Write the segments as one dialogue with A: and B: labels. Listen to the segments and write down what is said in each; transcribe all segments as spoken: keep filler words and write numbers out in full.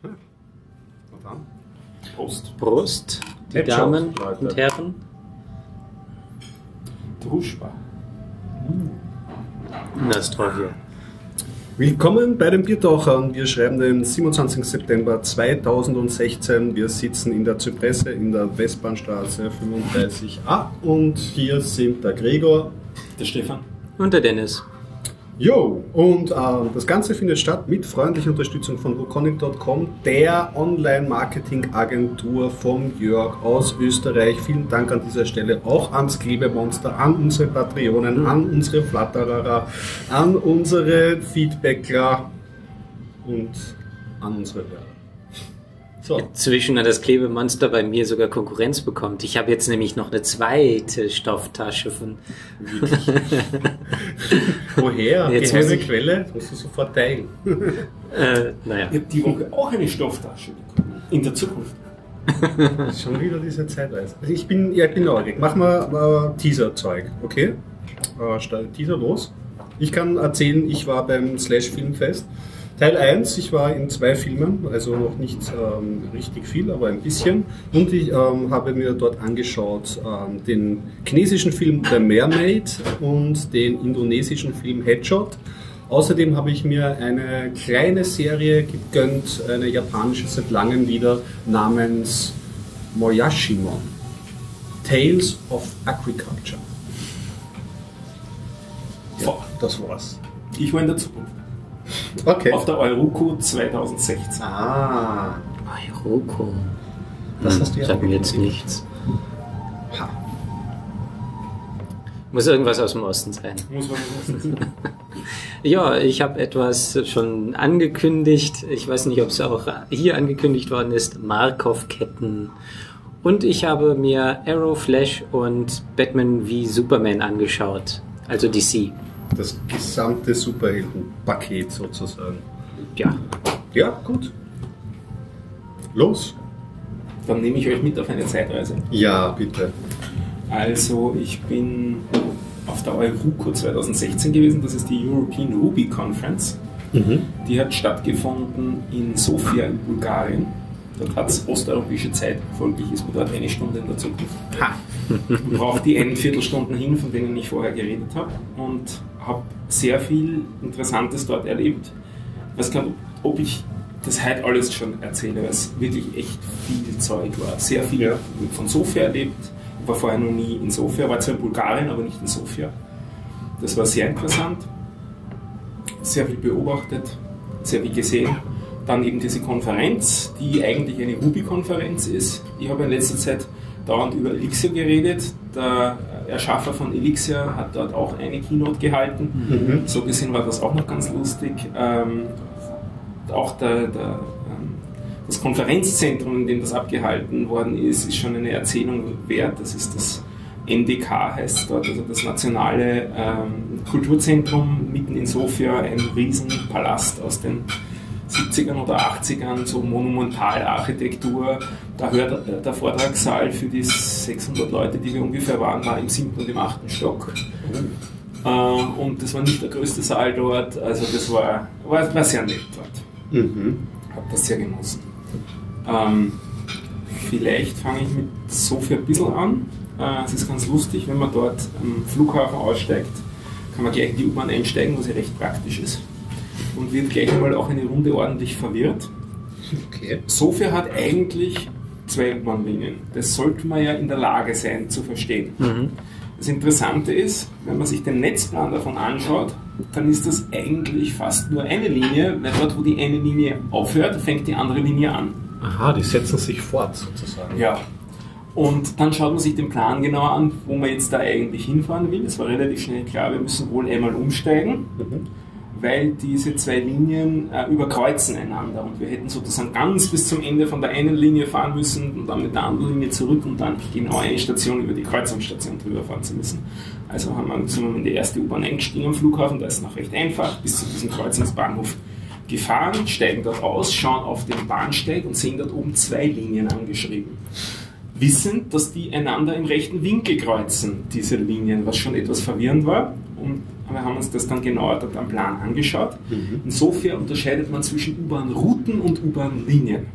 A: Na dann.
B: Prost.
C: Prost, die
A: Headshot,
C: Damen
A: Leute.
C: und Herren.
B: Druschba.
C: Das ist toll hier.
A: Willkommen bei den Biertauchern. Wir schreiben den siebenundzwanzigsten September zweitausendsechzehn. Wir sitzen in der Zypresse in der Westbahnstraße fünfunddreißig a und hier sind der Gregor,
B: Der Stefan.
C: Und der Dennis.
A: Jo, und äh, das Ganze findet statt mit freundlicher Unterstützung von wukonic punkt com, der Online-Marketing-Agentur vom Jörg aus Österreich. Vielen Dank an dieser Stelle auch ans Klebemonster, an unsere Patreonen, an unsere Flatterer, an unsere Feedbackler und an unsere Hörer. So.
C: Inzwischen hat das Klebemonster bei mir sogar Konkurrenz bekommt. Ich habe jetzt nämlich noch eine zweite Stofftasche von.
A: Woher?
C: Jetzt
A: Geheime
C: muss ich-
A: Quelle? Das musst du sofort teilen.
C: Äh, naja.
B: Ich habe die Woche auch eine Stofftasche bekommen. In der Zukunft.
A: Das ist schon wieder diese Zeitreise. Also ich bin, ja, ich bin neugierig. Mach mal äh, Teaser-Zeug, okay? Äh, stell- Teaser los. Ich kann erzählen, ich war beim Slash Filmfest. Teil eins, ich war in zwei Filmen, also noch nicht ähm, richtig viel, aber ein bisschen. Und ich ähm, habe mir dort angeschaut ähm, den chinesischen Film The Mermaid und den indonesischen Film Headshot. Außerdem habe ich mir eine kleine Serie gegönnt, eine japanische seit langem wieder, namens Moyashimon. Tales of Agriculture. Ja, das war's.
B: Ich war in der Zukunft.
A: Okay.
B: Auf der Euroco zweitausendsechzehn.
A: Ah,
C: Euroko.
A: das hast du ja
C: Sagt mir jetzt
A: angekündigt.
C: nichts.
A: Ha.
C: Muss irgendwas aus dem Osten sein.
B: Muss man wissen.
C: Ja, ich habe etwas schon angekündigt. Ich weiß nicht, ob es auch hier angekündigt worden ist. Markov-Ketten. Und ich habe mir Arrow, Flash und Batman wie Superman angeschaut. Also D C.
A: Das gesamte Superheldenpaket sozusagen.
C: Ja.
A: Ja, gut. Los.
B: Dann nehme ich euch mit auf eine Zeitreise.
A: Ja, bitte.
B: Also ich bin auf der Euroco zweitausendsechzehn gewesen, das ist die European Ruby Conference.
A: Mhm.
B: Die hat stattgefunden in Sofia in Bulgarien. Dort hat es osteuropäische Zeit, folglich ist man dort eine Stunde in der Zukunft.
A: Ha.
B: Ich brauche die ein Viertelstunden hin, von denen ich vorher geredet habe, und habe sehr viel Interessantes dort erlebt. Ich weiß gar nicht, ob ich das heute alles schon erzähle, weil es wirklich echt viel Zeug war. Sehr viel
A: Ja.
B: von Sofia erlebt. Ich war vorher noch nie in Sofia, war zwar in Bulgarien, aber nicht in Sofia. Das war sehr interessant. Sehr viel beobachtet, sehr viel gesehen. Dann eben diese Konferenz, die eigentlich eine Ruby-Konferenz ist. Ich habe in letzter Zeit dauernd über Elixir geredet. Der Erschaffer von Elixir hat dort auch eine Keynote gehalten.
A: Mhm.
B: So gesehen war das auch noch ganz lustig. Ähm, auch der, der, ähm, das Konferenzzentrum, in dem das abgehalten worden ist, ist schon eine Erzählung wert. Das ist das N D K, heißt es dort, also das nationale ähm, Kulturzentrum mitten in Sofia, ein Riesenpalast aus den siebzigern oder achtzigern, so Monumentalarchitektur. Da hört der Vortragssaal für die sechshundert Leute, die wir ungefähr waren, war im siebten und im achten Stock. Äh, und das war nicht der größte Saal dort, also das war, war, war sehr nett dort.
A: Mhm.
B: Habe das sehr genossen. Ähm, vielleicht fange ich mit Sofia ein bisschen an. Äh, es ist ganz lustig, wenn man dort am Flughafen aussteigt, kann man gleich in die U-Bahn einsteigen, was ja recht praktisch ist. Und wird gleich einmal auch eine Runde ordentlich verwirrt.
A: Okay.
B: Sofia hat eigentlich zwei U-Bahn-Linien. Das sollte man ja in der Lage sein zu verstehen.
C: Mhm.
B: Das Interessante ist, wenn man sich den Netzplan davon anschaut, dann ist das eigentlich fast nur eine Linie, weil dort, wo die eine Linie aufhört, fängt die andere Linie an.
A: Aha, die setzen sich fort sozusagen.
B: Ja. Und dann schaut man sich den Plan genauer an, wo man jetzt da eigentlich hinfahren will. Es war relativ schnell klar, wir müssen wohl einmal umsteigen.
A: Mhm.
B: Weil diese zwei Linien äh, überkreuzen einander und wir hätten sozusagen ganz bis zum Ende von der einen Linie fahren müssen und dann mit der anderen Linie zurück und dann genau eine Station über die Kreuzungsstation drüber fahren zu müssen. Also haben wir, sind wir in die erste U-Bahn eingestiegen am Flughafen, da ist es noch recht einfach, bis zu diesem Kreuzungsbahnhof gefahren, steigen dort aus, schauen auf den Bahnsteig und sehen dort oben zwei Linien angeschrieben. wissend, dass die einander im rechten Winkel kreuzen, diese Linien, was schon etwas verwirrend war. Und wir haben uns das dann genauer dort am Plan angeschaut. Mhm. Insofern unterscheidet man zwischen U-Bahn-Routen und U-Bahn-Linien.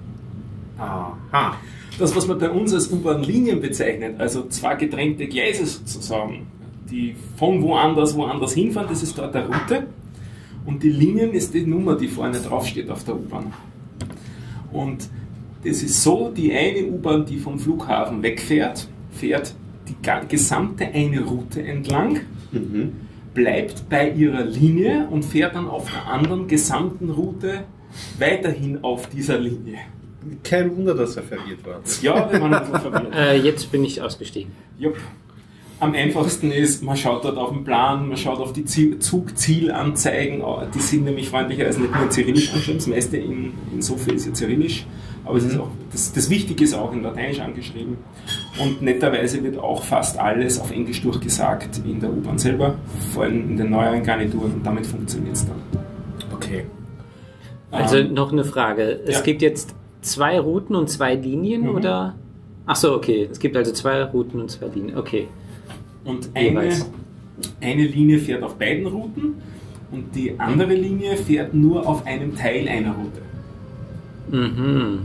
B: Aha. Das, was man bei uns als U-Bahn-Linien bezeichnet, also zwei getrennte Gleise sozusagen, die von woanders woanders hinfahren, das ist dort eine Route. Und die Linien ist die Nummer, die vorne draufsteht auf der U-Bahn. Und das ist so, die eine U-Bahn, die vom Flughafen wegfährt, fährt die gesamte eine Route entlang, mhm. bleibt bei ihrer Linie und fährt dann auf der anderen gesamten Route weiterhin auf dieser Linie.
A: Kein Wunder, dass er verwirrt war.
B: Ja, wir waren ein bisschen verwirrt.
C: Äh, jetzt bin ich ausgestiegen.
B: Jupp. Am einfachsten ist, man schaut dort auf den Plan, man schaut auf die Zugzielanzeigen, die sind nämlich freundlicherweise nicht nur in Cyrillisch angeschrieben, das meiste in, insofern ist ja Cyrillisch, aber es ist auch, das, das Wichtige ist auch in Lateinisch angeschrieben und netterweise wird auch fast alles auf Englisch durchgesagt in der U-Bahn selber, vor allem in den neueren Garnituren und damit funktioniert es dann.
A: Okay.
C: Also
B: ähm,
C: noch eine Frage, es
B: ja.
C: gibt jetzt zwei Routen und zwei Linien mhm. oder? Ach so, okay, es gibt also zwei Routen und zwei Linien, okay.
B: Und eine, eine Linie fährt auf beiden Routen und die andere Linie fährt nur auf einem Teil einer Route.
C: Mhm.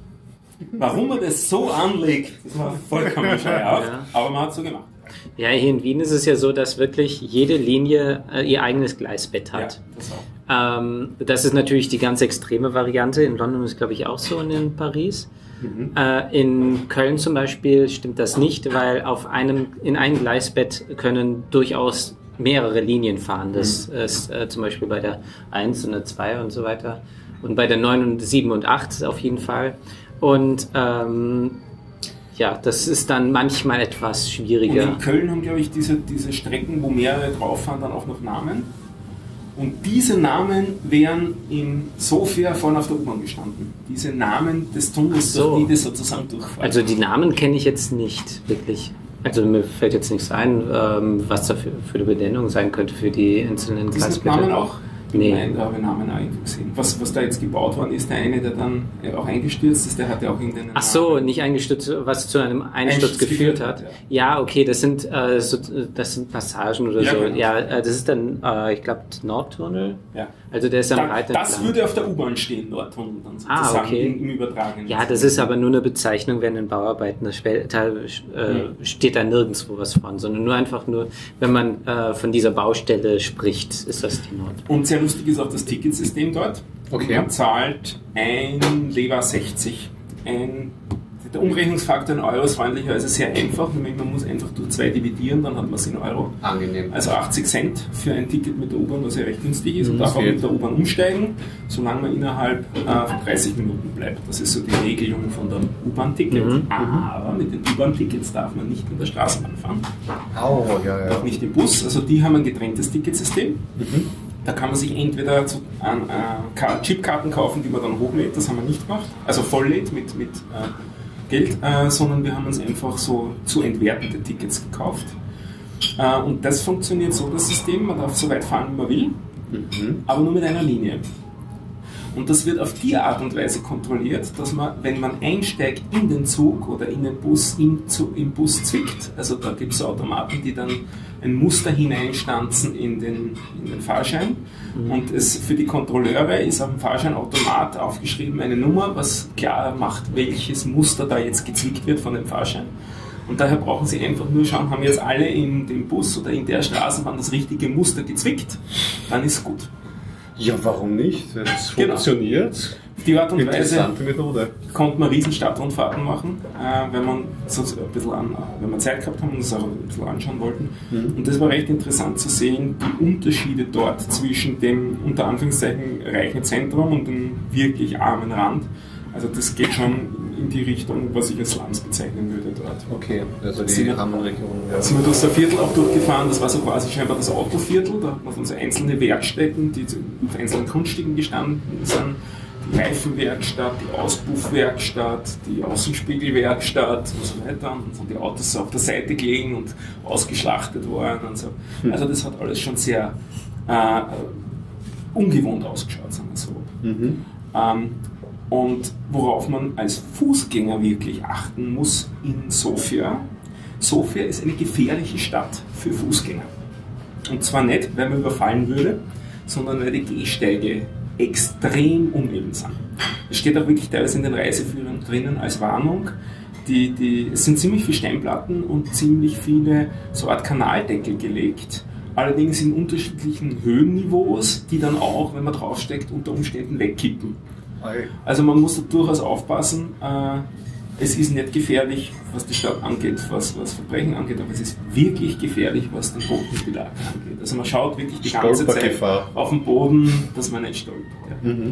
B: Warum man das so anlegt, das war vollkommen scheuerhaft, ja. aber man hat es so gemacht.
C: Ja, hier in Wien ist es ja so, dass wirklich jede Linie äh, ihr eigenes Gleisbett hat.
B: Ja, das auch.
C: Ähm, das ist natürlich die ganz extreme Variante. In London ist es, glaube ich, auch so und in Paris. Mhm. Äh, in Köln zum Beispiel stimmt das nicht, weil auf einem, in einem Gleisbett können durchaus mehrere Linien fahren. Das mhm. ist äh, zum Beispiel bei der eins und der zwei und so weiter. Und bei der neun und sieben und acht auf jeden Fall. Und ähm, ja, das ist dann manchmal etwas schwieriger.
B: Und in Köln haben, glaube ich, diese, diese Strecken, wo mehrere drauf fahren, dann auch noch Namen. Und diese Namen wären in Sofia vorne auf der U-Bahn gestanden. Diese Namen des Tunnels,
C: so.
B: durch die das sozusagen durchfahren.
C: Also die Namen kenne ich jetzt nicht wirklich. Also mir fällt jetzt nichts ein, ähm, was da für, für die Benennung sein könnte für die einzelnen
B: Gleisbette. Namen auch?
C: Nee.
B: Nein, da habe ich Namen auch irgendwo gesehen. Was, was da jetzt gebaut worden ist, der eine, der dann auch eingestürzt ist, der hatte auch irgendeinen
C: Ach so,
B: Namen.
C: Nicht eingestürzt, was zu einem Einsturz, Einsturz geführt hat. Ja. ja, okay, das sind, äh, so, das sind Passagen oder
B: ja,
C: so.
B: genau.
C: Ja, äh, das ist dann, äh, ich glaube, Nordtunnel.
B: Ja.
C: Also der ist am
B: da,
C: Breiten.
B: Das würde auf der U-Bahn stehen, Nordtunnel dann sozusagen,
C: ah, okay.
B: im, im Übertragenen.
C: Ja, das ist aber nur eine Bezeichnung während den Bauarbeiten. Das Teil, äh, mhm. steht da nirgendwo was von, sondern nur einfach nur, wenn man äh, von dieser Baustelle spricht, ist das die Nord.
B: Und sehr lustig ist auch das Ticketsystem dort.
A: Okay.
B: Man zahlt ein Lever sechzig. Ein, der Umrechnungsfaktor in Euro ist freundlicherweise sehr einfach, nämlich man muss einfach durch zwei dividieren, dann hat man es in Euro.
A: Angenehm.
B: Also achtzig Cent für ein Ticket mit der U-Bahn, was ja recht günstig ist, und
A: das
B: darf auch mit der U-Bahn umsteigen, solange man innerhalb äh, von dreißig Minuten bleibt. Das ist so die Regelung von der U-Bahn-Ticket.
C: Mhm.
B: Aber mit den U-Bahn-Tickets darf man nicht in der Straßenbahn fahren.
A: Oh, ja, ja.
B: Auch nicht im Bus. Also die haben ein getrenntes Ticketsystem. Mhm. Da kann man sich entweder zu, an, äh, Chipkarten kaufen, die man dann hochlädt, das haben wir nicht gemacht, also volllädt mit, mit äh, Geld, äh, sondern wir haben uns einfach so zu entwertende Tickets gekauft. Äh, und das funktioniert so, das System, man darf so weit fahren, wie man will, mhm. aber nur mit einer Linie. Und das wird auf die Art und Weise kontrolliert, dass man, wenn man einsteigt in den Zug oder in den Bus, im, im Bus zwickt, also da gibt es Automaten, die dann ein Muster hineinstanzen in den, in den Fahrschein. Mhm. Und es, für die Kontrolleure ist auf dem Fahrscheinautomat aufgeschrieben eine Nummer, was klar macht, welches Muster da jetzt gezwickt wird von dem Fahrschein. Und daher brauchen Sie einfach nur schauen, haben jetzt alle in dem Bus oder in der Straßenbahn das richtige Muster gezwickt, dann ist gut.
A: Ja, warum nicht? Wenn es
B: genau.
A: funktioniert.
B: Die Art und Weise
A: Methode.
B: Konnte man riesen Stadtrundfahrten machen, äh, wenn man so ein bisschen an, wenn wir Zeit gehabt haben und uns auch ein bisschen anschauen wollten. Mhm. Und das war recht interessant zu sehen, die Unterschiede dort zwischen dem unter Anführungszeichen reichen Zentrum und dem wirklich armen Rand. Also das geht schon in die Richtung, was ich als Slums bezeichnen würde dort.
A: Okay, also die Rahmenregion.
B: Ja. Sind wir durch das Viertel auch durchgefahren, das war so quasi scheinbar das Autoviertel, da hat man so einzelne Werkstätten, die auf einzelnen Grundstücken gestanden sind. Die Reifenwerkstatt, die Auspuffwerkstatt, die Außenspiegelwerkstatt und so weiter. Und so die Autos so auf der Seite gelegen und ausgeschlachtet worden und so. Also das hat alles schon sehr äh, ungewohnt ausgeschaut, sagen wir so. Mhm. Ähm, Und worauf man als Fußgänger wirklich achten muss in Sofia, Sofia ist eine gefährliche Stadt für Fußgänger. Und zwar nicht, weil man überfallen würde, sondern weil die Gehsteige extrem uneben sind. Es steht auch wirklich teilweise in den Reiseführern drinnen als Warnung. Die, die, es sind ziemlich viele Steinplatten und ziemlich viele so Art Kanaldeckel gelegt. Allerdings in unterschiedlichen Höhenniveaus, die dann auch, wenn man draufsteckt, unter Umständen wegkippen. Also man muss da durchaus aufpassen. Es ist nicht gefährlich, was die Stadt angeht, was, was Verbrechen angeht, aber es ist wirklich gefährlich, was den Bodenbelag angeht. Also man schaut wirklich die ganze Zeit auf den Boden, dass man nicht stolpert. Ja. Mhm.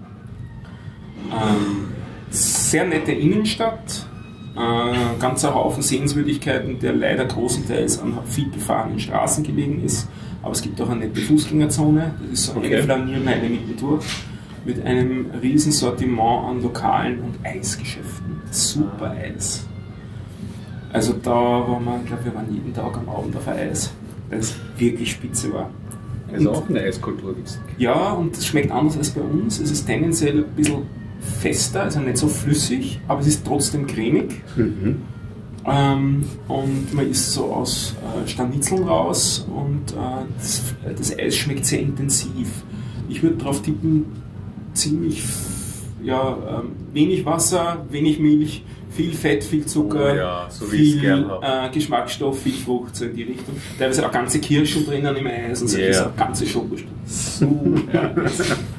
B: Ähm, sehr nette Innenstadt, äh, ganzer Haufen Sehenswürdigkeiten, der leider großenteils an viel befahrenen Straßen gelegen ist, aber es gibt auch eine nette Fußgängerzone, das ist so eine Flaniermeile mittendurch, mit einem riesen Sortiment an Lokalen und Eisgeschäften. Super Eis. Also da waren wir, ich glaube, wir waren jeden Tag am Abend auf Eis, weil es wirklich spitze war.
A: Also auch eine Eiskultur.
B: Ja, und es schmeckt anders als bei uns. Es ist tendenziell ein bisschen fester, also nicht so flüssig, aber es ist trotzdem cremig. Mhm. Ähm, und man isst so aus äh, Scharnizeln raus und äh, das, das Eis schmeckt sehr intensiv. Ich würde darauf tippen, ziemlich ja, ähm, wenig Wasser, wenig Milch, viel Fett, viel Zucker,
A: oh ja, so
B: viel äh, Geschmacksstoff, viel Frucht, so in die Richtung. Teilweise auch ganze Kirschen drinnen im Eis und so, yeah. So ganze Schokostücke. So, ja, das,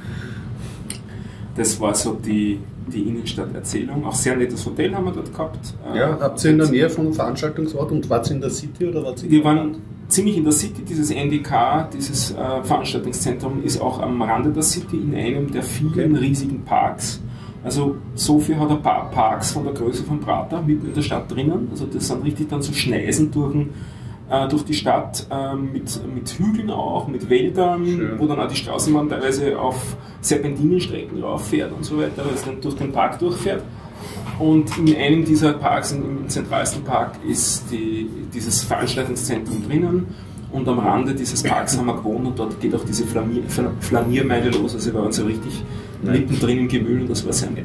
B: das war so die, die Innenstadterzählung. Auch sehr nettes Hotel haben wir dort gehabt.
A: Ja, habt ihr in der Nähe vom Veranstaltungsort und wart ihr in der City oder wart ihr?
B: Wir waren ziemlich in der City. Dieses N D K, dieses äh, Veranstaltungszentrum, ist auch am Rande der City in einem der vielen okay. riesigen Parks. Also Sofia hat ein paar Parks von der Größe von Prater mitten in der Stadt drinnen. Also das sind richtig dann so Schneisen durch, äh, durch die Stadt äh, mit, mit Hügeln auch, mit Wäldern, schön. Wo dann auch die Straßenbahn teilweise auf Serpentinenstrecken rauffährt und so weiter, weil es dann durch den Park durchfährt. Und in einem dieser Parks, im zentralsten Park, ist die, dieses Veranstaltungszentrum drinnen. Und am Rande dieses Parks haben wir gewohnt und dort geht auch diese Flanier, Flaniermeile los. Also wir waren so richtig Nein. mittendrin im Gewühl und das war sehr nett.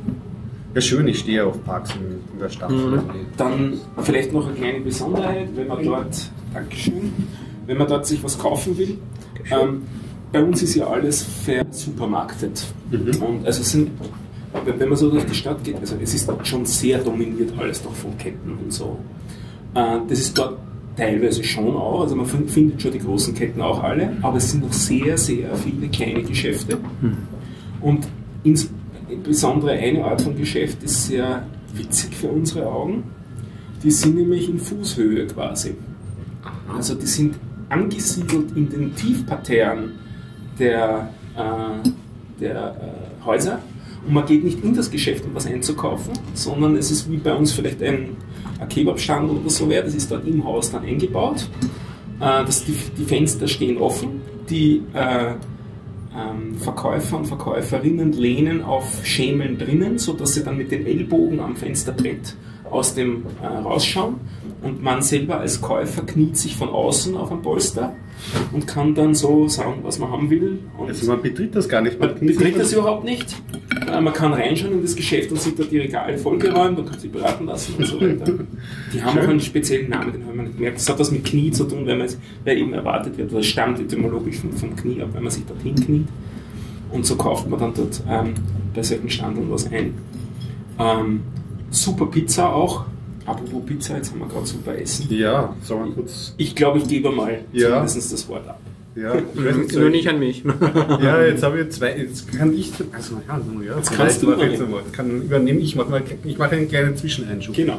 A: Ja, schön, ich stehe auf Parks in, in der Stadt.
B: Mhm. Dann vielleicht noch eine kleine Besonderheit, wenn man dort, Dankeschön, wenn man dort sich was kaufen will. Ähm, bei uns ist ja alles versupermarktet. Mhm. Und also sind, wenn man so durch die Stadt geht, also es ist schon sehr dominiert alles doch von Ketten und so. Äh, das ist dort teilweise schon auch, also man findet schon die großen Ketten auch alle, aber es sind noch sehr, sehr viele kleine Geschäfte. Mhm. Und insbesondere eine Art von Geschäft ist sehr witzig für unsere Augen. Die sind nämlich in Fußhöhe quasi. Also die sind angesiedelt in den Tiefparterren der, äh, der äh, Häuser. Und man geht nicht in das Geschäft, um was einzukaufen, sondern es ist wie bei uns vielleicht ein, ein Kebabstand oder so wäre. Das ist dort im Haus dann eingebaut. Äh, das, die, die Fenster stehen offen. Die äh, ähm, Verkäufer und Verkäuferinnen lehnen auf Schemeln drinnen, sodass sie dann mit den Ellbogen am Fensterbrett aus dem äh, rausschauen. Und man selber als Käufer kniet sich von außen auf ein Polster und kann dann so sagen, was man haben will. Und
A: also man betritt das gar nicht.
B: Man, man betritt das überhaupt nicht. Äh, man kann reinschauen in das Geschäft und sieht da die Regale vollgeräumt und kann sie beraten lassen und so weiter. Die haben Schön. Auch einen speziellen Namen, den haben wir nicht gemerkt. Das hat was mit Knie zu tun, weil, man, weil eben erwartet wird, das stammt etymologisch vom, vom Knie ab, wenn man sich dorthin kniet. Und so kauft man dann dort ähm, bei solchen Standeln was ein. Ähm, super Pizza auch. Apropos Pizza, jetzt haben wir gerade super Essen.
A: Ja, sagen wir kurz.
B: Ich glaube, ich gebe mal
A: ja.
B: zumindest das Wort ab.
A: Ja, ich weiß
C: nicht, nur nicht an mich.
A: Ja, jetzt habe ich zwei. Jetzt kann ich. Also, ja, ja
B: jetzt kannst du
A: jetzt kann übernehmen. Ich mache mal, ich mache einen kleinen Zwischeneinschub.
B: Genau.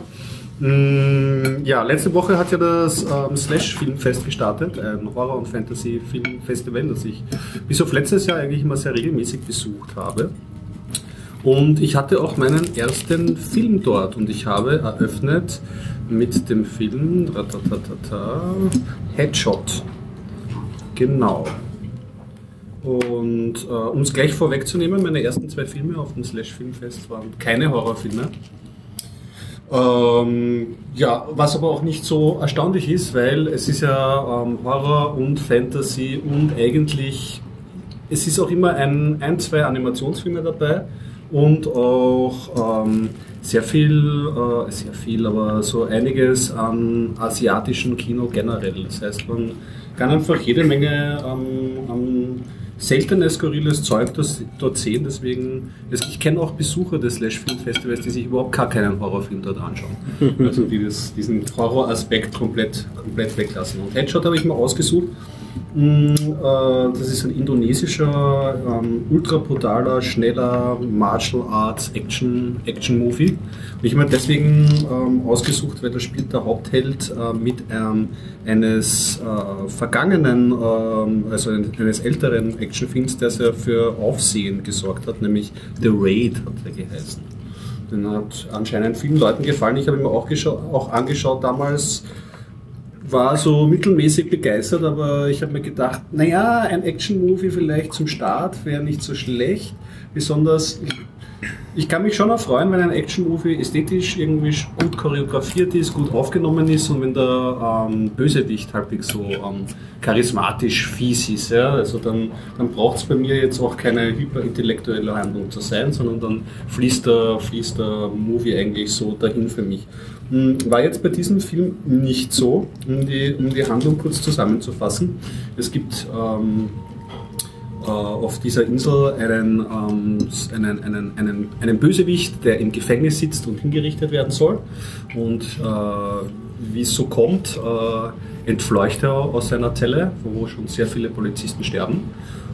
A: Mm, ja, letzte Woche hat ja das ähm, Slash Filmfest gestartet, ein Horror- und Fantasy-Filmfestival, das ich bis auf letztes Jahr eigentlich immer sehr regelmäßig besucht habe. Und ich hatte auch meinen ersten Film dort und ich habe eröffnet mit dem Film Headshot. Genau. Und äh, um es gleich vorwegzunehmen, meine ersten zwei Filme auf dem Slash Filmfest waren keine Horrorfilme. Ähm, ja, was aber auch nicht so erstaunlich ist, weil es ist ja ähm, Horror und Fantasy und eigentlich, es ist auch immer ein, ein zwei Animationsfilme dabei. und auch ähm, sehr viel, äh, sehr viel, aber so einiges an asiatischem Kino generell. Das heißt, man kann einfach jede Menge ähm, an seltenes, skurriles Zeug das dort sehen. Deswegen, ich kenne auch Besucher des Slash Film Festivals, die sich überhaupt gar keinen Horrorfilm dort anschauen. Also die das, diesen Horroraspekt komplett, komplett weglassen. Und Headshot habe ich mal ausgesucht. Das ist ein indonesischer, ähm, ultra brutaler, schneller Martial Arts Action, Action Movie. Und ich habe mir deswegen ähm, ausgesucht, weil da spielt der Hauptheld äh, mit ähm, eines äh, vergangenen, ähm, also eines älteren Actionfilms, der sehr für Aufsehen gesorgt hat, nämlich The Raid hat er geheißen. Den hat anscheinend vielen Leuten gefallen. Ich habe ihn mir auch, auch angeschaut damals. War so mittelmäßig begeistert, aber ich habe mir gedacht, naja, ein Action-Movie vielleicht zum Start wäre nicht so schlecht. Besonders, ich, ich kann mich schon erfreuen, wenn ein Action-Movie ästhetisch irgendwie gut choreografiert ist, gut aufgenommen ist und wenn der ähm, Bösewicht halbwegs so ähm, charismatisch fies ist. Ja? Also dann, dann braucht es bei mir jetzt auch keine hyperintellektuelle Handlung zu sein, sondern dann fließt der, fließt der Movie eigentlich so dahin für mich. War jetzt bei diesem Film nicht so, um die, um die Handlung kurz zusammenzufassen. Es gibt ähm, äh, auf dieser Insel einen, ähm, einen, einen, einen, einen Bösewicht, der im Gefängnis sitzt und hingerichtet werden soll. Und äh, wie es so kommt, äh, entfleucht er aus seiner Zelle, wo schon sehr viele Polizisten sterben.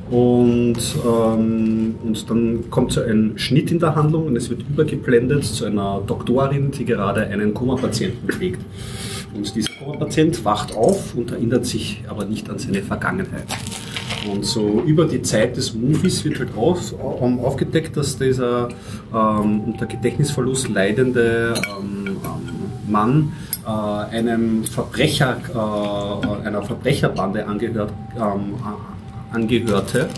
A: Und, ähm, und dann kommt so ein Schnitt in der Handlung und es wird übergeblendet zu einer Doktorin, die gerade einen Koma-Patienten pflegt. Und dieser Koma-Patient wacht auf und erinnert sich aber nicht an seine Vergangenheit. Und so über die Zeit des Movies wird halt auf, um, aufgedeckt, dass dieser ähm, unter Gedächtnisverlust leidende ähm, ähm, Mann äh, einem Verbrecher, äh, einer Verbrecherbande angehört, ähm, angehörte,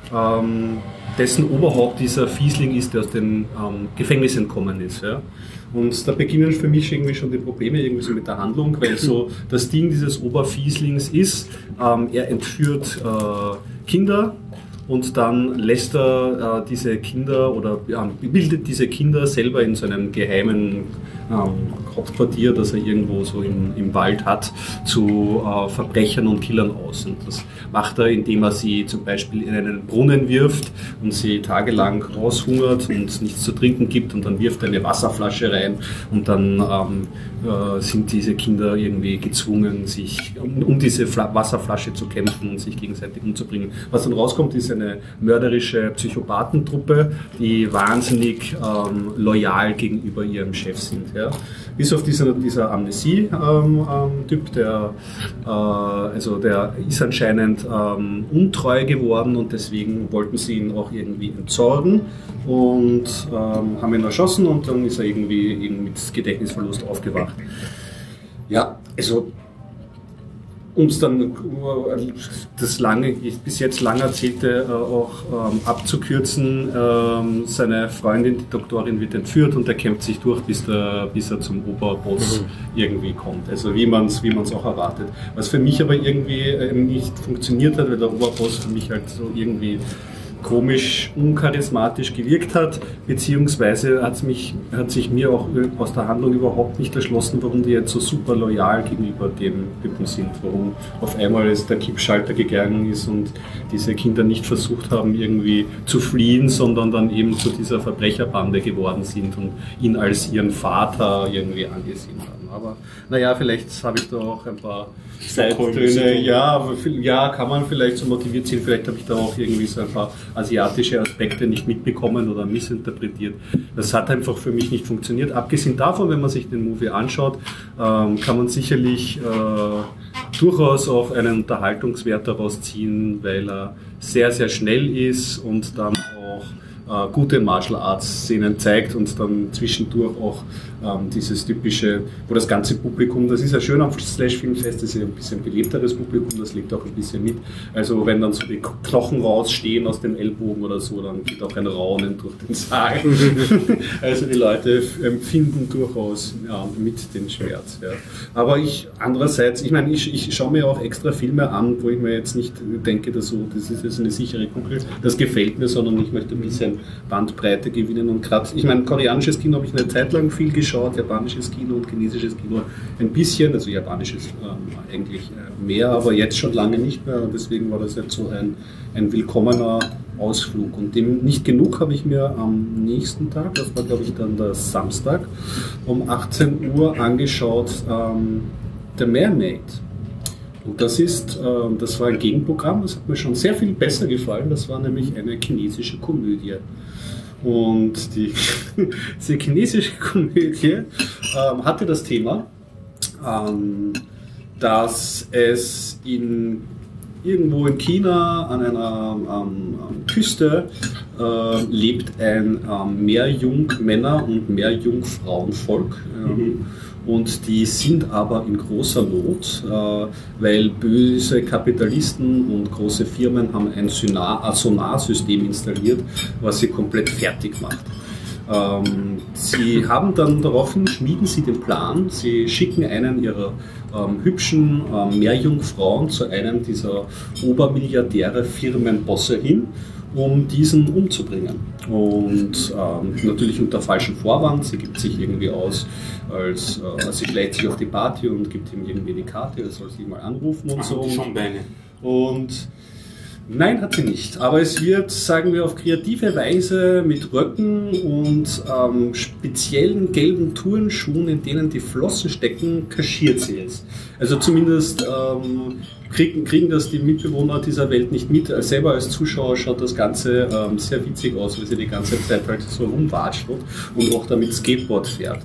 A: ähm, dessen Oberhaupt dieser Fiesling ist, der aus dem ähm, Gefängnis entkommen ist. Ja? Und da beginnen für mich irgendwie schon die Probleme irgendwie so mit der Handlung, weil so das Ding dieses Oberfieslings ist, ähm, er entführt äh, Kinder und dann lässt er äh, diese Kinder oder ja, bildet diese Kinder selber in so einem geheimen ähm, Hauptquartier, das er irgendwo so im, im Wald hat, zu äh, Verbrechern und Killern aus. Und das macht er, indem er sie zum Beispiel in einen Brunnen wirft und sie tagelang aushungert und nichts zu trinken gibt und dann wirft er eine Wasserflasche rein und dann ähm, äh, sind diese Kinder irgendwie gezwungen, sich um, um diese Fla- Wasserflasche zu kämpfen und sich gegenseitig umzubringen. Was dann rauskommt, ist eine mörderische Psychopathentruppe, die wahnsinnig ähm, loyal gegenüber ihrem Chef sind. Ja? Bis auf dieser, dieser Amnesie-Typ, ähm, der, äh, also der ist anscheinend ähm, untreu geworden und deswegen wollten sie ihn auch irgendwie entsorgen und ähm, haben ihn erschossen und dann ist er irgendwie eben mit Gedächtnisverlust aufgewacht. Ja, also um es dann das lange, bis jetzt lang erzählte äh, auch ähm, abzukürzen, ähm, seine Freundin, die Doktorin, wird entführt und er kämpft sich durch, bis, der, bis er zum Oberboss mhm. irgendwie kommt. Also wie man es wie man's auch erwartet. Was für mich aber irgendwie äh, nicht funktioniert hat, weil der Oberboss für mich halt so irgendwie komisch, uncharismatisch gewirkt hat, beziehungsweise hat's mich, hat sich mir auch aus der Handlung überhaupt nicht erschlossen, warum die jetzt so super loyal gegenüber dem Typen sind, warum auf einmal jetzt der Kippschalter gegangen ist und diese Kinder nicht versucht haben, irgendwie zu fliehen, sondern dann eben zu dieser Verbrecherbande geworden sind und ihn als ihren Vater irgendwie angesehen haben. Aber naja, vielleicht habe ich da auch ein paar Seitentöne. Ja, ja, kann man vielleicht so motiviert sein. Vielleicht habe ich da auch irgendwie so ein paar asiatische Aspekte nicht mitbekommen oder missinterpretiert. Das hat einfach für mich nicht funktioniert. Abgesehen davon, wenn man sich den Movie anschaut, ähm, kann man sicherlich äh, durchaus auch einen Unterhaltungswert daraus ziehen, weil er sehr, sehr schnell ist und dann auch äh, gute Martial Arts Szenen zeigt und dann zwischendurch auch ähm, dieses typische, wo das ganze Publikum, das ist ja schön am Slash-Filmfest, das ist ja ein bisschen beliebteres Publikum, das liegt auch ein bisschen mit. Also wenn dann so die Knochen rausstehen aus dem Ellbogen oder so, dann geht auch ein Raunen durch den Saal. Also die Leute empfinden durchaus ja, mit den Schmerz. Ja. Aber ich andererseits, ich meine, ich, ich schaue mir auch extra Filme an, wo ich mir jetzt nicht denke, dass so, das ist jetzt eine sichere Kugel, das gefällt mir, sondern ich möchte ein bisschen Bandbreite gewinnen. Und gerade, ich meine, koreanisches Kino habe ich eine Zeit lang viel geschaut, japanisches Kino und chinesisches Kino ein bisschen, also japanisches ähm, eigentlich mehr, aber jetzt schon lange nicht mehr. Und deswegen war das jetzt so ein, ein willkommener Ausflug. Und dem nicht genug habe ich mir am nächsten Tag, das war glaube ich dann der Samstag, um achtzehn Uhr angeschaut, ähm, The Mermaid. Und das ist, äh, das war ein Gegenprogramm, das hat mir schon sehr viel besser gefallen, das war nämlich eine chinesische Komödie. Und die, diese chinesische Komödie ähm, hatte das Thema, ähm, dass es in irgendwo in China an einer ähm, Küste äh, lebt ein ähm, Meerjungmänner- und Meerjungfrauenvolk. Ähm, mhm. Und die sind aber in großer Not, äh, weil böse Kapitalisten und große Firmen haben ein Sonar- Sonarsystem installiert, was sie komplett fertig macht. Ähm, sie haben dann daraufhin, schmieden sie den Plan, sie schicken einen ihrer ähm, hübschen ähm, Meerjungfrauen zu einem dieser Obermilliardäre Firmenbosse hin, um diesen umzubringen. Und ähm, natürlich unter falschem Vorwand, sie gibt sich irgendwie aus, als äh, sie schlägt sich auf die Party und gibt ihm irgendwie die Karte, er soll sie mal anrufen und
B: Ach,
A: so.
B: Die schon Beine.
A: Und nein, hat sie nicht. Aber es wird, sagen wir, auf kreative Weise mit Röcken und ähm, speziellen gelben Turnschuhen, in denen die Flossen stecken, kaschiert sie es. Also zumindest ähm, kriegen, kriegen das die Mitbewohner dieser Welt nicht mit. Selber als Zuschauer schaut das Ganze ähm, sehr witzig aus, weil sie die ganze Zeit halt so rumwatscht und auch damit Skateboard fährt.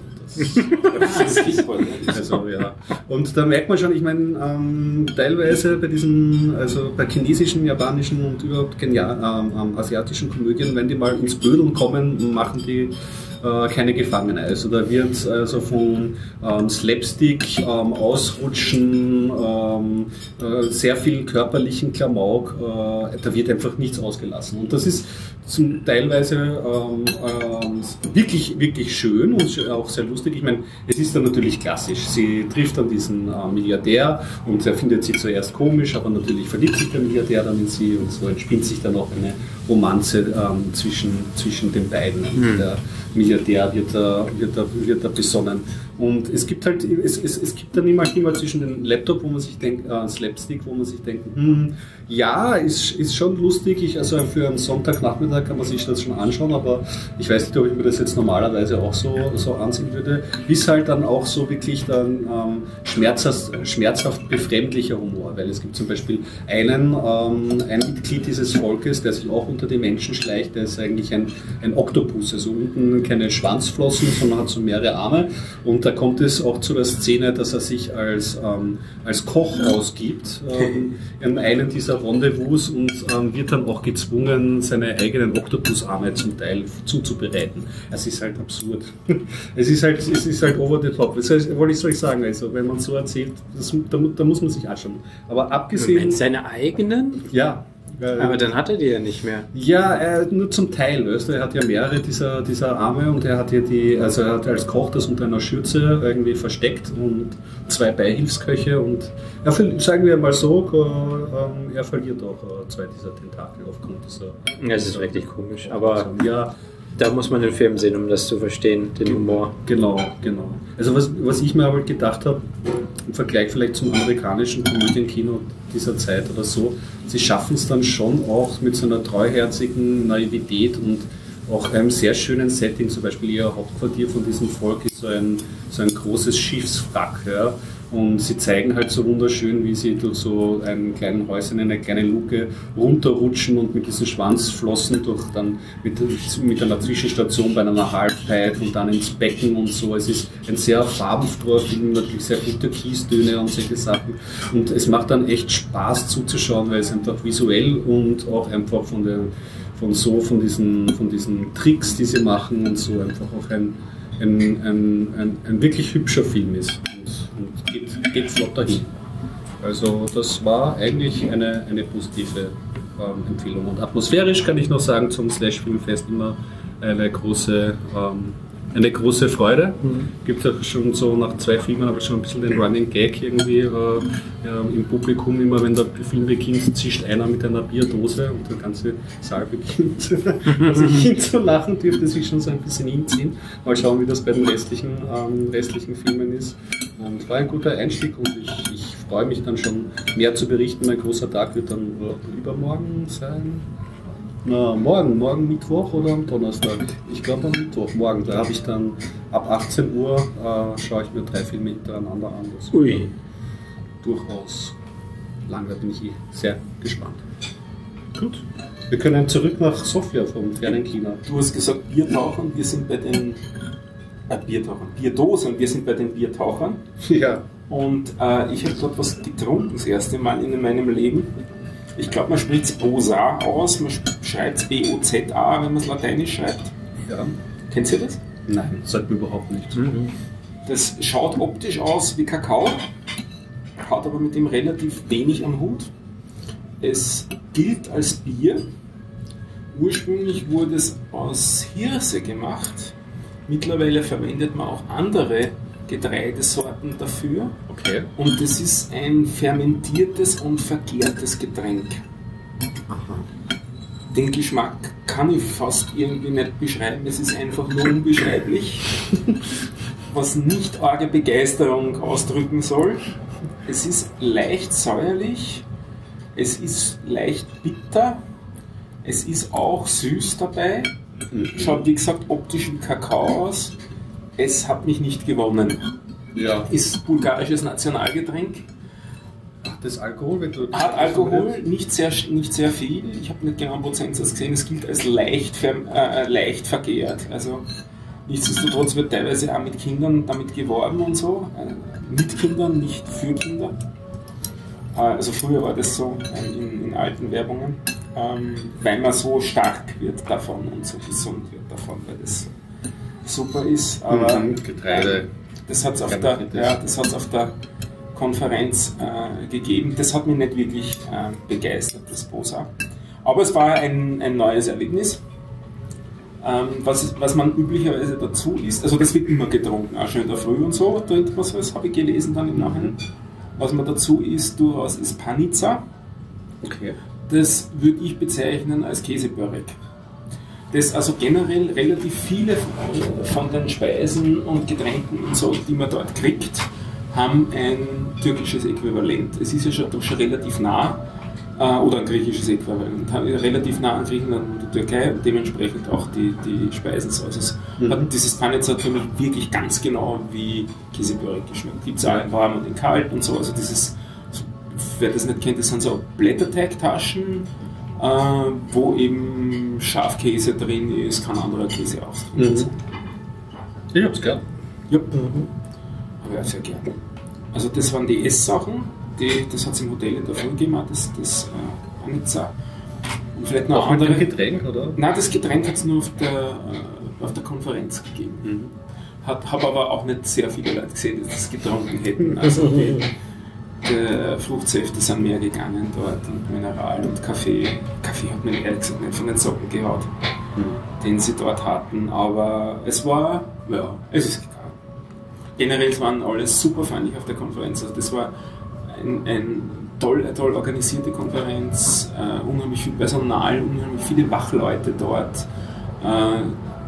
A: Also, ja. Und da merkt man schon, ich meine, ähm, teilweise bei diesen, also bei chinesischen, japanischen und überhaupt genial, ähm, asiatischen Komödien, wenn die mal ins Blödeln kommen, machen die äh, keine Gefangene. Also da wird also von ähm, Slapstick, ähm, Ausrutschen, ähm, äh, sehr viel körperlichen Klamauk, äh, da wird einfach nichts ausgelassen. Und das ist zum teilweise ähm, ähm, wirklich, wirklich schön und auch sehr lustig. Ich meine, es ist dann natürlich klassisch. Sie trifft dann diesen äh, Milliardär und er findet sie zuerst komisch, aber natürlich verliebt sich der Milliardär dann in sie und so entspinnt sich dann auch eine Romanze ähm, zwischen, zwischen den beiden. Mhm. Der Milliardär wird da, wird da, wird da besonnen. Und es gibt halt, es, es, es gibt dann immer, immer zwischen den Laptop, wo man sich denkt, äh, Slapstick, wo man sich denkt, hm, ja, ist, ist schon lustig. Ich, also für einen Sonntagnachmittag kann man sich das schon anschauen, aber ich weiß nicht, ob ich mir das jetzt normalerweise auch so, so ansehen würde. Bis halt dann auch so wirklich dann ähm, schmerzhaft, schmerzhaft befremdlicher Humor, weil es gibt zum Beispiel einen, ähm, ein Mitglied dieses Volkes, der sich auch unter die Menschen schleicht, der ist eigentlich ein, ein Oktopus, also unten keine Schwanzflossen, sondern hat so mehrere Arme und da kommt es auch zu der Szene, dass er sich als, ähm, als Koch ausgibt ähm, in einem dieser Rendezvous und ähm, wird dann auch gezwungen, seine eigenen Oktopusarme zum Teil zuzubereiten. Es ist halt absurd. Es ist halt, es ist halt over the top. Das heißt, wollte ich euch sagen, also wenn man so erzählt, das, da, da muss man sich anschauen. Aber abgesehen...
C: Moment, seine eigenen?
A: Ja.
C: Aber dann hat er die ja nicht mehr.
A: Ja, äh, nur zum Teil, weißt du, er hat ja mehrere dieser, dieser Arme und er hat ja die, also er hat als Koch das unter einer Schürze irgendwie versteckt und zwei Beihilfsköche und ja, sagen wir mal so, äh, er verliert auch äh, zwei dieser Tentakel aufgrund dieser...
C: Ja, das ist wirklich komisch, aber
A: also, ja,
C: da muss man den Film sehen, um das zu verstehen, den Humor.
A: Genau, genau. Also was, was ich mir aber gedacht habe, im Vergleich vielleicht zum amerikanischen Komödienkino dieser Zeit oder so, sie schaffen es dann schon auch mit so einer treuherzigen Naivität und auch einem sehr schönen Setting, zum Beispiel ihr Hauptquartier von diesem Volk ist so ein, so ein großes Schiffswrack, ja. Und sie zeigen halt so wunderschön, wie sie durch so einen kleinen Häuschen in eine kleine Luke runterrutschen und mit diesen Schwanzflossen durch dann mit, mit einer Zwischenstation bei einer Halbpipe und dann ins Becken und so. Es ist ein sehr farbenfroher Film, natürlich sehr viel Türkistöne und solche Sachen. Und es macht dann echt Spaß zuzuschauen, weil es einfach visuell und auch einfach von der, von so, von diesen, von diesen Tricks, die sie machen und so einfach auch ein, ein, ein, ein, ein wirklich hübscher Film ist. Und geht, geht flott dahin. Also das war eigentlich eine, eine positive ähm, Empfehlung. Und atmosphärisch kann ich noch sagen, zum Slash Filmfest immer eine große ähm, eine große Freude. Mhm. Gibt auch schon so nach zwei Filmen, aber schon ein bisschen den Running Gag irgendwie äh, ja, im Publikum. Immer wenn der Film beginnt, zischt einer mit einer Bierdose und der ganze Saal beginnt also hinzulachen, dürfte sich schon so ein bisschen hinziehen. Mal schauen, wie das bei den restlichen, ähm, restlichen Filmen ist. Und es war ein guter Einstieg und ich, ich freue mich dann schon mehr zu berichten. Mein großer Tag wird dann übermorgen sein. Na, morgen, morgen Mittwoch oder am Donnerstag? Ich glaube am Mittwoch, morgen. Da habe ich dann ab achtzehn Uhr äh, schaue ich mir drei Filme hintereinander an. Das
C: Ui.
A: Durchaus lang, da bin ich sehr gespannt. Gut. Wir können zurück nach Sofia vom fernen China.
B: Du hast gesagt Biertauchern, wir sind bei den äh, Biertauchern, Bierdosen, wir sind bei den Biertauchern.
A: Ja.
B: Und äh, ich habe dort was getrunken, das erste Mal in meinem Leben. Ich glaube, man spricht es Boza aus, man schreibt es B O Z A, wenn man es lateinisch schreibt.
A: Ja.
B: Kennt ihr das?
A: Nein, sagt mir überhaupt nichts.
B: Mhm. Das schaut optisch aus wie Kakao, hat aber mit dem relativ wenig am Hut. Es gilt als Bier. Ursprünglich wurde es aus Hirse gemacht. Mittlerweile verwendet man auch andere Getreidesorten dafür.
A: Okay.
B: Und es ist ein fermentiertes und vergärtes Getränk.
A: Aha.
B: Den Geschmack kann ich fast irgendwie nicht beschreiben, es ist einfach nur unbeschreiblich, was nicht arge Begeisterung ausdrücken soll. Es ist leicht säuerlich, es ist leicht bitter, es ist auch süß dabei, schaut wie gesagt optisch wie Kakao aus. Es hat mich nicht gewonnen.
A: Ja.
B: Ist bulgarisches Nationalgetränk.
A: Ach, das Alkohol? Wenn du
B: Hat Alkohol, nicht sehr, nicht sehr viel. Ich habe nicht genau einen Prozentsatz gesehen. Es gilt als leicht, äh, leicht vergehrt. Also nichtsdestotrotz wird teilweise auch mit Kindern damit geworben und so. Äh, mit Kindern, nicht für Kinder. Äh, also früher war das so äh, in, in alten Werbungen. Ähm, weil man so stark wird davon und so gesund wird davon, weil das super ist, aber
A: mhm, Getreide.
B: Das hat es auf, ja, auf der Konferenz äh, gegeben. Das hat mich nicht wirklich äh, begeistert, das Boza. Aber es war ein, ein neues Erlebnis. Ähm, was, was man üblicherweise dazu isst, also das wird immer getrunken, auch schon in der Früh und so, das habe ich gelesen dann im Nachhinein. Was man dazu isst, durchaus ist Panica.
A: Okay.
B: Das würde ich bezeichnen als Käsebörek. Das also generell relativ viele von den Speisen und Getränken und so, die man dort kriegt, haben ein türkisches Äquivalent. Es ist ja schon, schon relativ nah, äh, oder ein griechisches Äquivalent, relativ nah an Griechenland und der Türkei und dementsprechend auch die, die Speisen. Also es mhm. hat dieses Panica hat für mich wirklich ganz genau wie Käsebörek geschmeckt. Gibt es auch in warm und in kalt und so. Also dieses, wer das nicht kennt, das sind so Blätterteigtaschen, Äh, wo eben Schafkäse drin ist, kann anderer Käse auch drin
A: mhm.
B: sein.
A: Ich hab's gern.
B: Ja, mhm. aber ja, sehr gerne. Also das waren die Esssachen, die, das hat es im Hotel in der Früh gemacht, das, das äh, Panica. Und vielleicht noch
A: auch
B: andere.
A: Ein Getränk, oder?
B: Nein, das Getränk hat es nur auf der, äh, auf der Konferenz gegeben. Mhm. Habe aber auch nicht sehr viele Leute gesehen, die das getrunken hätten. Also die, die Fruchtsäfte sind mehr gegangen dort und Mineral und Kaffee. Kaffee hat mir ehrlich gesagt nicht von den Socken gehaut, mhm. den sie dort hatten, aber es war, ja, es ist egal. Generell waren alles super freundlich auf der Konferenz. Also das war ein, ein toll, toll organisierte Konferenz, äh, unheimlich viel Personal, unheimlich viele Wachleute dort. Äh,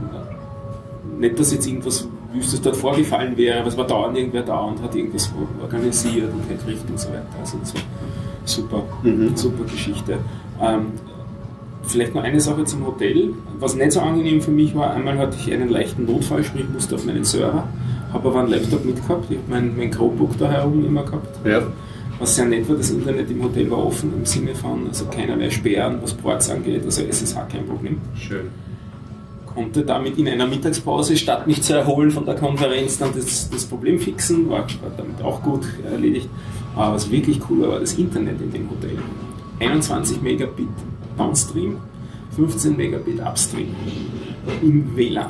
B: nicht, dass jetzt irgendwas Wüstes dort vorgefallen wäre, aber es war dauernd irgendwer da und hat irgendwas organisiert und hergerichtet und so weiter. Also so, super, mhm. super Geschichte. Ähm, vielleicht noch eine Sache zum Hotel. Was nicht so angenehm für mich war, einmal hatte ich einen leichten Notfall, sprich musste auf meinen Server, habe aber einen Laptop mitgehabt, ich habe mein, mein Chromebook da herum immer gehabt.
A: Ja.
B: Was sehr nett war, das Internet im Hotel war offen im Sinne von, also keinerlei Sperren, was Ports angeht, also S S H kein Problem.
A: Schön.
B: Konnte damit in einer Mittagspause, statt mich zu erholen von der Konferenz, dann das, das Problem fixen, war, war damit auch gut erledigt. Aber was wirklich cool war, war das Internet in dem Hotel. einundzwanzig Megabit Downstream, fünfzehn Megabit Upstream im W L A N.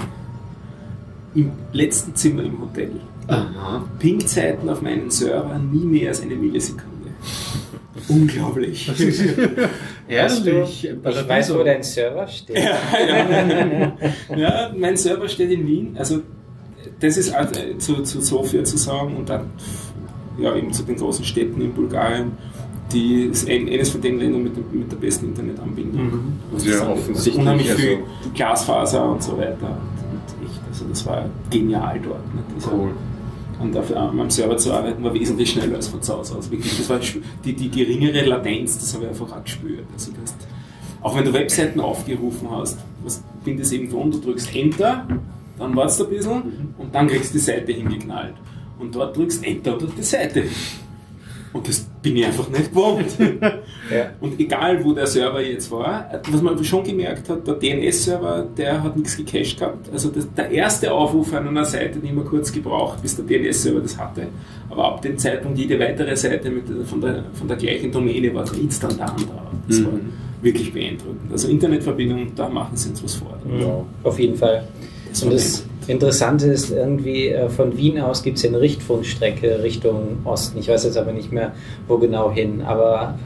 B: Im letzten Zimmer im Hotel.
A: Aha.
B: Ping-Zeiten auf meinen Server nie mehr als eine Millisekunde. Unglaublich.
A: Ehrlich.
C: Ich weiß, wo dein Server steht.
B: Ja, ja. Ja, mein Server steht in Wien. Also das ist also zu, zu Sofia zu sagen und dann ja, eben zu den großen Städten in Bulgarien, die ist eines von den Ländern mit, dem, mit der besten Internetanbindung.
A: Mhm. Ja, offensichtlich.
B: Also unheimlich
A: also
B: viel Glasfaser und so weiter. Und echt, also das war genial dort. Ne? Dieser,
A: cool.
B: Und dafür am Server zu arbeiten war wesentlich schneller als von zu Hause aus. Wirklich, das war die, die geringere Latenz, das habe ich einfach auch gespürt. Also das, auch wenn du Webseiten aufgerufen hast, was bindest irgendwo und du drückst Enter, dann wartest du ein bisschen und dann kriegst du die Seite hingeknallt. Und dort drückst Enter und die Seite. Und das bin ich einfach nicht gewohnt. Ja. Und egal, wo der Server jetzt war, was man schon gemerkt hat, der D N S-Server, der hat nichts gecached gehabt. Also das, der erste Aufruf an einer Seite, den man kurz gebraucht, bis der D N S-Server das hatte. Aber ab dem Zeitpunkt, jede weitere Seite mit, von, der, von der gleichen Domäne war instantan da. Das mhm. war wirklich beeindruckend. Also Internetverbindung, da machen sie uns was vor.
C: Ja, auf jeden Fall. Das Und das Interessante ist, irgendwie von Wien aus gibt es ja eine Richtfunkstrecke Richtung Osten. Ich weiß jetzt aber nicht mehr, wo genau hin. Aber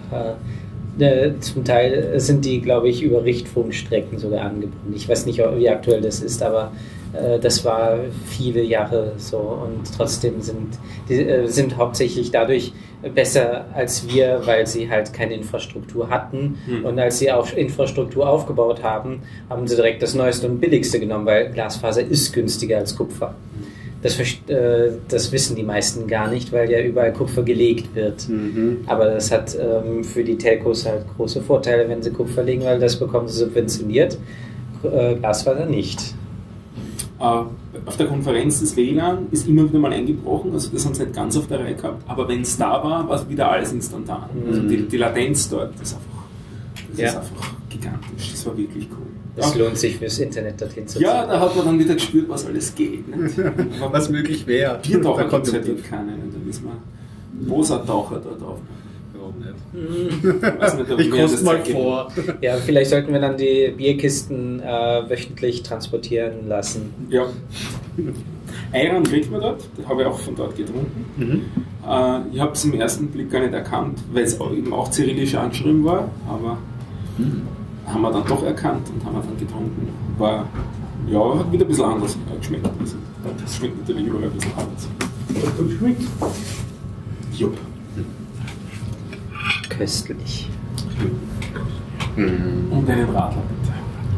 C: äh, zum Teil sind die, glaube ich, über Richtfunkstrecken sogar angebunden. Ich weiß nicht, wie aktuell das ist, aber äh, das war viele Jahre so. Und trotzdem sind die äh, sind hauptsächlich dadurch besser als wir, weil sie halt keine Infrastruktur hatten. Mhm. Und als sie auch Infrastruktur aufgebaut haben, haben sie direkt das Neueste und Billigste genommen, weil Glasfaser ist günstiger als Kupfer. Das, äh, das wissen die meisten gar nicht, weil ja überall Kupfer gelegt wird. Mhm. Aber das hat ähm, für die Telcos halt große Vorteile, wenn sie Kupfer legen, weil das bekommen sie subventioniert, äh, Glasfaser nicht.
B: Uh, auf der Konferenz des W L A N ist immer wieder mal eingebrochen, also das haben sie nicht ganz auf der Reihe gehabt, aber wenn es da war, war es wieder alles instantan. Mhm. Also die, die Latenz dort ist einfach, das ja. ist einfach gigantisch, das war wirklich cool.
C: Es lohnt sich fürs Internet dorthin zu ziehen.
B: Ja, da hat man dann wieder gespürt, was alles geht.
A: Was möglich wäre.
B: Biertaucher gibt es halt dort keinen, dann ist man Bosa-Taucher dort auf.
A: Nicht. Ich koste mal vor.
C: Ja, vielleicht sollten wir dann die Bierkisten äh, wöchentlich transportieren lassen.
B: Ja. Ayran kriegt man dort, das habe ich auch von dort getrunken. Mhm. Äh, ich habe es im ersten Blick gar nicht erkannt, weil es auch eben auch cyrillisch angeschrieben war, aber mhm. haben wir dann doch erkannt und haben wir dann getrunken. War, ja, hat wieder ein bisschen anders geschmeckt. Also, das schmeckt natürlich überall ein bisschen anders. Hat gut geschmeckt? Jupp.
C: Köstlich.
B: Mhm. Und einen Radler bitte.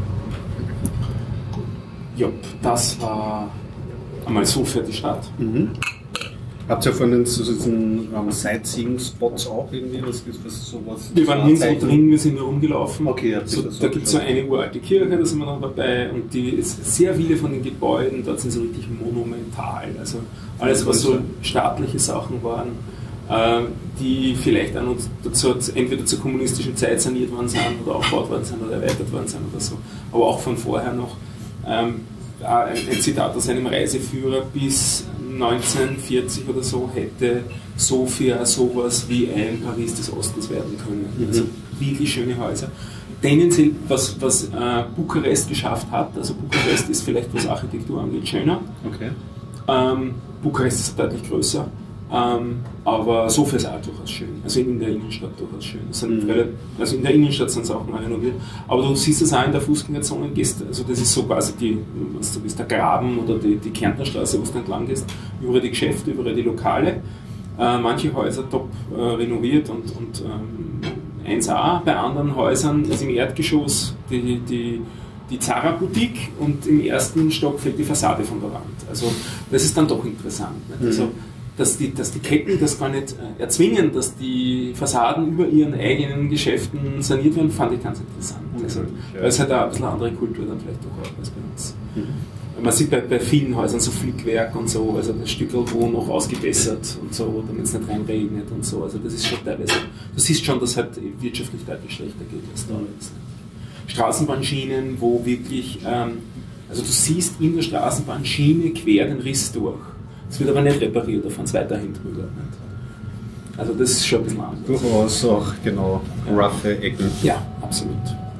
B: Jupp, das war einmal so für die Stadt.
A: Mhm. Habt ihr von den so diesen um, Sightseeing-Spots auch irgendwie? Was, was, sowas,
B: wir waren nirgendwo drin, wir sind nur rumgelaufen.
A: Okay,
B: so, da gibt es so eine uralte Kirche, da sind wir noch dabei und die ist, sehr viele von den Gebäuden dort sind so richtig monumental. Also alles, was so staatliche Sachen waren, äh, die vielleicht an uns dazu, entweder zur kommunistischen Zeit saniert worden sind oder aufgebaut worden sind oder erweitert worden sind oder so. Aber auch von vorher noch. Ähm, ein, ein Zitat aus einem Reiseführer: bis neunzehnhundertvierzig oder so hätte Sofia sowas wie ein Paris des Ostens werden können. Mhm. Also wirklich schöne Häuser. Tendenziell, was, was äh, Bukarest geschafft hat, also Bukarest ist vielleicht, was Architektur angeht, schöner.
A: Okay.
B: Ähm, Bukarest ist deutlich größer, ähm, aber Sofia ist auch durchaus schön. Also in der Innenstadt durchaus schön. Sind mhm. relativ, also in der Innenstadt sind Sachen auch renoviert. Aber du siehst es auch in der Fußgängerzone, gehst, also das ist so quasi die, was du bist, der Graben oder die, die Kärntnerstraße, wo du entlang gehst, überall die Geschäfte, überall die Lokale. Äh, manche Häuser top äh, renoviert und, und ähm, eins A, bei anderen Häusern, also im Erdgeschoss die, die, die Zara-Boutique und im ersten Stock fällt die Fassade von der Wand. Also das ist dann doch interessant. Mhm. Also, dass die, dass die Ketten das gar nicht erzwingen, dass die Fassaden über ihren eigenen Geschäften saniert werden, fand ich ganz interessant. Mhm. Also, weil es halt auch ein bisschen andere Kultur dann vielleicht auch hat als bei uns. Mhm. Man sieht bei, bei vielen Häusern so Flickwerk und so, also das Stück wo noch ausgebessert und so, damit es nicht reinregnet und so. Also das ist schon teilweise, du siehst schon, dass es halt wirtschaftlich deutlich schlechter geht als da ist. Straßenbahnschienen, wo wirklich, ähm, also du siehst in der Straßenbahnschiene quer den Riss durch. Es wird aber nicht repariert, da fahren es weiterhin drüber. Nicht? Also das ist schon ein bisschen anders.
A: Durchaus auch, genau, roughe Ecken.
B: Ja, absolut.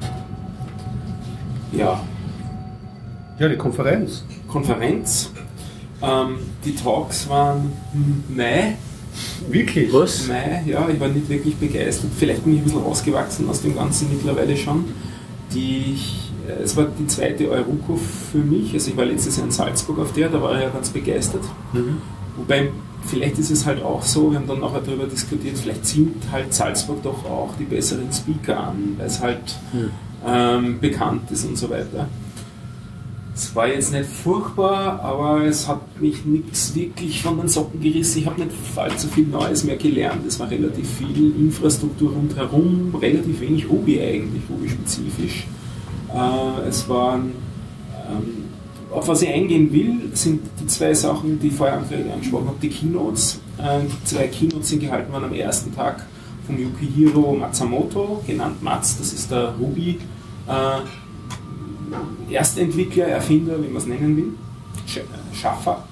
B: Ja.
A: Ja, die Konferenz.
B: Konferenz. Ähm, die Talks waren Mai.
A: Wirklich?
B: Was? Mai, ja, ich war nicht wirklich begeistert. Vielleicht bin ich ein bisschen rausgewachsen aus dem Ganzen mittlerweile schon. Die es war die zweite Euroco für mich. Also ich war letztes Jahr in Salzburg auf der, da war ich ja ganz begeistert. Mhm. Wobei, vielleicht ist es halt auch so, wir haben dann nachher darüber diskutiert, vielleicht zieht halt Salzburg doch auch die besseren Speaker an, weil es halt mhm. ähm, bekannt ist und so weiter. Es war jetzt nicht furchtbar, aber es hat mich nichts wirklich von den Socken gerissen. Ich habe nicht allzu viel Neues mehr gelernt. Es war relativ viel Infrastruktur rundherum, relativ wenig Ruby eigentlich, Ruby-spezifisch. Äh, es waren, ähm, auf was ich eingehen will, sind die zwei Sachen, die ich vorher angesprochen habe, die Keynotes. Äh, die zwei Keynotes sind gehalten worden am ersten Tag von Yukihiro Matsumoto, genannt Mats, das ist der Ruby äh, Erstentwickler, Erfinder, wie man es nennen will, Schaffer.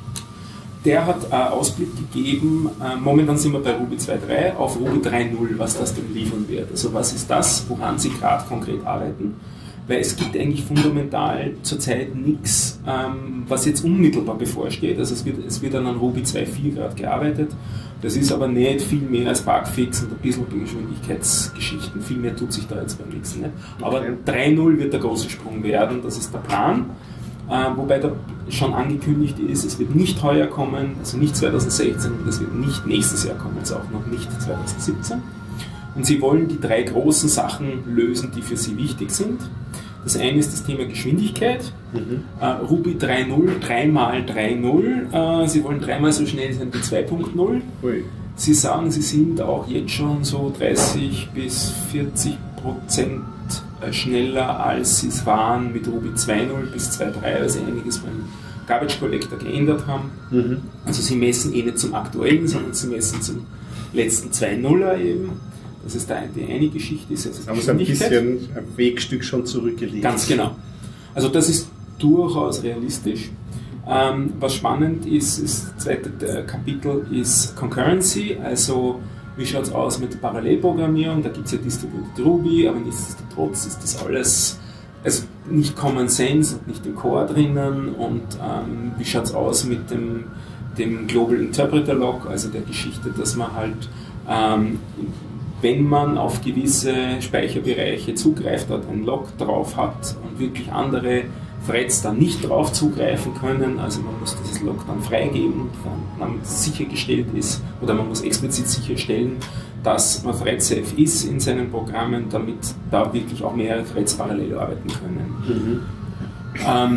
B: Der hat einen Ausblick gegeben, äh, momentan sind wir bei Ruby zwei Punkt drei, auf Ruby drei Punkt null, was das denn liefern wird. Also was ist das, woran sie gerade konkret arbeiten? Weil es gibt eigentlich fundamental zurzeit nichts, ähm, was jetzt unmittelbar bevorsteht. Also es wird, es wird an Ruby zwei Punkt vier gerade gearbeitet. Das ist aber nicht viel mehr als Bugfix und ein bisschen Geschwindigkeitsgeschichten. Viel mehr tut sich da jetzt beim nächsten nicht. Aber okay. drei Punkt null wird der große Sprung werden, das ist der Plan. Äh, wobei da schon angekündigt ist, es wird nicht heuer kommen, also nicht zwanzig sechzehn, und es wird nicht nächstes Jahr kommen, also auch noch nicht zwanzig siebzehn. Und sie wollen die drei großen Sachen lösen, die für sie wichtig sind. Das eine ist das Thema Geschwindigkeit. Mhm. Uh, Ruby drei Punkt null, drei mal drei Punkt null. Uh, sie wollen dreimal so schnell sein wie zwei Punkt null. Ui. Sie sagen, sie sind auch jetzt schon so dreißig bis vierzig Prozent schneller, als sie es waren mit Ruby zwei Punkt null bis zwei Punkt drei, weil sie einiges beim Garbage Collector geändert haben. Mhm. Also sie messen eh nicht zum aktuellen, sondern sie messen zum letzten zwei Punkt nuller eben. Das ist die eine Geschichte. Ist also
A: haben wir ein bisschen ein Wegstück schon zurückgelegt.
B: Ganz genau. Also das ist durchaus realistisch. Ähm, was spannend ist, das zweite Kapitel ist Concurrency, also wie schaut es aus mit der Parallelprogrammierung, da gibt es ja Distributed Ruby, aber nichtsdestotrotz ist das alles also nicht Common Sense und nicht im Core drinnen und ähm, wie schaut es aus mit dem, dem Global Interpreter Log, also der Geschichte, dass man halt ähm, wenn man auf gewisse Speicherbereiche zugreift, dort ein Log drauf hat und wirklich andere Threads dann nicht drauf zugreifen können, also man muss dieses Log dann freigeben, dann sichergestellt ist, oder man muss explizit sicherstellen, dass man thread-safe ist in seinen Programmen, damit da wirklich auch mehrere Threads parallel arbeiten können. Mhm. Ähm,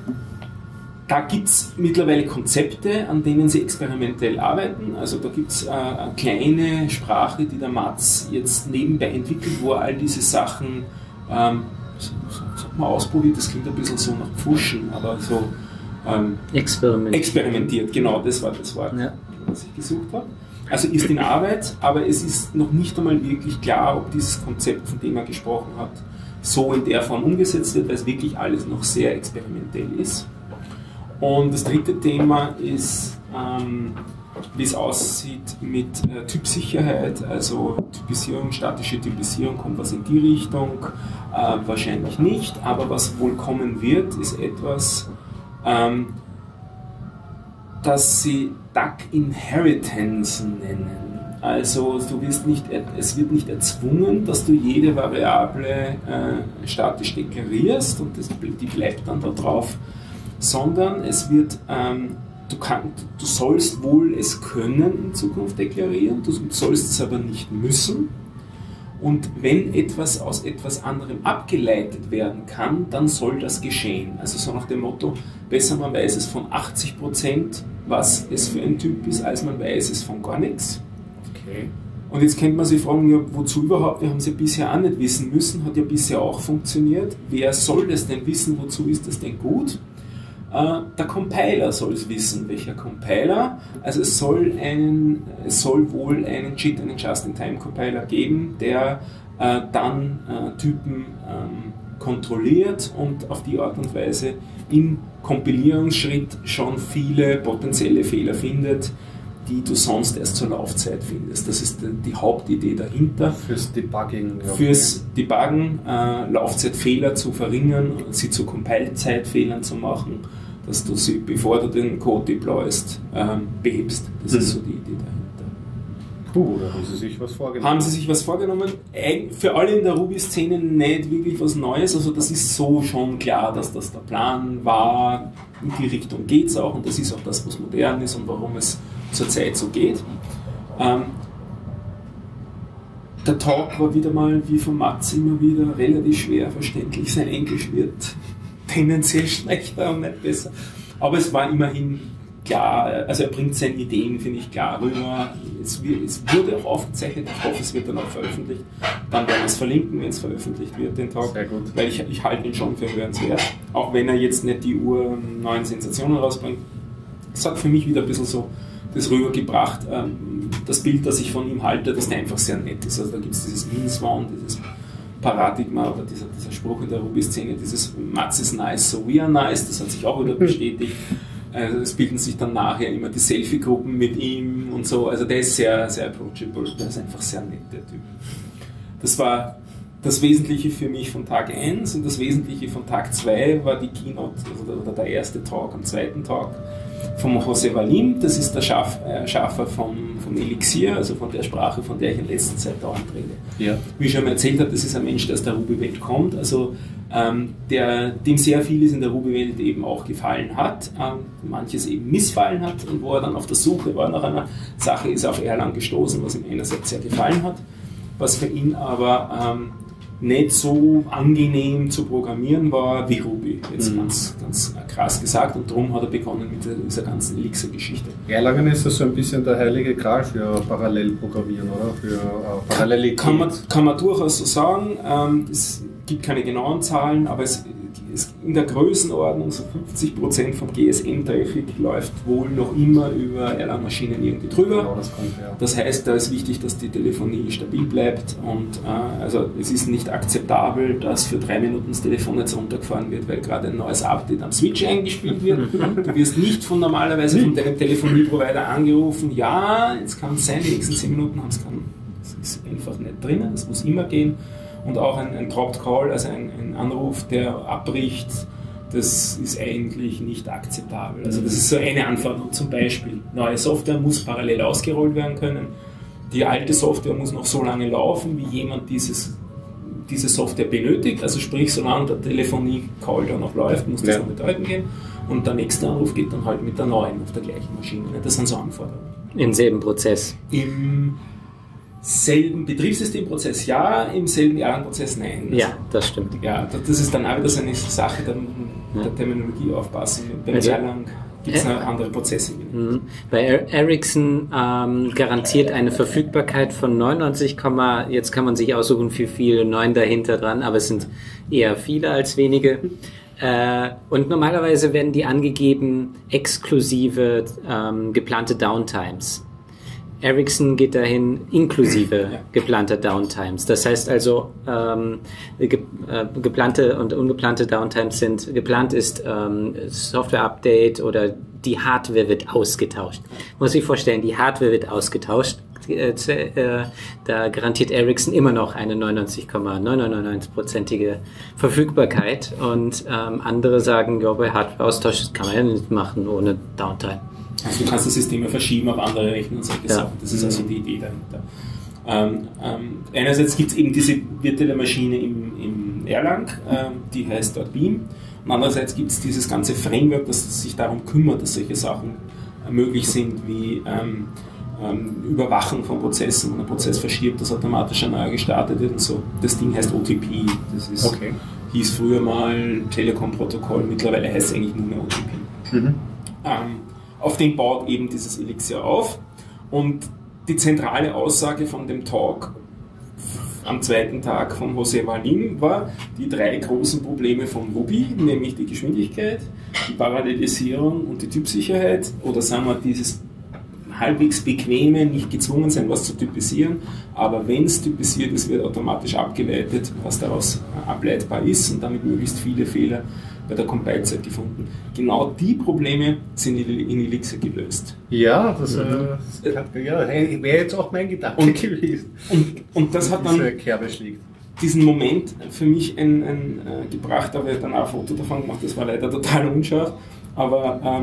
B: Da gibt es mittlerweile Konzepte, an denen sie experimentell arbeiten. Also da gibt es äh, eine kleine Sprache, die der Mats jetzt nebenbei entwickelt, wo er all diese Sachen ähm, sag mal ausprobiert, das klingt ein bisschen so nach Pfuschen, aber so ähm, experimentiert. experimentiert, genau, das war das Wort, ja. was ich gesucht habe. Also ist in Arbeit, aber es ist noch nicht einmal wirklich klar, ob dieses Konzept, von dem er gesprochen hat, so in der Form umgesetzt wird, weil es wirklich alles noch sehr experimentell ist. Und das dritte Thema ist, ähm, wie es aussieht mit äh, Typsicherheit, also Typisierung, statische Typisierung, kommt was in die Richtung, äh, wahrscheinlich nicht, aber was wohl kommen wird, ist etwas, ähm, das sie Duck Inheritance nennen. Also du wirst nicht, es wird nicht erzwungen, dass du jede Variable äh, statisch deklarierst und das, die bleibt dann da drauf, sondern es wird, ähm, du, kann, du sollst wohl es können in Zukunft deklarieren, du sollst es aber nicht müssen. Und wenn etwas aus etwas anderem abgeleitet werden kann, dann soll das geschehen. Also so nach dem Motto, besser man weiß es von achtzig Prozent, was es für ein Typ ist, als man weiß es von gar nichts. Okay. Und jetzt könnte man sich fragen, ja, wozu überhaupt? Wir haben es ja bisher auch nicht wissen müssen, hat ja bisher auch funktioniert. Wer soll das denn wissen, wozu ist das denn gut? Der Compiler soll es wissen. Welcher Compiler? Also es soll, einen, es soll wohl einen J I T, einen Just-in-Time-Compiler geben, der äh, dann äh, Typen ähm, kontrolliert und auf die Art und Weise im Kompilierungsschritt schon viele potenzielle Fehler findet, die du sonst erst zur Laufzeit findest. Das ist die, die Hauptidee dahinter.
A: Fürs Debugging.
B: Ja. Fürs Debuggen, äh, Laufzeitfehler zu verringern, sie zu Compile-Zeitfehlern zu machen, dass du sie, bevor du den Code deployst, ähm, behebst. Das mhm. ist so die Idee dahinter.
A: Puh, da haben sie sich was vorgenommen.
B: Haben sie sich was vorgenommen? Für alle in der Ruby-Szene nicht wirklich was Neues, also das ist so schon klar, dass das der Plan war, in die Richtung geht es auch und das ist auch das, was modern ist und warum es zurzeit so geht. Ähm, der Talk war wieder mal, wie von Mats immer wieder, relativ schwer verständlich. Sein Englisch wird tendenziell schlechter und nicht besser. Aber es war immerhin klar, also er bringt seine Ideen, finde ich, klar rüber. Es, es wurde auch aufgezeichnet, ich hoffe, es wird dann auch veröffentlicht. Dann werden wir es verlinken, wenn es veröffentlicht wird, den Talk.
A: Sehr gut.
B: Weil ich, ich halte ihn schon für hörenswert. Auch wenn er jetzt nicht die urneuen Sensationen rausbringt. Es hat für mich wieder ein bisschen so das rübergebracht, ähm, das Bild, das ich von ihm halte, dass der einfach sehr nett ist. Also da gibt es dieses Mean-Swan, dieses Paradigma oder dieser, dieser Spruch in der Ruby-Szene, dieses Mats is nice, so we are nice, das hat sich auch wieder bestätigt. Also es bilden sich dann nachher immer die Selfie-Gruppen mit ihm und so. Also der ist sehr, sehr approachable, der ist einfach sehr nett, der Typ. Das war das Wesentliche für mich von Tag eins und das Wesentliche von Tag zwei war die Keynote, also oder der erste Talk am zweiten Tag vom José Valim, das ist der Schaff, äh, Schaffer vom, vom Elixir, also von der Sprache, von der ich in letzter Zeit dauernd rede.
A: Ja.
B: Wie ich schon mal erzählt habe, das ist ein Mensch, der aus der Ruby-Welt kommt, also ähm, der, dem sehr vieles in der Ruby-Welt eben auch gefallen hat, ähm, manches eben missfallen hat und wo er dann auf der Suche war nach einer Sache, ist auf Erlang gestoßen, was ihm einerseits sehr gefallen hat, was für ihn aber ähm, nicht so angenehm zu programmieren war wie Ruby, jetzt mhm. ganz, ganz krass gesagt, und darum hat er begonnen mit dieser ganzen Elixir-Geschichte.
A: Erlangen ist das so ein bisschen der heilige Gral für Parallelprogrammieren, oder? Für äh, Parallelität.
B: Kann man, kann man durchaus so sagen. Ähm, es gibt keine genauen Zahlen, aber es ist in der Größenordnung so fünfzig Prozent vom G S M-Traffic läuft wohl noch immer über Erlang-Maschinen irgendwie drüber.
A: Genau, das kommt, ja.
B: Das heißt, da ist wichtig, dass die Telefonie stabil bleibt und äh, also es ist nicht akzeptabel, dass für drei Minuten das Telefon jetzt runtergefahren wird, weil gerade ein neues Update am Switch eingespielt wird. Du wirst nicht von normalerweise von deinem Telefonieprovider angerufen, ja, jetzt kann es sein, die nächsten zehn Minuten haben es kann. Das ist einfach nicht drin, das muss immer gehen. Und auch ein, ein Dropped Call, also ein, ein Anruf, der abbricht, das ist eigentlich nicht akzeptabel. Also das ist so eine Anforderung zum Beispiel. Neue Software muss parallel ausgerollt werden können. Die alte Software muss noch so lange laufen, wie jemand dieses, diese Software benötigt. Also sprich, solange der Telefonie-Call da noch läuft, muss das ja. noch bedeuten gehen. Und der nächste Anruf geht dann halt mit der neuen auf der gleichen Maschine. Das sind so Anforderungen.
C: Im selben Prozess?
B: Im selben Betriebssystemprozess ja, im selben Erlang-Prozess nein. Also,
C: ja, das stimmt.
B: Ja, das ist dann auch wieder so eine Sache, da muss man der Terminologie aufpassen. Beim also, Erlang gibt es äh, andere Prozesse.
C: Bei Ericsson ähm, garantiert eine Verfügbarkeit von neunundneunzig, jetzt kann man sich aussuchen, wie viel neun dahinter dran, aber es sind eher viele als wenige. Äh, und normalerweise werden die angegeben exklusive ähm, geplante Downtimes. Ericsson geht dahin inklusive ja. geplanter Downtimes. Das heißt also, ähm, ge äh, geplante und ungeplante Downtimes sind, geplant ist ähm, Software-Update oder die Hardware wird ausgetauscht. Muss ich vorstellen, die Hardware wird ausgetauscht. Äh, äh, da garantiert Ericsson immer noch eine neunundneunzig Komma neunhundertneunundneunzig-prozentige Verfügbarkeit und ähm, andere sagen, ja, bei Hardware-Austausch kann man ja nicht machen ohne Downtime.
B: Also du kannst das System verschieben auf andere Rechner und solche ja. Sachen. Das ist also die Idee dahinter. Ähm, ähm, einerseits gibt es eben diese virtuelle Maschine im, im Erlang, ähm, die heißt dort Beam. Und andererseits gibt es dieses ganze Framework, das sich darum kümmert, dass solche Sachen äh, möglich sind, wie ähm, ähm, Überwachen von Prozessen. Wenn ein Prozess verschiebt, das automatisch ein neuer gestartet wird und so. Das Ding heißt O T P. Das ist,
A: okay.
B: hieß früher mal Telekom-Protokoll, mittlerweile heißt es eigentlich nur mehr O T P. Mhm. Ähm, Auf dem baut eben dieses Elixir auf und die zentrale Aussage von dem Talk am zweiten Tag von José Valim war die drei großen Probleme von Ruby, nämlich die Geschwindigkeit, die Parallelisierung und die Typsicherheit oder sagen wir dieses halbwegs bequeme, nicht gezwungen sein, was zu typisieren, aber wenn es typisiert ist, wird automatisch abgeleitet, was daraus ableitbar ist und damit möglichst viele Fehler bei der Compile-Zeit gefunden. Genau die Probleme sind in Elixir gelöst.
A: Ja, das, äh, das kann, ja, wäre jetzt auch mein Gedanke
B: und,
A: gewesen.
B: Und, und das hat dann
A: Kerbe schlägt.
B: diesen Moment für mich ein, ein, äh, gebracht, da habe ich dann auch ein Foto davon gemacht, das war leider total unscharf, aber ähm,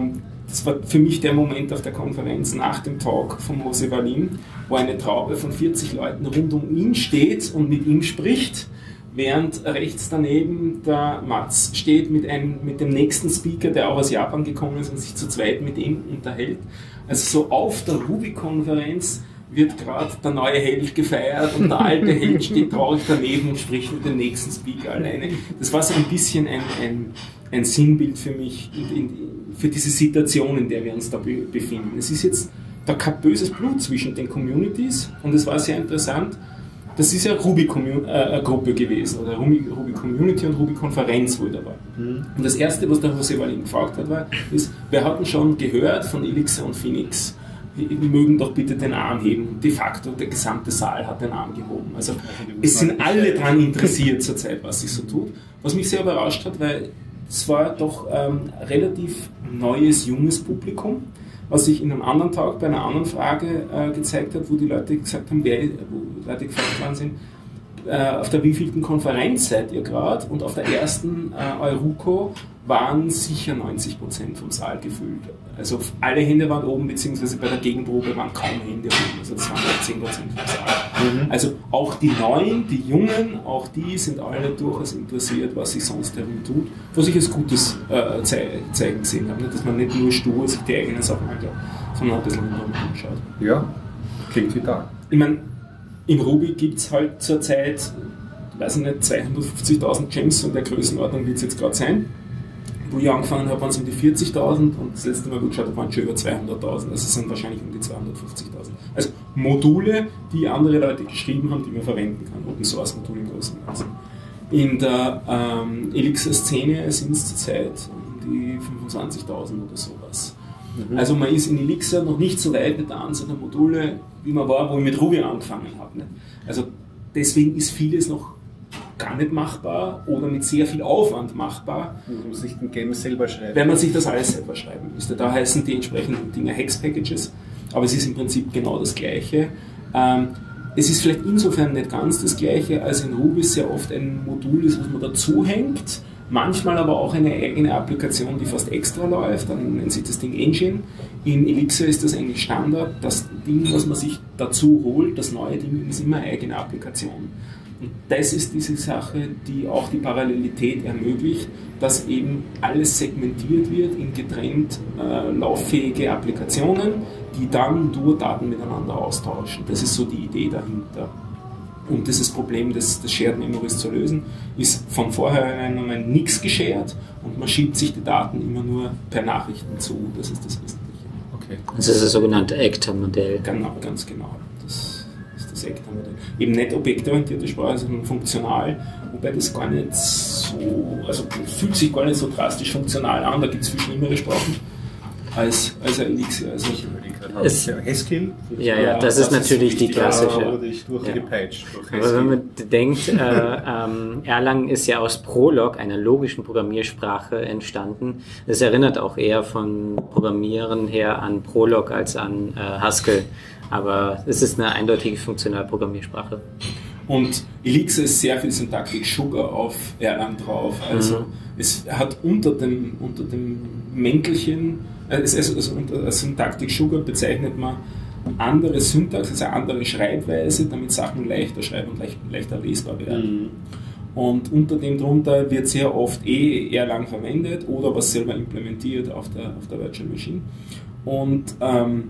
B: das war für mich der Moment auf der Konferenz nach dem Talk von José Valim, wo eine Traube von vierzig Leuten rund um ihn steht und mit ihm spricht, während rechts daneben der Mats steht mit, einem, mit dem nächsten Speaker, der auch aus Japan gekommen ist und sich zu zweit mit ihm unterhält. Also so auf der Ruby-Konferenz wird gerade der neue Held gefeiert und der alte Held steht traurig daneben und spricht mit dem nächsten Speaker alleine. Das war so ein bisschen ein, ein, ein Sinnbild für mich, in, in, für diese Situation, in der wir uns da be- befinden. Es ist jetzt da kein böses Blut zwischen den Communities und es war sehr interessant. Das ist ja Ruby-Gruppe äh, gewesen, oder Ruby-Community und Ruby-Konferenz, wo ich da war. Mhm. Und das Erste, was der José Valim gefragt hat, war, ist, wir hatten schon gehört von Elixir und Phoenix, die mögen doch bitte den Arm heben. De facto, der gesamte Saal hat den Arm gehoben. Also es sind alle daran interessiert zurzeit, was sich so tut. Was mich sehr überrascht hat, weil es war doch ähm, relativ neues, junges Publikum, was sich in einem anderen Tag bei einer anderen Frage äh, gezeigt hat, wo die Leute gesagt haben, wer, wo Leute gefragt worden sind, äh, auf der wievielten Konferenz seid ihr gerade? Und auf der ersten äh, Euruco waren sicher neunzig Prozent vom Saal gefüllt. Also alle Hände waren oben, beziehungsweise bei der Gegenprobe waren kaum Hände oben. Also das waren halt zehn Prozent vom Saal. Mhm. Also auch die Neuen, die Jungen, auch die sind alle durchaus interessiert, was sich sonst herum tut. Was ich als gutes äh, Ze- Zeichen gesehen habe. Dass man nicht nur stur sich die eigenen Sachen anschaut, sondern ein bisschen rundherum anschaut.
A: Ja, klingt wie da.
B: Ich meine, im Ruby gibt es halt zurzeit, weiß ich nicht, zweihundertfünfzigtausend Gems und der Größenordnung wird es jetzt gerade sein. Wo ich angefangen habe, waren es um die vierzigtausend und das letzte Mal, wo ich geschaut habe, waren es schon über zweihunderttausend. Also es sind wahrscheinlich um die zweihundertfünfzigtausend. Also Module, die andere Leute geschrieben haben, die man verwenden kann. Open Source Module im Großen und Ganzen. In der ähm, Elixir-Szene sind es zurzeit um die fünfundzwanzigtausend oder sowas. Mhm. Also man ist in Elixir noch nicht so weit mit der Anzahl der Module, wie man war, wo ich mit Ruby angefangen habe. Ne? Also deswegen ist vieles noch gar nicht machbar oder mit sehr viel Aufwand machbar.
A: Man muss sich den Game selber schreiben.
B: Wenn man sich das alles selber schreiben müsste. Da heißen die entsprechenden Dinge Hex-Packages, aber es ist im Prinzip genau das Gleiche. Ähm, es ist vielleicht insofern nicht ganz das Gleiche, als in Ruby sehr oft ein Modul ist, was man dazu hängt, manchmal aber auch eine eigene Applikation, die fast extra läuft, dann nennt sich das Ding Engine. In Elixir ist das eigentlich Standard. Das Ding, was man sich dazu holt, das neue Ding, ist immer eine eigene Applikation. Und das ist diese Sache, die auch die Parallelität ermöglicht, dass eben alles segmentiert wird in getrennt äh, lauffähige Applikationen, die dann nur Daten miteinander austauschen. Das ist so die Idee dahinter. Um dieses Problem des, des Shared Memories zu lösen, ist von vornherein einmal nichts geshared und man schiebt sich die Daten immer nur per Nachrichten zu. Das ist das Wesentliche.
A: Okay.
C: Das ist das sogenannte A C T A-Modell.
B: Genau, ganz genau. Das ist das A C T A-Modell. Eben nicht objektorientierte Sprache, sondern funktional, wobei das gar nicht so, also fühlt sich gar nicht so drastisch funktional an, da gibt es viel schlimmere Sprachen als, als ein Elixir. Also
C: Es,
A: Haskell?
C: ja, ja, das, das ist natürlich ist die klassische.
A: Da wurde ich durchgepeitscht.
C: Ja. Aber wenn man denkt, äh, ähm, Erlang ist ja aus Prolog, einer logischen Programmiersprache, entstanden. Das erinnert auch eher von Programmieren her an Prolog als an äh, Haskell. Aber es ist eine eindeutige Funktionalprogrammiersprache.
B: Und Elixir ist sehr viel Syntactic Sugar auf Erlang drauf. Also mhm. es hat unter dem, unter dem Mäntelchen, also, also unter Syntactic Sugar bezeichnet man andere Syntax, also andere Schreibweise, damit Sachen leichter schreiben und leicht, leichter lesbar werden. Mhm. Und unter dem drunter wird sehr oft eh Erlang verwendet oder was selber implementiert auf der, auf der Virtual Machine. Und ähm,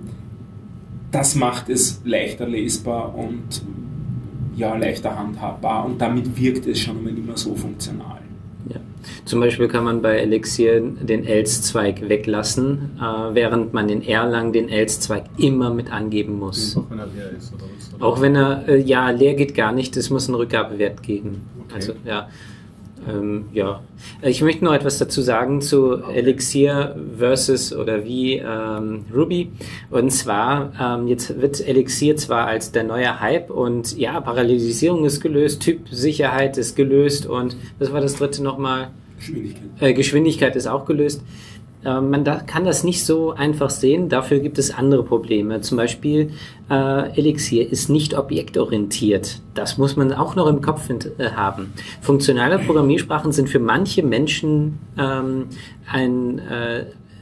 B: das macht es leichter lesbar und ja, leichter handhabbar und damit wirkt es schon immer nicht mehr so funktional.
C: Ja. Zum Beispiel kann man bei Elixir den Else-Zweig weglassen, äh, während man in Erlang den Else-Zweig immer mit angeben muss.
A: Auch wenn er leer ist oder was? Oder?
C: Auch wenn er, äh, ja, leer geht gar nicht, es muss einen Rückgabewert geben.
A: Okay.
C: Also, ja. Ähm, ja. Ich möchte noch etwas dazu sagen zu Elixir versus oder wie ähm, Ruby. Und zwar, ähm, jetzt wird Elixir zwar als der neue Hype und ja, Parallelisierung ist gelöst, Typsicherheit ist gelöst und was war das dritte nochmal?
B: Geschwindigkeit.
C: Äh, Geschwindigkeit ist auch gelöst. Man da, kann das nicht so einfach sehen, dafür gibt es andere Probleme. Zum Beispiel äh, Elixir ist nicht objektorientiert. Das muss man auch noch im Kopf äh, haben. Funktionale Programmiersprachen sind für manche Menschen ähm, ein, äh,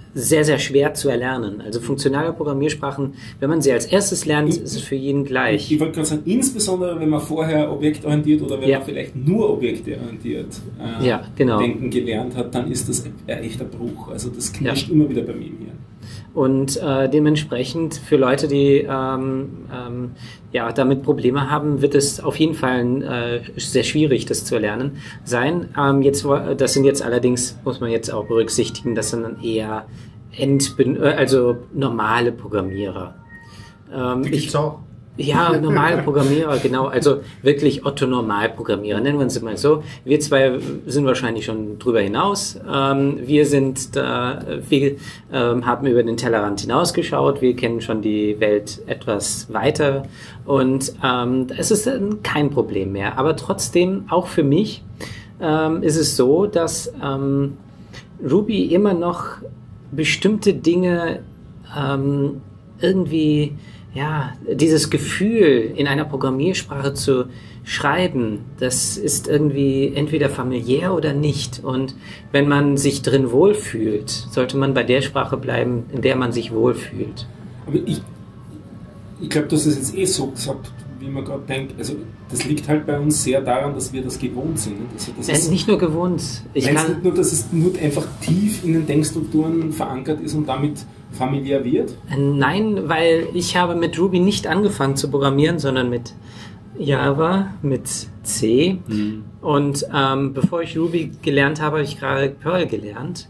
C: sehr, sehr schwer zu erlernen. Also funktionale Programmiersprachen, wenn man sie als erstes lernt, ist es für jeden gleich.
B: Ich, ich wollte gerade sagen, insbesondere wenn man vorher objektorientiert oder wenn
C: ja.
B: man vielleicht nur objektorientiert äh,
C: ja, genau.
B: denken gelernt hat, dann ist das ein echter Bruch. Also das knirscht
C: ja.
B: immer wieder bei mir hier.
C: Und äh, dementsprechend für Leute, die ähm, ähm, ja, damit Probleme haben, wird es auf jeden Fall äh, sehr schwierig, das zu erlernen sein. Ähm, jetzt, das sind jetzt allerdings, muss man jetzt auch berücksichtigen, das sind dann eher Endben- also normale Programmierer. Ähm,
A: die gibt's auch.
C: Ja, normale Programmierer, genau, also wirklich Otto-Normalprogrammierer, nennen wir uns mal so. Wir zwei sind wahrscheinlich schon drüber hinaus. Ähm, wir sind da, wir ähm, haben über den Tellerrand hinausgeschaut, wir kennen schon die Welt etwas weiter und ähm, es ist kein Problem mehr. Aber trotzdem, auch für mich, ähm, ist es so, dass ähm, Ruby immer noch bestimmte Dinge ähm, irgendwie ja, dieses Gefühl, in einer Programmiersprache zu schreiben, das ist irgendwie entweder familiär oder nicht. Und wenn man sich drin wohlfühlt, sollte man bei der Sprache bleiben, in der man sich wohlfühlt.
B: Aber ich, ich glaube, du hast es jetzt eh so gesagt, wie man gerade denkt. Also das liegt halt bei uns sehr daran, dass wir das gewohnt sind. Also das
C: ja,
B: ist,
C: nicht nur gewohnt. Ich kann
B: nicht nur, dass es nur einfach tief in den Denkstrukturen verankert ist und damit familiär wird?
C: Nein, weil ich habe mit Ruby nicht angefangen zu programmieren, sondern mit Java, mit C. Mhm. Und ähm, bevor ich Ruby gelernt habe, habe ich gerade Perl gelernt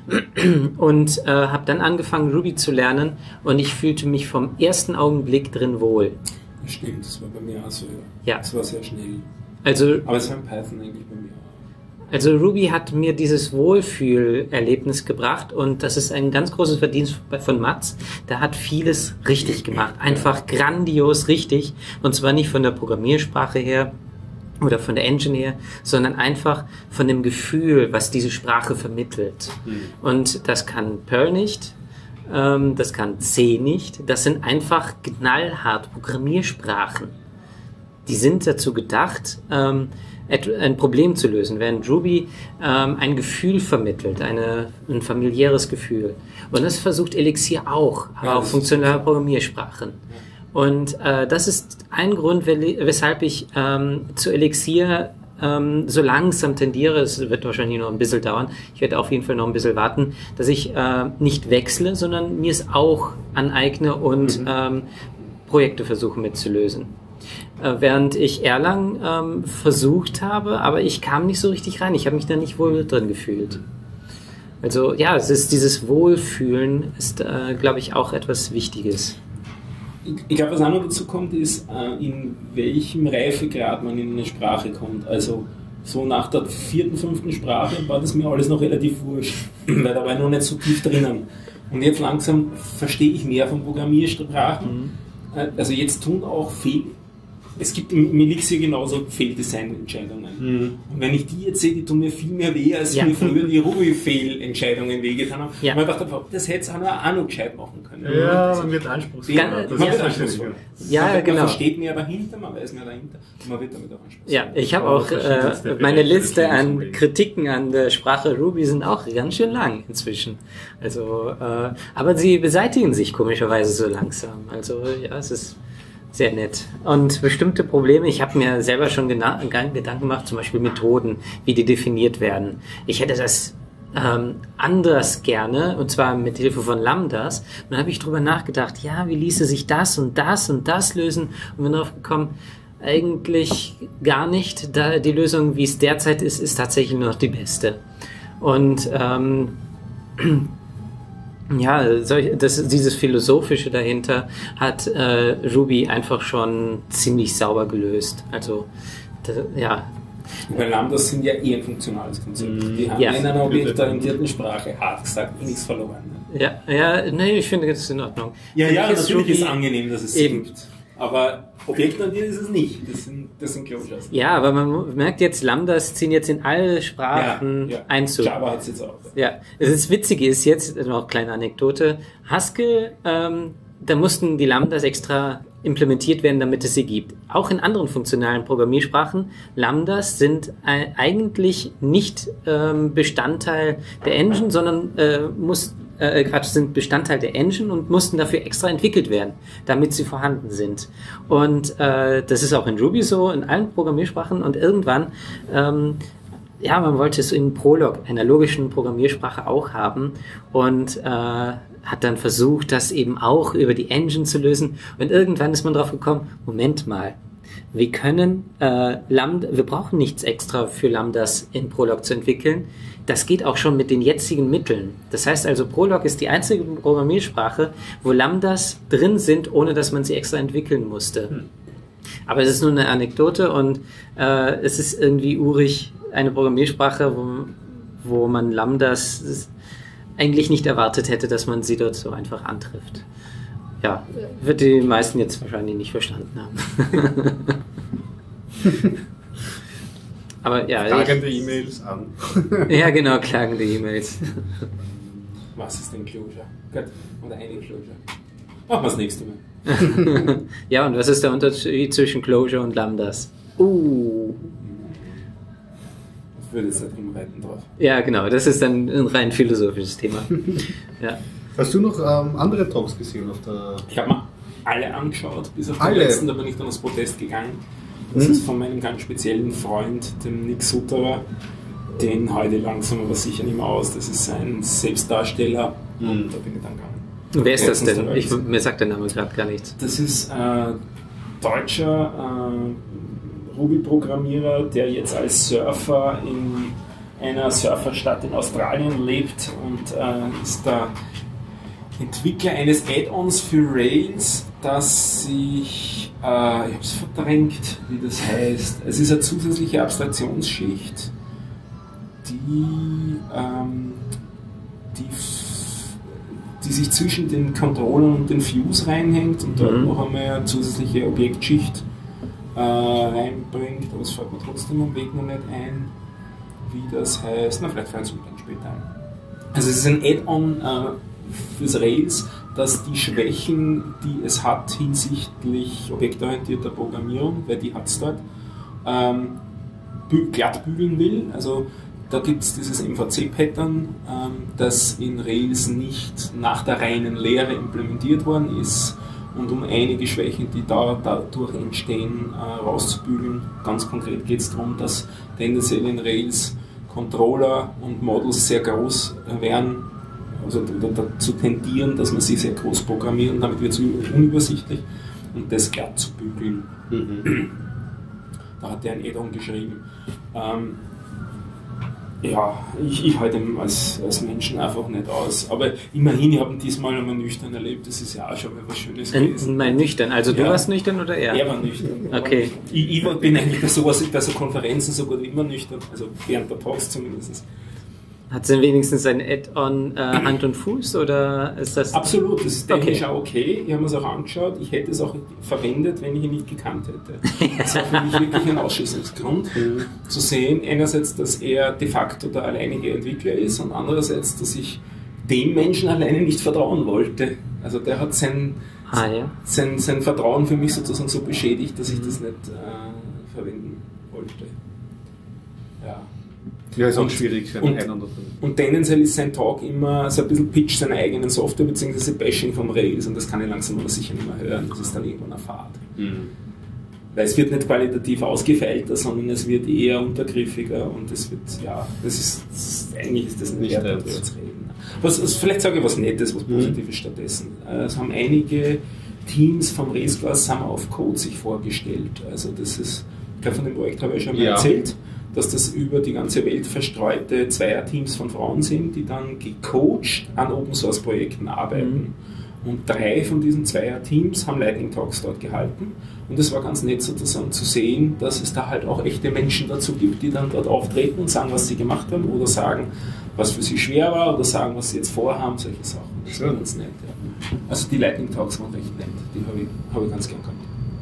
C: und äh, habe dann angefangen, Ruby zu lernen und ich fühlte mich vom ersten Augenblick drin wohl.
B: Das stimmt, das war bei mir auch so.
C: Ja.
B: Das war sehr schnell.
C: Also,
B: aber es war in Python eigentlich bei mir auch.
C: Also Ruby hat mir dieses Wohlfühlerlebnis gebracht und das ist ein ganz großes Verdienst von Mats. Der hat vieles richtig gemacht, einfach grandios richtig und zwar nicht von der Programmiersprache her oder von der Engine her, sondern einfach von dem Gefühl, was diese Sprache vermittelt. Mhm. Und das kann Perl nicht, ähm, das kann C nicht, das sind einfach knallhart Programmiersprachen. Die sind dazu gedacht, ähm, ein Problem zu lösen, während Ruby ähm, ein Gefühl vermittelt, eine, ein familiäres Gefühl. Und das versucht Elixir auch, aber ja, auch funktionale Programmiersprachen. Und äh, das ist ein Grund, weshalb ich ähm, zu Elixir ähm, so langsam tendiere, es wird wahrscheinlich noch ein bisschen dauern, ich werde auf jeden Fall noch ein bisschen warten, dass ich äh, nicht wechsle, sondern mir es auch aneigne und mhm. ähm, Projekte versuche mitzulösen. Während ich Erlang ähm, versucht habe, aber ich kam nicht so richtig rein. Ich habe mich da nicht wohl drin gefühlt. Also ja, es ist dieses Wohlfühlen ist, äh, glaube ich, auch etwas Wichtiges.
B: Ich, ich glaube, was auch noch dazu kommt, ist, äh, in welchem Reifegrad man in eine Sprache kommt. Also so nach der vierten, fünften Sprache war das mir alles noch relativ wurscht, weil da war ich noch nicht so tief drinnen. Und jetzt langsam verstehe ich mehr von Programmiersprachen. Mhm. Also jetzt tun auch Fehl... Es gibt im Elixir genauso Fehldesign-Entscheidungen. Mhm. Und wenn ich die jetzt sehe, die tun mir viel mehr weh, als ja. mir früher die Ruby-Fehlentscheidungen wehgetan haben. Ja. Und man dachte, das hätte es auch noch gescheit machen können.
A: Ja, man wird anspruchsvoll.
B: Man wird ja, anspruchsvoll. Ja, man, genau. Man versteht mehr dahinter, man weiß mehr dahinter. Und man wird damit auch anspruchsvoll.
C: Ja, ich habe auch äh, meine Liste an Kritiken an der Sprache Ruby sind auch ganz schön lang inzwischen. Also, äh, aber sie beseitigen sich komischerweise so langsam. Also ja, es ist sehr nett. Und bestimmte Probleme, ich habe mir selber schon gena- Gedanken gemacht, zum Beispiel Methoden, wie die definiert werden. Ich hätte das ähm, anders gerne, und zwar mit Hilfe von Lambdas. Und dann habe ich drüber nachgedacht, ja, wie ließe sich das und das und das lösen? Und bin darauf gekommen, eigentlich gar nicht. Da die Lösung, wie es derzeit ist, ist tatsächlich nur noch die beste. Und ähm, ja, das, dieses Philosophische dahinter hat äh, Ruby einfach schon ziemlich sauber gelöst. Also, das, ja.
B: Weil Lambdas sind ja eher ein funktionales Konzept. Mm, Die haben ja. in einer objektorientierten Sprache, hart gesagt, nichts verloren. Ne?
C: Ja, ja, nee, ich finde das ist in Ordnung.
B: Ja, ja, natürlich
C: Ruby
B: ist es angenehm, dass es eben gibt. Aber objektorientiert ist es nicht. Das sind, das sind Closures.
C: Ja, aber man merkt jetzt, Lambdas ziehen jetzt in alle Sprachen ja, ja. Einzug.
B: Java hat es jetzt auch.
C: Ja, das Witzige ist jetzt, noch eine kleine Anekdote, Haskell, ähm, da mussten die Lambdas extra implementiert werden, damit es sie gibt. Auch in anderen funktionalen Programmiersprachen, Lambdas sind äh, eigentlich nicht ähm, Bestandteil der Engine, sondern äh, muss äh, Quatsch, sind Bestandteil der Engine und mussten dafür extra entwickelt werden, damit sie vorhanden sind. Und äh, das ist auch in Ruby so, in allen Programmiersprachen. Und irgendwann, ähm, ja, man wollte es in Prolog, einer logischen Programmiersprache, auch haben. Und äh, hat dann versucht, das eben auch über die Engine zu lösen. Und irgendwann ist man drauf gekommen, Moment mal, wir können äh, Lambda, wir brauchen nichts extra für Lambdas in Prolog zu entwickeln. Das geht auch schon mit den jetzigen Mitteln. Das heißt also, Prolog ist die einzige Programmiersprache, wo Lambdas drin sind, ohne dass man sie extra entwickeln musste. Hm. Aber es ist nur eine Anekdote und äh, es ist irgendwie urig, eine Programmiersprache, wo, wo man Lambdas eigentlich nicht erwartet hätte, dass man sie dort so einfach antrifft. Ja, wird die meisten jetzt wahrscheinlich nicht verstanden haben. Aber ja.
A: Klagende E-Mails an.
C: Ja, genau, klagende E-Mails.
B: Was ist denn Clojure? Gut, oder eine Clojure. Machen wir das nächste Mal.
C: Ja, und was ist der Unterschied zwischen Clojure und Lambdas? Uh.
B: Ich würde jetzt nicht rumreiten drauf.
C: Ja, genau, das ist dann ein rein philosophisches Thema. Ja.
A: Hast du noch ähm, andere Talks gesehen auf der...
B: Ich habe mir alle angeschaut, bis auf den
A: alle.
B: letzten, da bin ich dann als Protest gegangen. Das mhm. ist von meinem ganz speziellen Freund, dem Nick Sutterer. Den heute langsam aber sicher nicht mehr aus. Das ist ein Selbstdarsteller mhm. und da bin ich dann gegangen.
C: Wer ist das denn? Ich, mir sagt der Name gerade gar nichts.
B: Das ist äh, deutscher äh, Ruby-Programmierer, der jetzt als Surfer in einer Surferstadt in Australien lebt und äh, ist der Entwickler eines Add-ons für Rails, das sich, äh, ich habe es verdrängt, wie das heißt. Es ist eine zusätzliche Abstraktionsschicht, die, ähm, die, die sich zwischen den Controllern und den Views reinhängt und dort mhm. noch einmal eine zusätzliche Objektschicht äh, reinbringt. Aber es fällt mir trotzdem am Weg noch nicht ein, wie das heißt. Na, vielleicht fällt es mir dann später ein. Also es ist ein Add-on äh, fürs Rails, das die Schwächen, die es hat hinsichtlich objektorientierter Programmierung, weil die hat es dort, ähm, bü- glatt bügeln will. Also da gibt es dieses M V C-Pattern, ähm, das in Rails nicht nach der reinen Lehre implementiert worden ist. Und um einige Schwächen, die da dadurch entstehen, äh, rauszubügeln. Ganz konkret geht es darum, dass tendenziell in Rails Controller und Models sehr groß werden, also dazu tendieren, dass man sie sehr groß programmiert und damit wird es unübersichtlich und das glatt zu bügeln. Mhm. Da hat er ein Add-on geschrieben. Ähm, ja, ich, ich halte ihn als, als Menschen einfach nicht aus. Aber immerhin, ich habe ihn diesmal einmal nüchtern erlebt, das ist ja auch schon mal was Schönes gewesen.
C: Mal nüchtern, also du ja. warst nüchtern oder er?
B: Er war nüchtern.
C: Okay.
B: Ich, ich bin eigentlich bei sowas, bei so Konferenzen so gut wie immer nüchtern, also während der Talks zumindest.
C: Hat es denn wenigstens ein Add-on äh, Hand und Fuß oder ist das...
B: Absolut, das ist technisch
C: okay.
B: auch okay. Ich habe mir es auch angeschaut. Ich hätte es auch verwendet, wenn ich ihn nicht gekannt hätte. Das war für mich wirklich ein Ausschließungsgrund, zu sehen, einerseits, dass er de facto der alleinige Entwickler ist und andererseits, dass ich dem Menschen alleine nicht vertrauen wollte. Also der hat sein,
C: ah, ja.
B: sein, sein Vertrauen für mich sozusagen so beschädigt, dass ich das nicht äh, verwenden wollte. Ja.
A: Ja, ist auch
B: und,
A: schwierig für
B: und,
A: einen oder
B: und tendenziell ist sein Talk immer so ein bisschen Pitch seiner eigenen Software bzw. Bashing vom Rails und das kann ich langsam aber sicher nicht mehr hören. Das ist dann irgendwann eine Fahrt. Mhm. Weil es wird nicht qualitativ ausgefeilter, sondern es wird eher untergriffiger und es wird, ja, das ist, das ist eigentlich ist das nicht wert, darüber zu reden. Was, was, vielleicht sage ich was Nettes, was Positives mhm. stattdessen. Es haben einige Teams vom Rails-Class haben auf Code sich vorgestellt. Also das ist, ich glaube, von dem Projekt habe ich schon mal ja. erzählt, dass das über die ganze Welt verstreute Zweierteams von Frauen sind, die dann gecoacht an Open-Source-Projekten arbeiten. Mhm. Und drei von diesen Zweierteams haben Lightning Talks dort gehalten. Und es war ganz nett sozusagen zu sehen, dass es da halt auch echte Menschen dazu gibt, die dann dort auftreten und sagen, was sie gemacht haben oder sagen, was für sie schwer war oder sagen, was sie jetzt vorhaben, solche Sachen. Das war ganz nett. Ja. Also die Lightning Talks waren recht nett. Die habe ich, hab ich ganz gern gehabt.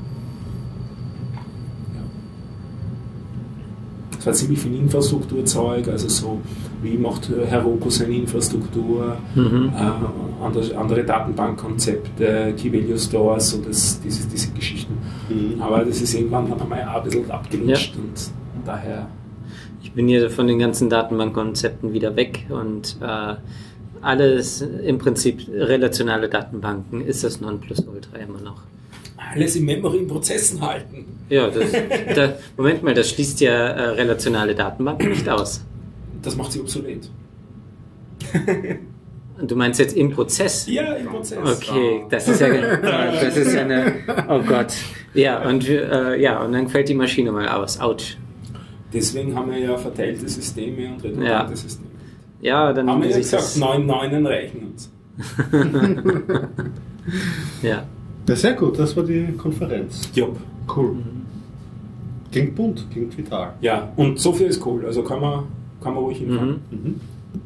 B: Es war ziemlich viel Infrastrukturzeug, also so, wie macht Heroku seine Infrastruktur, mhm. äh, andere, andere Datenbankkonzepte, Key Value Stores, so das, diese, diese Geschichten. Mhm. Aber das ist irgendwann dann einmal ein bisschen abgelutscht ja. und, und daher...
C: Ich bin hier von den ganzen Datenbankkonzepten wieder weg und äh, alles im Prinzip relationale Datenbanken ist das Nonplusultra immer noch.
B: Alles in Memory in Prozessen halten.
C: Ja, das, da, Moment mal, das schließt ja äh, relationale Datenbanken nicht aus.
B: Das macht sie obsolet.
C: Du meinst jetzt im Prozess?
B: Ja, im Prozess.
C: Okay, das ist ja, das ist ja eine, oh Gott. Ja, und, äh, ja, und dann fällt die Maschine mal aus. Autsch.
B: Deswegen haben wir ja verteilte Systeme und redundante
C: Ja.
B: Systeme.
C: Ja, dann
B: Haben wir ja
C: sich
B: gesagt,
C: das-
B: neun Neunen reichen uns.
C: Ja.
A: Ja, sehr gut, das war die Konferenz.
B: Job.
A: Cool. Klingt bunt, klingt vital.
B: Ja, und so viel ist cool. Also kann man, kann man ruhig hinfahren.
C: Mhm.
A: Mhm.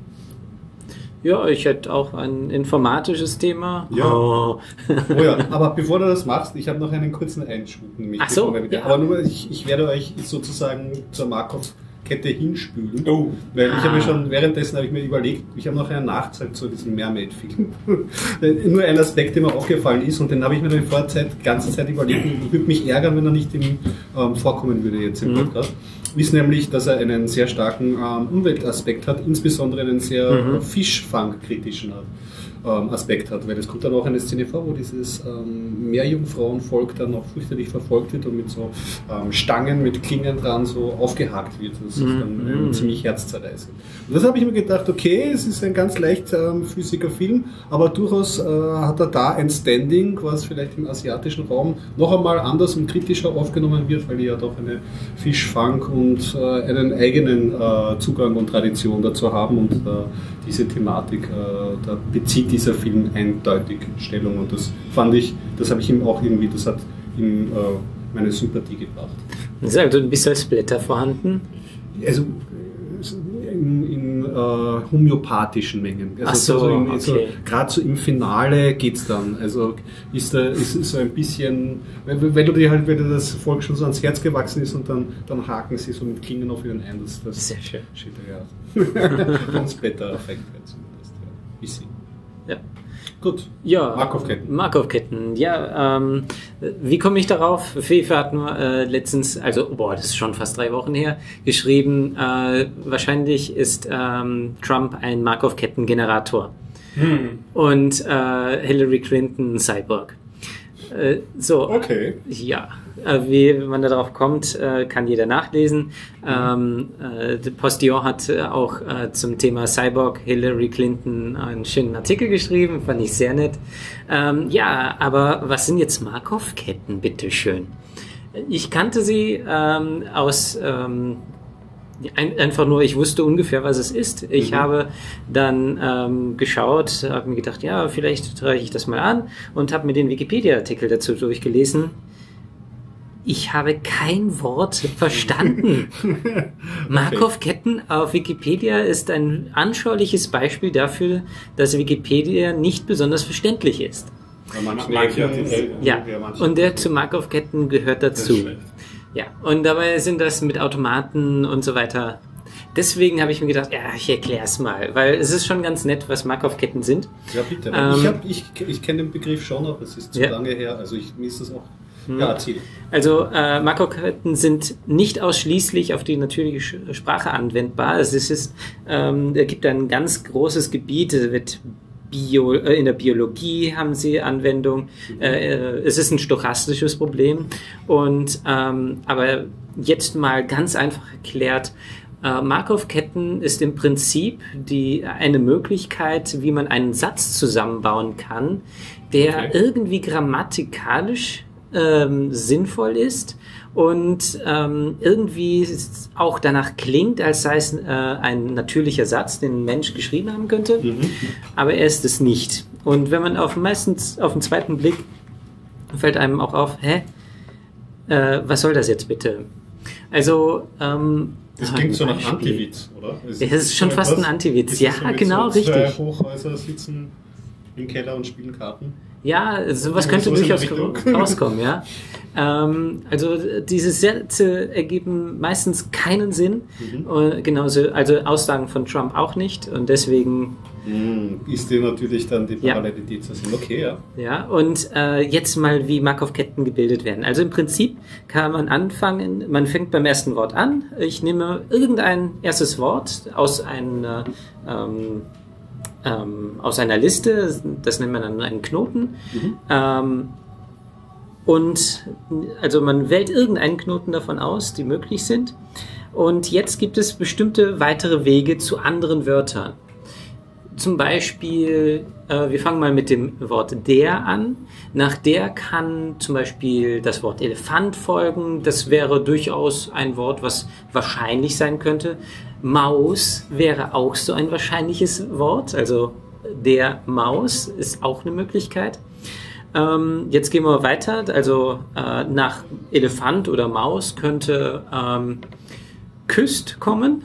C: Ja, ich hätte auch ein informatisches Thema.
A: Ja.
C: Oh.
A: Oh ja, aber bevor du das machst, ich habe noch einen kurzen Einschub. Nämlich
C: Ach so,
A: bevor wir-
C: ja.
A: Aber nur, ich, ich werde euch sozusagen zur Markov-Kette hinspülen.
B: Oh.
A: Weil ich
C: Ah.
A: habe mir schon, währenddessen habe ich mir überlegt, ich habe noch einen Nachtrag zu diesem Mermaid-Film. Nur ein Aspekt, der mir aufgefallen ist, und den habe ich mir in der Vorzeit, die ganze Zeit überlegt, ich würde mich ärgern, wenn er nicht im, ähm, vorkommen würde jetzt im
C: Mhm.
A: Podcast. Ist nämlich, dass er einen sehr starken ähm, Umweltaspekt hat, insbesondere einen sehr
C: Mhm.
A: Fischfang-kritischen ähm, Aspekt hat, weil es kommt dann auch eine Szene vor, wo dieses ähm, Meerjungfrauenvolk dann auch fürchterlich verfolgt wird und mit so ähm, Stangen, mit Klingen dran so aufgehakt wird. Das ist
C: Mhm.
A: dann ähm, ziemlich herzzerreißend. Und das habe ich mir gedacht, okay, es ist ein ganz leicht ähm, flüssiger Film, aber durchaus äh, hat er da ein Standing, was vielleicht im asiatischen Raum noch einmal anders und kritischer aufgenommen wird, weil die ja doch eine Fischfang und äh, einen eigenen äh, Zugang und Tradition dazu haben und äh, diese Thematik, äh, da bezieht dieser Film eindeutig Stellung und das fand ich, das habe ich ihm auch irgendwie, das hat ihm äh, meine Sympathie gebracht.
C: Sag, du bist als Blätter vorhanden?
A: Also in, in äh, homöopathischen Mengen. Also
C: Ach so,
A: so in-
C: okay.
A: so, gerade so im Finale geht's dann. Also ist da ist so ein bisschen, wenn, wenn du dir halt, wenn dir das Volk schon so ans Herz gewachsen ist und dann, dann haken sie so mit Klingen auf ihren ein, das, das
C: Sehr schön.
A: steht da ja. Von Splatter-Effekt her zumindest. Ja. Bisschen.
C: Ja.
A: Gut.
C: Ja,
A: Markov-Ketten.
C: Markov-Ketten, ja. Ähm, wie komme ich darauf? Fefe hat nur äh, letztens, also, boah, das ist schon fast drei Wochen her, geschrieben, äh, wahrscheinlich ist ähm, Trump ein Markov-Ketten-Generator.
B: Hm.
C: Und äh, Hillary Clinton ein Cyborg. Äh, so,
A: Okay.
C: ja, äh, wie man da drauf kommt, äh, kann jeder nachlesen. Ähm, äh, der Postillon hat äh, auch äh, zum Thema Cyborg Hillary Clinton einen schönen Artikel geschrieben, fand ich sehr nett. Ähm, ja, aber was sind jetzt Markov-Ketten, bitteschön? Ich kannte sie ähm, aus ähm, ein, einfach nur, ich wusste ungefähr, was es ist. Ich
A: Mhm.
C: habe dann ähm, geschaut, habe mir gedacht, ja, vielleicht reiche ich das mal an und habe mir den Wikipedia-Artikel dazu durchgelesen. Ich habe kein Wort verstanden. Markov-Ketten auf Wikipedia ist ein anschauliches Beispiel dafür, dass Wikipedia nicht besonders verständlich ist.
A: Bei manchen
B: Manche
A: Ecken,
B: Artikel.
C: Ja,
A: manche-
C: und der zu Markov-Ketten gehört
B: Das ist
C: dazu.
B: schlecht.
C: Ja, und dabei sind das mit Automaten und so weiter. Deswegen habe ich mir gedacht, ja, ich erkläre es mal, weil es ist schon ganz nett, was Markov-Ketten sind.
A: Ja, bitte.
C: Ähm,
A: ich hab, ich, ich kenne den Begriff schon, aber es ist zu
C: Ja.
A: lange her. Also ich, mir ist das auch.
C: Hm.
A: Ja, erzähl.
C: Also äh, Markov-Ketten sind nicht ausschließlich auf die natürliche Sch- Sprache anwendbar. Also es ist, ähm, es gibt ein ganz großes Gebiet, es wird Bio, äh, in der Biologie haben sie Anwendung. Äh, äh, es ist ein stochastisches Problem. Und ähm, aber jetzt mal ganz einfach erklärt. Äh, Markov-Ketten ist im Prinzip die, eine Möglichkeit, wie man einen Satz zusammenbauen kann, der
B: Okay.
C: irgendwie grammatikalisch ähm, sinnvoll ist und ähm, irgendwie auch danach klingt, als sei es äh, ein natürlicher Satz, den ein Mensch geschrieben haben könnte, aber er ist es nicht. Und wenn man auf meistens auf den zweiten Blick fällt einem auch auf, hä, äh, was soll das jetzt bitte? Also ähm,
A: Das
C: ein
A: klingt so nach
C: Beispiel.
A: Antiwitz, oder?
C: Es ist schon fast ein Antiwitz.
A: Ist
C: Ja,
A: das so mit
C: genau,
A: so zwei
C: richtig.
A: Hochhäuser sitzen im Keller und spielen Karten.
C: Ja, sowas
A: Ja,
C: könnte
A: sowas in der
C: durchaus
A: Richtung.
C: rauskommen, ja. Ähm, also diese Sätze ergeben meistens keinen Sinn.
A: Mhm.
C: Und genauso, also Aussagen von Trump auch nicht. Und deswegen,
A: Hm, ist dir natürlich dann die
C: Ja.
A: Parallelität zu sehen. Okay, ja.
C: ja. Und äh, jetzt mal, wie Markov-Ketten gebildet werden. Also im Prinzip kann man anfangen, man fängt beim ersten Wort an. Ich nehme irgendein erstes Wort aus einer ähm, ähm, aus einer Liste, das nennt man dann einen Knoten.
A: Mhm.
C: Ähm, und also man wählt irgendeinen Knoten davon aus, die möglich sind. Und jetzt gibt es bestimmte weitere Wege zu anderen Wörtern. Zum Beispiel, äh, wir fangen mal mit dem Wort der an. Nach der kann zum Beispiel das Wort Elefant folgen. Das wäre durchaus ein Wort, was wahrscheinlich sein könnte. Maus wäre auch so ein wahrscheinliches Wort. Also der Maus ist auch eine Möglichkeit. Ähm, jetzt gehen wir weiter. Also äh, nach Elefant oder Maus könnte ähm, küsst kommen.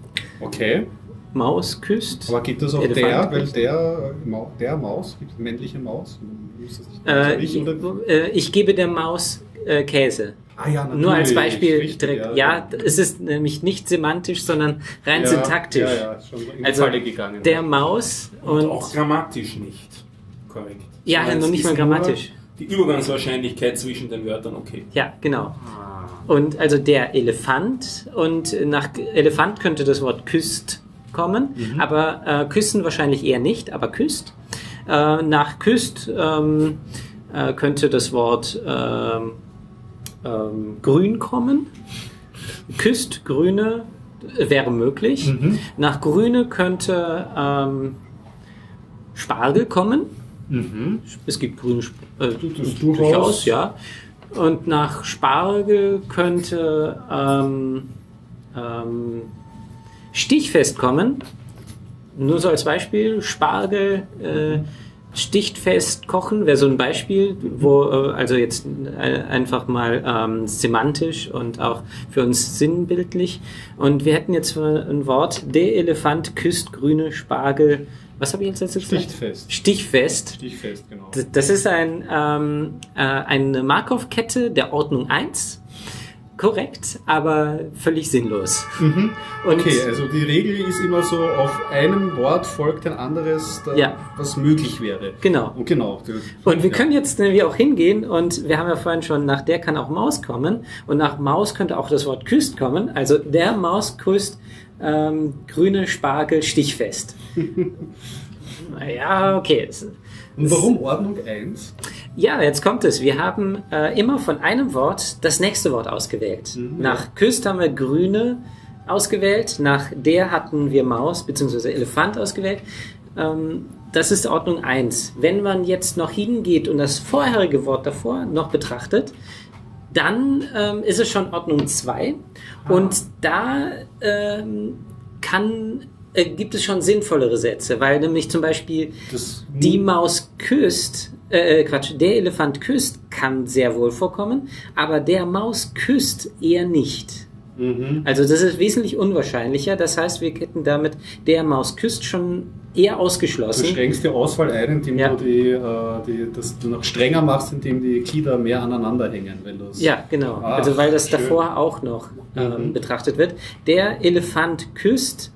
A: Okay.
C: Maus küsst.
A: Aber gibt es auch
C: Elefant
A: der, weil
C: küsst.
A: der, Mau- der Maus, gibt es männliche Maus? Muss das nicht-
C: Äh,
A: ich,
C: ich,
A: oder?
C: äh, ich gebe der Maus äh, Käse.
A: Ah, ja,
C: Nur als
A: natürlich.
C: Beispiel
A: Richtig,
C: direkt. Ja, es ist nämlich nicht semantisch, sondern rein
A: ja,
C: syntaktisch.
A: Ja, ja, ist schon in die
C: Also
A: Falle gegangen.
C: der Maus
B: Und,
C: und,
B: auch grammatisch nicht korrekt.
C: ja,
B: Sondern
C: noch
B: es
C: nicht
B: ist
C: mal grammatisch.
B: nur Die Übergangswahrscheinlichkeit zwischen den Wörtern, okay.
C: Ja, genau. Und also der Elefant und nach Elefant könnte das Wort küsst kommen,
A: Mhm.
C: aber äh, küssen wahrscheinlich eher nicht, aber küsst. Äh, nach küsst ähm, äh, könnte das Wort ähm, ähm, grün kommen. Küsst, grüne äh, wäre möglich.
A: Mhm.
C: Nach grüne könnte ähm, Spargel kommen.
A: Mhm.
C: Es gibt grüne Sp äh,
A: Das ist
C: durchaus,
A: durchaus.
C: ja. Und nach Spargel könnte ähm, ähm, stichfest kommen. Nur so als Beispiel, Spargel äh, sticht fest kochen wäre so ein Beispiel, wo äh, also jetzt äh, einfach mal ähm, semantisch und auch für uns sinnbildlich. Und wir hätten jetzt ein Wort, der Elefant küsst grüne Spargel. Was habe ich jetzt letztes gesagt?
A: Stichfest.
C: Stichfest.
A: Stichfest, genau.
C: Das- Das ist ein, ähm, äh, eine Markov-Kette der Ordnung eins. Korrekt, aber völlig sinnlos.
A: Mhm.
C: Und
A: Okay, also die Regel ist immer so, auf einem Wort folgt ein anderes, da,
C: Ja.
A: was möglich wäre.
C: genau.
A: Und genau.
C: Und wir
A: ja.
C: können jetzt nämlich auch hingehen und wir haben ja vorhin schon, nach der kann auch Maus kommen und nach Maus könnte auch das Wort küsst kommen. Also der Maus küsst ähm, grüne Spargel stichfest. Ja, okay. Es-
A: Und warum Ordnung eins?
C: Ja, jetzt kommt es. Wir haben äh, immer von einem Wort das nächste Wort ausgewählt.
A: Mhm.
C: Nach küsst haben wir grüne ausgewählt, nach der hatten wir Maus bzw. Elefant ausgewählt. Ähm, das ist Ordnung eins. Wenn man jetzt noch hingeht und das vorherige Wort davor noch betrachtet, dann ähm, ist es schon Ordnung zwei.
A: Ah.
C: Und da ähm, kann, äh, gibt es schon sinnvollere Sätze, weil nämlich zum Beispiel
A: Das
C: die Maus küsst, äh, Quatsch, der Elefant küsst kann sehr wohl vorkommen, aber der Maus küsst eher nicht.
A: Mhm.
C: Also das ist wesentlich unwahrscheinlicher. Das heißt, wir hätten damit der Maus küsst schon eher
A: Du
C: ausgeschlossen.
A: schränkst die Auswahl ein, indem
C: Ja.
A: du die, äh, die, das du noch strenger machst, indem die Glieder mehr aneinander hängen. Wenn du's-
C: Ja, genau.
A: Ah,
C: also weil das
A: schön.
C: davor auch noch ähm,
A: Mhm.
C: betrachtet wird. Der Elefant küsst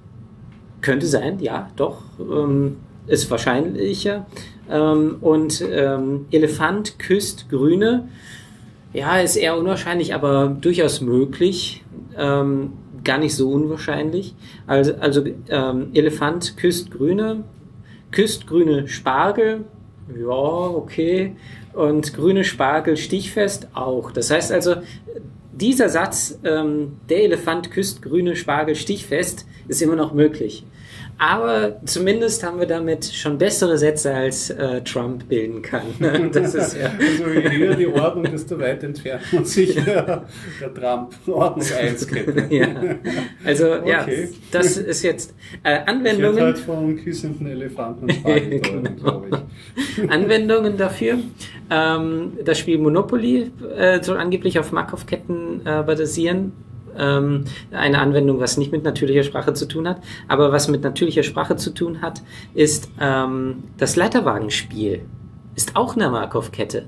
C: könnte sein, ja, doch, ähm, ist wahrscheinlicher. Ähm, und ähm, Elefant küsst Grüne, ja, ist eher unwahrscheinlich, aber durchaus möglich. Ähm, gar nicht so unwahrscheinlich. Also, also ähm, Elefant küsst Grüne, küsst grüne Spargel, ja, okay. Und grüne Spargel stichfest auch. Das heißt also, dieser Satz, ähm, der Elefant küsst grüne Spargel stichfest, ist immer noch möglich. Aber zumindest haben wir damit schon bessere Sätze, als äh, Trump bilden kann. Das ist ja.
A: Also je höher die Ordnung, desto weit entfernt man sich der, der Trump Ordnung eins Kette.
C: Ja. Also ja,
A: Okay.
C: das ist jetzt äh,
A: Ich hätte
C: Anwendungen.
A: halt von küssenden Elefanten und Spargel träumen, glaube ich.
C: Anwendungen dafür. Ähm, das Spiel Monopoly äh, soll angeblich auf Markov-Ketten äh, basieren. Ähm, eine Anwendung, was nicht mit natürlicher Sprache zu tun hat. Aber was mit natürlicher Sprache zu tun hat, ist ähm, das Leiterwagenspiel. Ist auch eine Markov-Kette.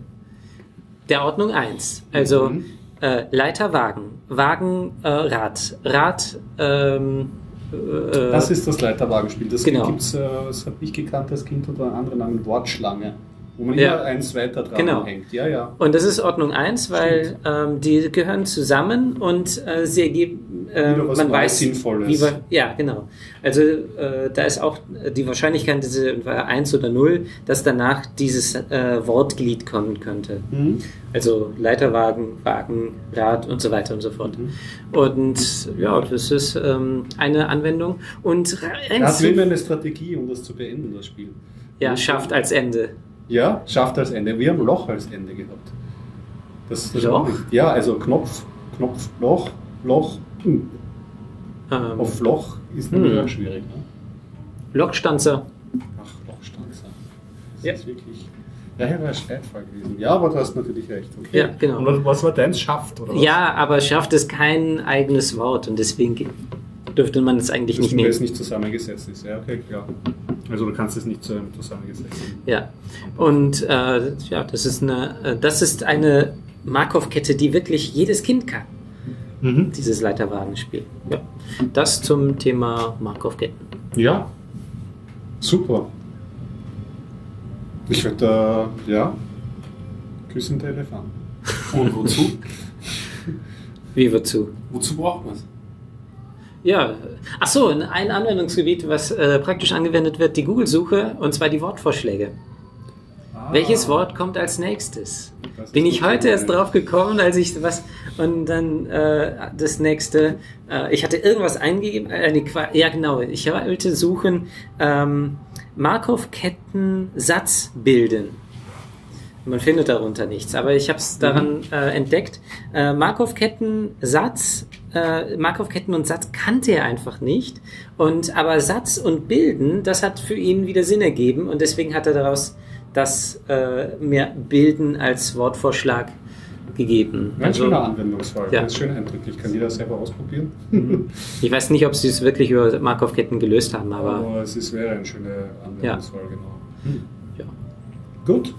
C: Der Ordnung eins. Also
A: Mhm.
C: äh, Leiterwagen, Wagen, äh, Rad, Rad, ähm, äh,
A: Das ist das Leiterwagenspiel. Das
C: Genau.
A: gibt's, äh, das habe ich gekannt als Kind unter einem anderen Namen Wortschlange, wo man
C: Ja.
A: immer eins weiter dran
C: Genau.
A: hängt. Ja, ja.
C: Und das ist Ordnung eins, weil ähm, die gehören zusammen und äh, sie ergeben, äh,
A: was
C: man
A: Neues,
C: weiß,
A: Sinnvolles.
C: wie wir, ja, genau. Also äh, da ist auch die Wahrscheinlichkeit, dass es eins oder null, dass danach dieses äh, Wortglied kommen könnte.
A: Mhm.
C: Also Leiterwagen, Wagen, Rad und so weiter und so fort. Mhm. Und ja, das ist ähm, eine Anwendung. Und
A: er hat immer eine Strategie, um das zu beenden, das Spiel.
C: Ja, schafft als Ende.
A: Ja, schafft als Ende. Wir haben Loch als Ende gehabt. Das, das
C: Loch?
A: Ja, also Knopf, Knopf, Loch, Loch. Hm.
C: Ähm,
A: Auf Loch ist natürlich
C: hm.
A: auch schwierig. Ne?
C: Lochstanzer.
A: Ach, Lochstanzer. Das
C: Ja.
A: ist wirklich. Ja, ja, wäre Streitfall gewesen. Ja, aber du hast natürlich recht. Okay.
C: Ja, genau.
A: Und was war deins? Schafft, oder was?
C: Ja, aber schafft ist kein eigenes Wort und deswegen dürfte man es eigentlich
A: das
C: nicht
A: nehmen.
C: nehmen.
A: Weil es nicht zusammengesetzt ist. Ja, okay, klar. Also du kannst es nicht zusammengesetzt nehmen.
C: Ja, und äh, ja, das ist eine, das ist eine Markov-Kette, die wirklich jedes Kind kann.
A: Mhm.
C: Dieses Leiterwagenspiel. Ja, das zum Thema Markov-Ketten.
A: Ja, super. Ich würde, äh, ja, küssen der Elefant.
B: Und wozu?
C: Wie wozu?
B: Wozu braucht man es?
C: Ja, ach so, ein Anwendungsgebiet, was äh, praktisch angewendet wird, die Google-Suche, und zwar die Wortvorschläge.
A: Ah.
C: Welches Wort kommt als nächstes?
A: Das
C: Bin
A: ist
C: ich
A: gut
C: heute erst
A: gemeint.
C: drauf gekommen, als ich was, und dann äh, das nächste, äh, ich hatte irgendwas eingegeben, äh, nee, Qua- ja genau, ich wollte suchen, ähm, Markov-Ketten Satz bilden. Man findet darunter nichts, aber ich habe es daran äh, entdeckt. Äh, Markov-Ketten Satz, äh, Markov-Ketten und Satz kannte er einfach nicht. Und aber Satz und Bilden, das hat für ihn wieder Sinn ergeben und deswegen hat er daraus das äh, mir Bilden als Wortvorschlag gegeben.
A: Ein schöner Anwendungsfall,
C: ja.
A: ganz schön eindrücklich. Kann jeder selber ausprobieren.
C: Ich weiß nicht, ob sie es wirklich über Markov-Ketten gelöst haben, aber,
A: Aber es ist, wäre ein schöner Anwendungsfall, genau.
C: ja.
A: Gut.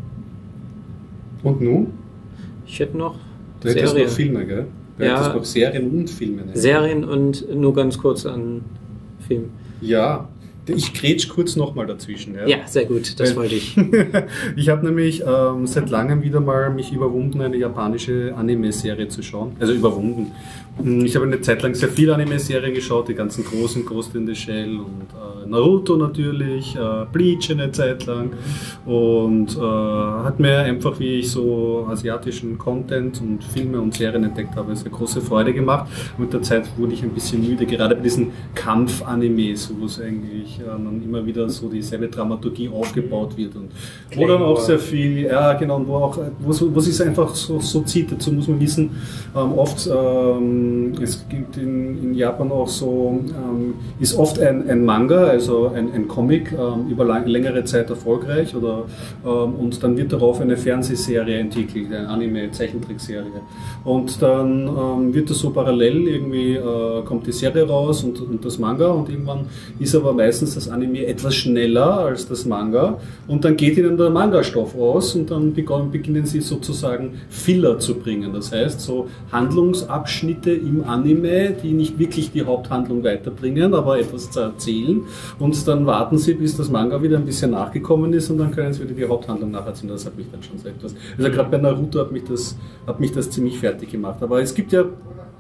A: Und nun?
C: Ich hätte noch
A: Du hättest
C: Serie.
A: noch Filme, gell? Du
C: Ja.
A: hättest noch Serien und Filme. Ne?
C: Serien und nur ganz kurz an Film.
A: Ja, ich grätsch kurz nochmal dazwischen. Ja,
C: Ja, sehr gut, das
A: Weil-
C: wollte ich.
A: Ich habe nämlich ähm, seit langem wieder mal mich überwunden, eine japanische Anime-Serie zu schauen. Also überwunden. Ich habe eine Zeit lang sehr viele Anime-Serien geschaut, die ganzen großen, Ghost in the Shell und äh, Naruto natürlich, äh, Bleach eine Zeit lang. Und äh, hat mir einfach, wie ich so asiatischen Content und Filme und Serien entdeckt habe, sehr große Freude gemacht. Und mit der Zeit wurde ich ein bisschen müde, gerade bei diesen Kampf-Animes, wo es eigentlich äh, dann immer wieder so dieselbe Dramaturgie aufgebaut wird und wo dann auch sehr viel, ja genau, und wo auch, wo, so, wo es sich einfach so, so zieht. Dazu muss man wissen, ähm, oft, ähm, es gibt in, in Japan auch so, ähm, ist oft ein, ein Manga, also ein, ein Comic, ähm, über lang, längere Zeit erfolgreich oder, ähm, und dann wird darauf eine Fernsehserie entwickelt, eine Anime-Zeichentrickserie. Und dann ähm, wird das so parallel, irgendwie äh, kommt die Serie raus und, und das Manga und irgendwann ist aber meistens das Anime etwas schneller als das Manga und dann geht ihnen der Manga-Stoff aus und dann begonnen, beginnen sie sozusagen Filler zu bringen. Das heißt, so Handlungsabschnitte im Anime, die nicht wirklich die Haupthandlung weiterbringen, aber etwas zu erzählen und dann warten sie, bis das Manga wieder ein bisschen nachgekommen ist und dann können sie wieder die Haupthandlung nacherzählen. Das hat mich dann schon so etwas, also gerade bei Naruto hat mich das, hat mich das ziemlich fertig gemacht. Aber es gibt ja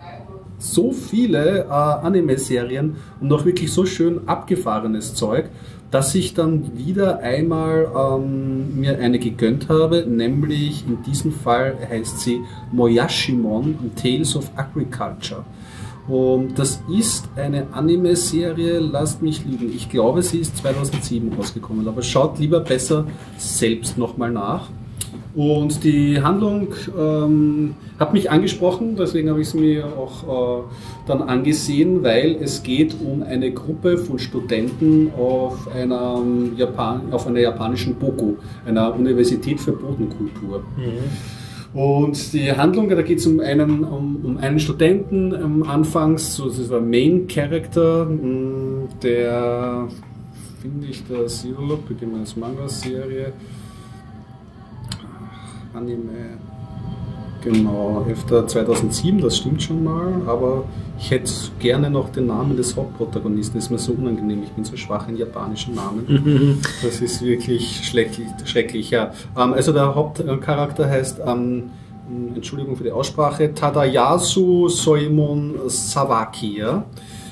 A: so viele äh, Anime-Serien und auch wirklich so schön abgefahrenes Zeug, dass ich dann wieder einmal ähm, mir eine gegönnt habe, nämlich in diesem Fall heißt sie Moyashimon Tales of Agriculture. Und das ist eine Anime-Serie, lasst mich liegen. Ich glaube, sie ist zweitausendsieben rausgekommen, aber schaut lieber besser selbst nochmal nach. Und die Handlung ähm, hat mich angesprochen, deswegen habe ich es mir auch äh, dann angesehen, weil es geht um eine Gruppe von Studenten auf einer, Japan auf einer japanischen Boku, einer Universität für Bodenkultur. Mhm. Und die Handlung, da geht es um einen, um, um einen Studenten ähm, anfangs, so das ist ein Main Character, mh, der, finde ich das, beginnen wir als Manga-Serie, Anime, genau, elfter zweitausendsieben, das stimmt schon mal, aber ich hätte gerne noch den Namen des Hauptprotagonisten, das ist mir so unangenehm, ich bin so schwach in japanischen Namen, das ist wirklich schrecklich, schrecklich ja. Also der Hauptcharakter heißt ähm, Entschuldigung für die Aussprache, Tadayasu Soemon Sawaki. Ja?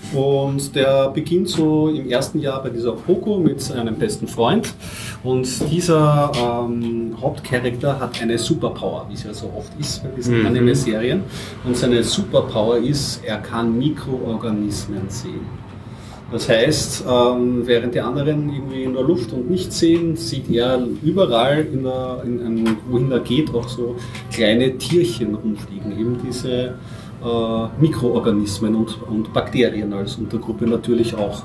A: Und der beginnt so im ersten Jahr bei dieser Poko mit seinem besten Freund. Und dieser ähm, Hauptcharakter hat eine Superpower, wie es ja so oft ist bei diesen mhm. Anime-Serien. Und seine Superpower ist, er kann Mikroorganismen sehen. Das heißt, ähm, während die anderen irgendwie in der Luft und nichts sehen, sieht er überall, in der, in, in, wohin er geht, auch so kleine Tierchen rumfliegen. Eben diese äh, Mikroorganismen und, und Bakterien als Untergruppe natürlich auch.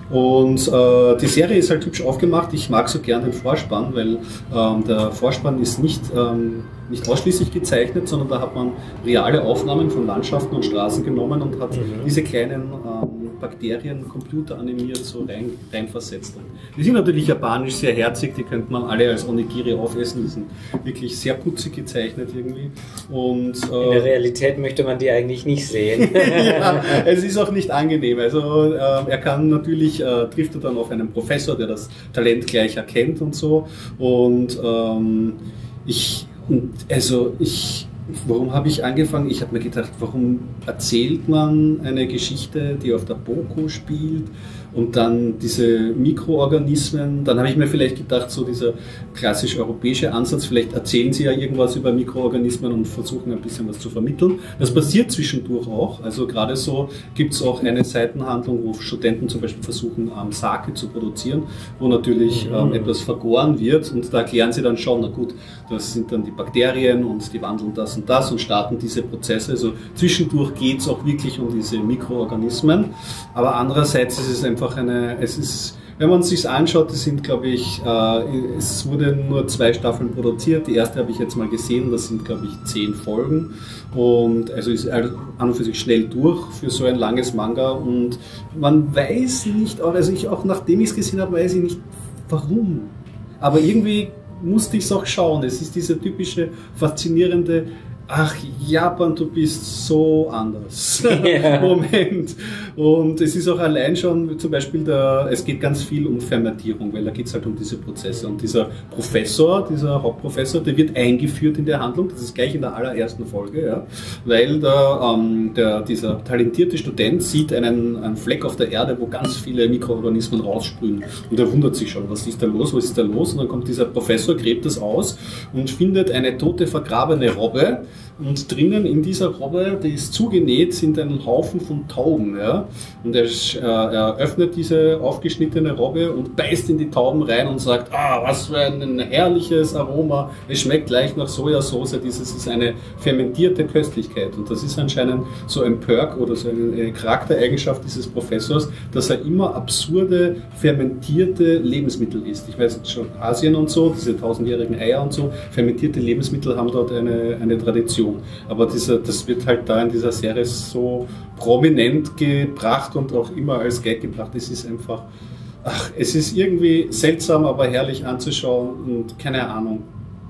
A: Und äh, die Serie ist halt hübsch aufgemacht. Ich mag so gern den Vorspann, weil ähm, der Vorspann ist nicht, ähm, nicht ausschließlich gezeichnet, sondern da hat man reale Aufnahmen von Landschaften und Straßen genommen und hat mhm. diese kleinen ähm, Bakterien computeranimiert so rein, reinversetzt. Die sind natürlich japanisch sehr herzig, die könnte man alle als Onigiri aufessen, die sind wirklich sehr putzig gezeichnet irgendwie. Und, äh,
C: in der Realität möchte man die eigentlich nicht sehen.
A: Ja, es ist auch nicht angenehm. Also äh, er kann natürlich, äh, trifft er dann auf einen Professor, der das Talent gleich erkennt und so. Und ähm, ich, und, also ich Warum habe ich angefangen? Ich habe mir gedacht, warum erzählt man eine Geschichte, die auf der Poko spielt und dann diese Mikroorganismen? Dann habe ich mir vielleicht gedacht, so dieser klassisch europäische Ansatz, vielleicht erzählen sie ja irgendwas über Mikroorganismen und versuchen ein bisschen was zu vermitteln. Das passiert zwischendurch auch. Also gerade so gibt es auch eine Seitenhandlung, wo Studenten zum Beispiel versuchen, ähm, Sake zu produzieren, wo natürlich ähm, mhm. etwas vergoren wird und da erklären sie dann schon, na gut, das sind dann die Bakterien und die wandeln das und das und starten diese Prozesse. Also zwischendurch geht es auch wirklich um diese Mikroorganismen. Aber andererseits ist es einfach eine, es ist, wenn man es sich anschaut, es sind, glaube ich, äh, es wurden nur zwei Staffeln produziert. Die erste habe ich jetzt mal gesehen, das sind, glaube ich, zehn Folgen. Und also ist an und für sich schnell durch für so ein langes Manga. Und man weiß nicht, also ich auch nachdem ich es gesehen habe, weiß ich nicht, warum. Aber irgendwie musste ich es auch schauen. Es ist dieser typische faszinierende, ach Japan, du bist so anders. Yeah. Moment. Und es ist auch allein schon zum Beispiel, der, es geht ganz viel um Fermentierung, weil da geht es halt um diese Prozesse. Und dieser Professor, dieser Hauptprofessor, der wird eingeführt in der Handlung, das ist gleich in der allerersten Folge, ja, weil der, ähm, der, dieser talentierte Student sieht einen, einen Fleck auf der Erde, wo ganz viele Mikroorganismen raussprühen. Und er wundert sich schon, was ist da los, was ist da los? Und dann kommt dieser Professor, gräbt das aus und findet eine tote, vergrabene Robbe. Und drinnen in dieser Robbe, die ist zugenäht, sind ein Haufen von Tauben. Ja? Und er, äh, er öffnet diese aufgeschnittene Robbe und beißt in die Tauben rein und sagt, ah, was für ein herrliches Aroma, es schmeckt gleich nach Sojasauce, dieses ist eine fermentierte Köstlichkeit. Und das ist anscheinend so ein Perk oder so eine Charaktereigenschaft dieses Professors, dass er immer absurde, fermentierte Lebensmittel isst. Ich weiß schon, Asien und so, diese tausendjährigen Eier und so, fermentierte Lebensmittel haben dort eine, eine Tradition. Aber dieser, das wird halt da in dieser Serie so prominent gebracht und auch immer als Gag gebracht. Es ist einfach, ach, es ist irgendwie seltsam, aber herrlich anzuschauen und keine Ahnung.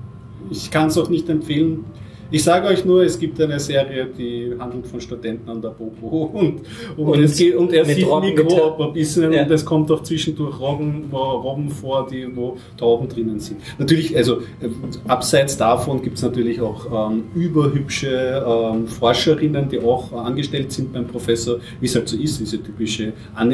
A: Ich kann es auch nicht empfehlen. Ich sage euch nur, es gibt eine Serie, die handelt von Studenten an der Popo und, und, und, es geht, und er sieht Mikroorganismen ja. Und es kommt auch zwischendurch Robben, Robben vor, die, wo Tauben drinnen sind. Natürlich, also äh, abseits davon gibt es natürlich auch ähm, überhübsche ähm, Forscherinnen, die auch äh, angestellt sind beim Professor, wie es halt so ist, diese typische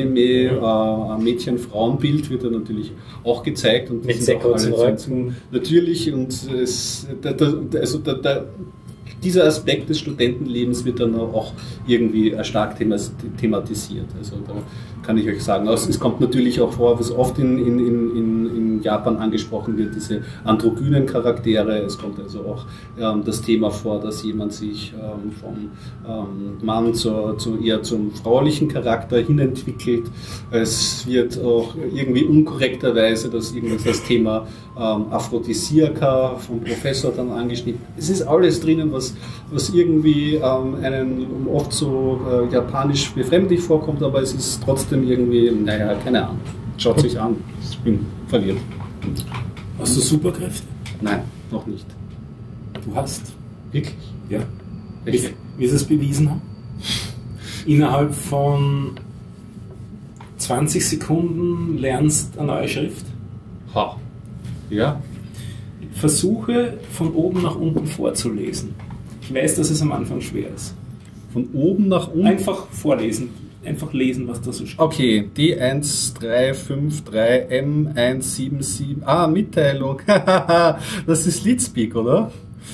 A: Anime-Mädchen-Frauen-Bild äh, wird da natürlich auch gezeigt. Und
C: mit sehr kurzen Röcken.
A: Natürlich, und es, da, da, also da, da dieser Aspekt des Studentenlebens wird dann auch irgendwie stark thematisiert. Also da kann ich euch sagen, es kommt natürlich auch vor, was oft in, in, in, in Japan angesprochen wird, diese androgynen Charaktere. Es kommt also auch ähm, das Thema vor, dass jemand sich ähm, vom ähm, Mann zur, zu, eher zum fraulichen Charakter hinentwickelt. Es wird auch irgendwie unkorrekterweise das, irgendwie das Thema ähm, Aphrodisiaka vom Professor dann angeschnitten. Es ist alles drinnen, was, was irgendwie ähm, einen oft so äh, japanisch befremdlich vorkommt, aber es ist trotzdem irgendwie, naja, keine Ahnung. Schaut sich an. Ich bin verwirrt.
B: Hast du Superkräfte?
A: Nein, noch nicht.
B: Du hast?
A: Wirklich?
B: Ja. Wie, wie sie es bewiesen haben? Innerhalb von zwanzig Sekunden lernst eine neue Schrift.
A: Ha. Ja.
B: Versuche von oben nach unten vorzulesen. Ich weiß, dass es am Anfang schwer ist.
A: Von oben nach unten?
B: Einfach vorlesen. Einfach lesen, was da so steht.
A: Okay, D eins drei fünf drei M eins sieben sieben. Ah, Mitteilung. Das ist Leadspeak, oder?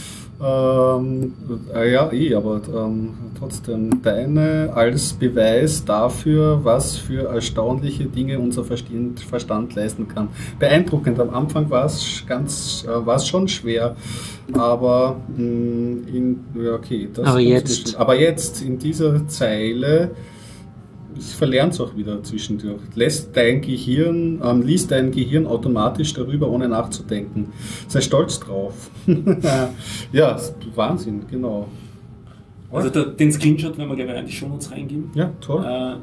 A: Ähm, äh, ja, eh, aber ähm, trotzdem deine als Beweis dafür, was für erstaunliche Dinge unser Verstand, Verstand leisten kann. Beeindruckend. Am Anfang war es ganz, äh, war es schon schwer, aber mh, in, ja, okay. Das
C: aber jetzt,
A: aber jetzt in dieser Zeile. Ich verlerne es auch wieder zwischendurch. Lässt dein Gehirn, ähm, liest dein Gehirn automatisch darüber, ohne nachzudenken. Sei stolz drauf. Ja, Wahnsinn, genau.
B: Also der, den Screenshot werden wir gleich in die Shownotes reingeben.
A: Ja, toll.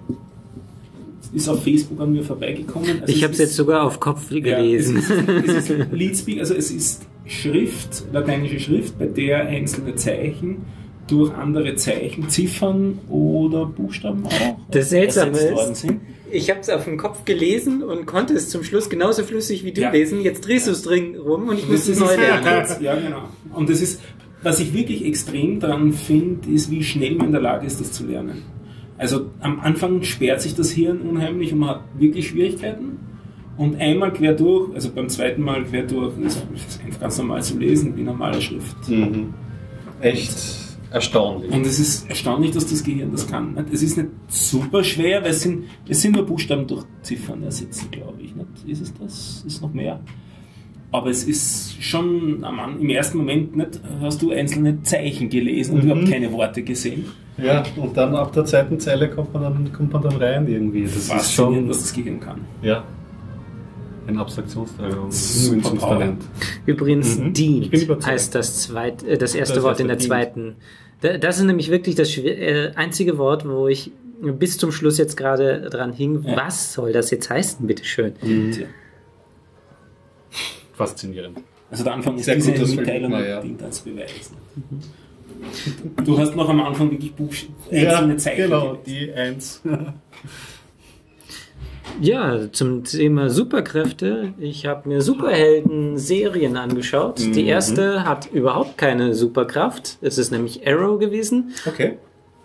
B: Äh, ist auf Facebook an mir vorbeigekommen. Also
C: ich habe es jetzt sogar auf Kopf gelesen.
B: Ja, es ist, es ist Leadspeak, also es ist Schrift, lateinische Schrift, bei der einzelne Zeichen durch andere Zeichen, Ziffern oder Buchstaben auch
C: das Seltsame
B: worden
C: ist,
B: sind.
C: Ich habe es auf dem Kopf gelesen und konnte es zum Schluss genauso flüssig wie du
B: ja.
C: lesen. Jetzt drehst du es drin rum und ich muss es neu lernen.
B: Ja, genau. Und das ist, was ich wirklich extrem daran finde, ist, wie schnell man in der Lage ist, das zu lernen. Also am Anfang sperrt sich das Hirn unheimlich und man hat wirklich Schwierigkeiten. Und einmal quer durch, also beim zweiten Mal quer durch, ist es einfach ganz normal zu lesen, wie normale Schrift.
A: Mhm. Echt erstaunlich.
B: Und es ist erstaunlich, dass das Gehirn das kann. Es ist nicht super schwer, weil es sind, es sind nur Buchstaben durch Ziffern ersetzen, glaube ich. Nicht? Ist es das? Ist noch mehr? Aber es ist schon am, im ersten Moment nicht, hast du einzelne Zeichen gelesen und
A: mhm.
B: überhaupt keine Worte gesehen.
A: Ja, und dann ab der zweiten Zeile kommt man dann, kommt man dann rein irgendwie. Das
B: was
A: ist schon,
B: was das Gehirn kann.
A: Ja. Ein Abstraktionstalent.
C: Übrigens,
A: mhm.
C: dient heißt das, zweit, äh, das erste das Wort in der dient. zweiten. Das ist nämlich wirklich das äh, einzige Wort, wo ich bis zum Schluss jetzt gerade dran hing. Ja. Was soll das jetzt heißen, bitteschön?
A: Mhm. Faszinierend.
B: Also der Anfang ist
A: sehr
B: diese
A: gut,
B: Mitteilung
A: mal, ja.
B: dient als Beweis. Mhm. Du hast noch am Anfang wirklich Buchst- einzelne
A: ja,
B: Zeichen.
A: Genau, die eins.
C: Ja, zum Thema Superkräfte. Ich habe mir Superhelden-Serien angeschaut. Mhm. Die erste hat überhaupt keine Superkraft. Es ist nämlich Arrow gewesen.
A: Okay.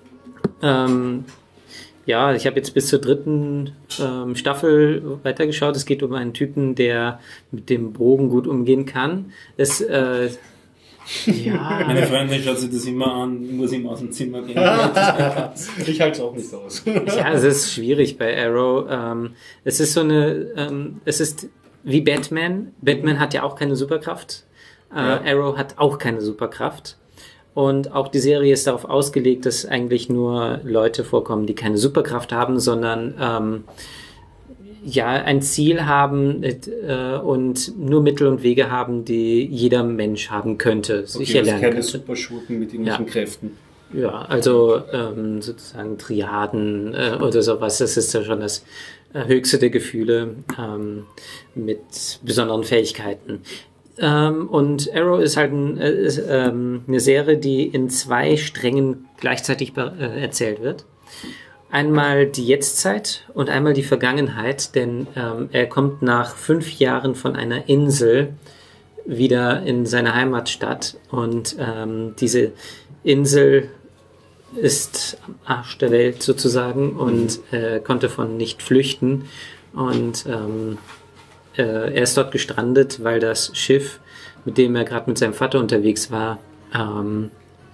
C: Ähm, ja, ich habe jetzt bis zur dritten ähm, Staffel weitergeschaut. Es geht um einen Typen, der mit dem Bogen gut umgehen kann. Es äh, Ja.
B: Meine Freundin schaut sich das immer an, muss immer aus dem Zimmer gehen.
A: Ich halte es auch nicht aus.
C: Ja, es ist schwierig bei Arrow. Ähm, es ist so eine, ähm, es ist wie Batman. Batman hat ja auch keine Superkraft. Äh, ja. Arrow hat auch keine Superkraft. Und auch die Serie ist darauf ausgelegt, dass eigentlich nur Leute vorkommen, die keine Superkraft haben, sondern ähm, ja, ein Ziel haben äh, und nur Mittel und Wege haben, die jeder Mensch haben könnte, sich
A: okay,
C: erlernen
A: keine
C: könnte.
A: Superschurken mit irgendwelchen
C: ja.
A: Kräften.
C: Ja, also ähm, sozusagen Triaden äh, oder sowas, das ist ja schon das äh, höchste der Gefühle ähm, mit besonderen Fähigkeiten. Ähm, und Arrow ist halt ein, äh, ist, ähm, eine Serie, die in zwei Strängen gleichzeitig äh, erzählt wird. Einmal die Jetztzeit und einmal die Vergangenheit, denn ähm, er kommt nach fünf Jahren von einer Insel wieder in seine Heimatstadt und ähm, diese Insel ist am Arsch der Welt sozusagen und äh, konnte von nicht flüchten und ähm, äh, er ist dort gestrandet, weil das Schiff, mit dem er gerade mit seinem Vater unterwegs war, ähm,